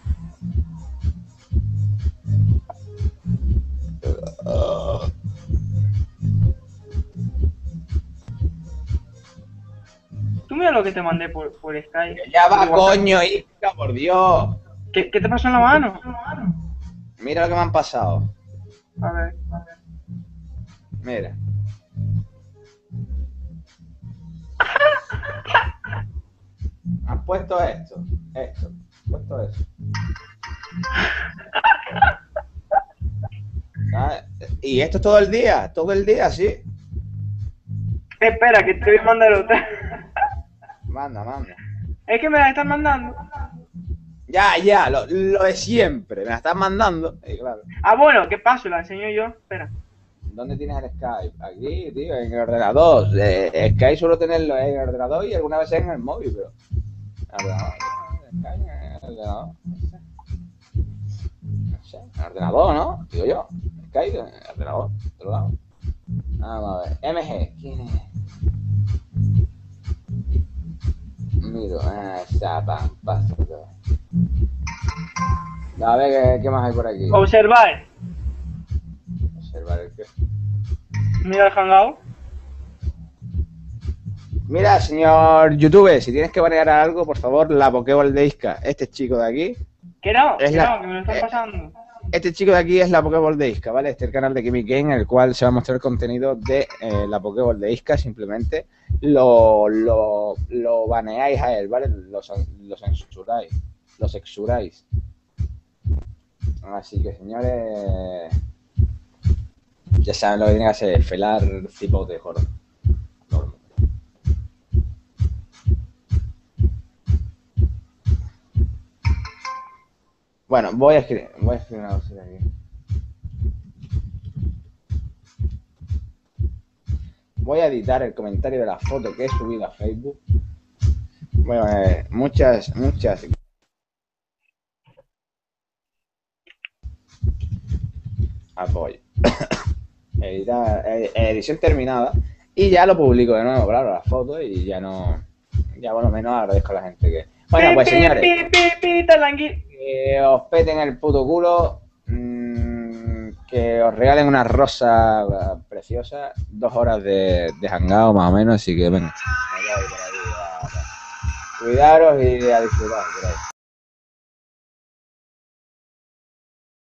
Tú mira lo que te mandé por Skype. Que ya va, coño, Iska, por Dios. ¿Qué te pasó en la mano? Mira lo que me han pasado. A ver. Mira. Han puesto esto. Han puesto eso. ¿Sabes? Y esto todo el día, sí. Espera, que te voy a mandar otra. Manda. Es que me la están mandando. Ya, lo de siempre. Me la estás mandando. Claro. Ah, bueno, ¿qué paso? La enseño yo. Espera. ¿Dónde tienes el Skype? Aquí, tío, en el ordenador. Skype suelo tenerlo en el ordenador y alguna vez en el móvil, pero... En el ordenador. No sé, en el ordenador, ¿no? Digo yo. Skype, en el ordenador, otro lado. Vamos a ver. MG, ¿quién es? Miro, pasa todo. A ver, ¿qué más hay por aquí? Observar. Observar el qué. Mira el hangout. Mira, señor YouTube, si tienes que banear algo, por favor, la Pokéball de Iska. Este chico de aquí. Que no, Es que me lo están pasando. Este chico de aquí es la Pokéball de Iska, ¿vale? Este es el canal de Kimi Game, en el cual se va a mostrar contenido de la Pokéball de Iska. Simplemente lo baneáis a él, ¿vale? Lo censuráis. Así que, señores, ya saben lo que tiene que hacer, felar cipote, gordo. Bueno, voy a escribir una cosita aquí. Voy a editar el comentario de la foto que he subido a Facebook. Bueno, muchas. Apoyo. Edición terminada. Y ya lo publico de nuevo, claro, la foto y ya no... Ya por lo menos agradezco a la gente que... Bueno, pues señores, que os peten el puto culo, que os regalen una rosa preciosa, 2 horas de hangout más o menos, así que venga. Cuidaros y a disfrutar, por ahí.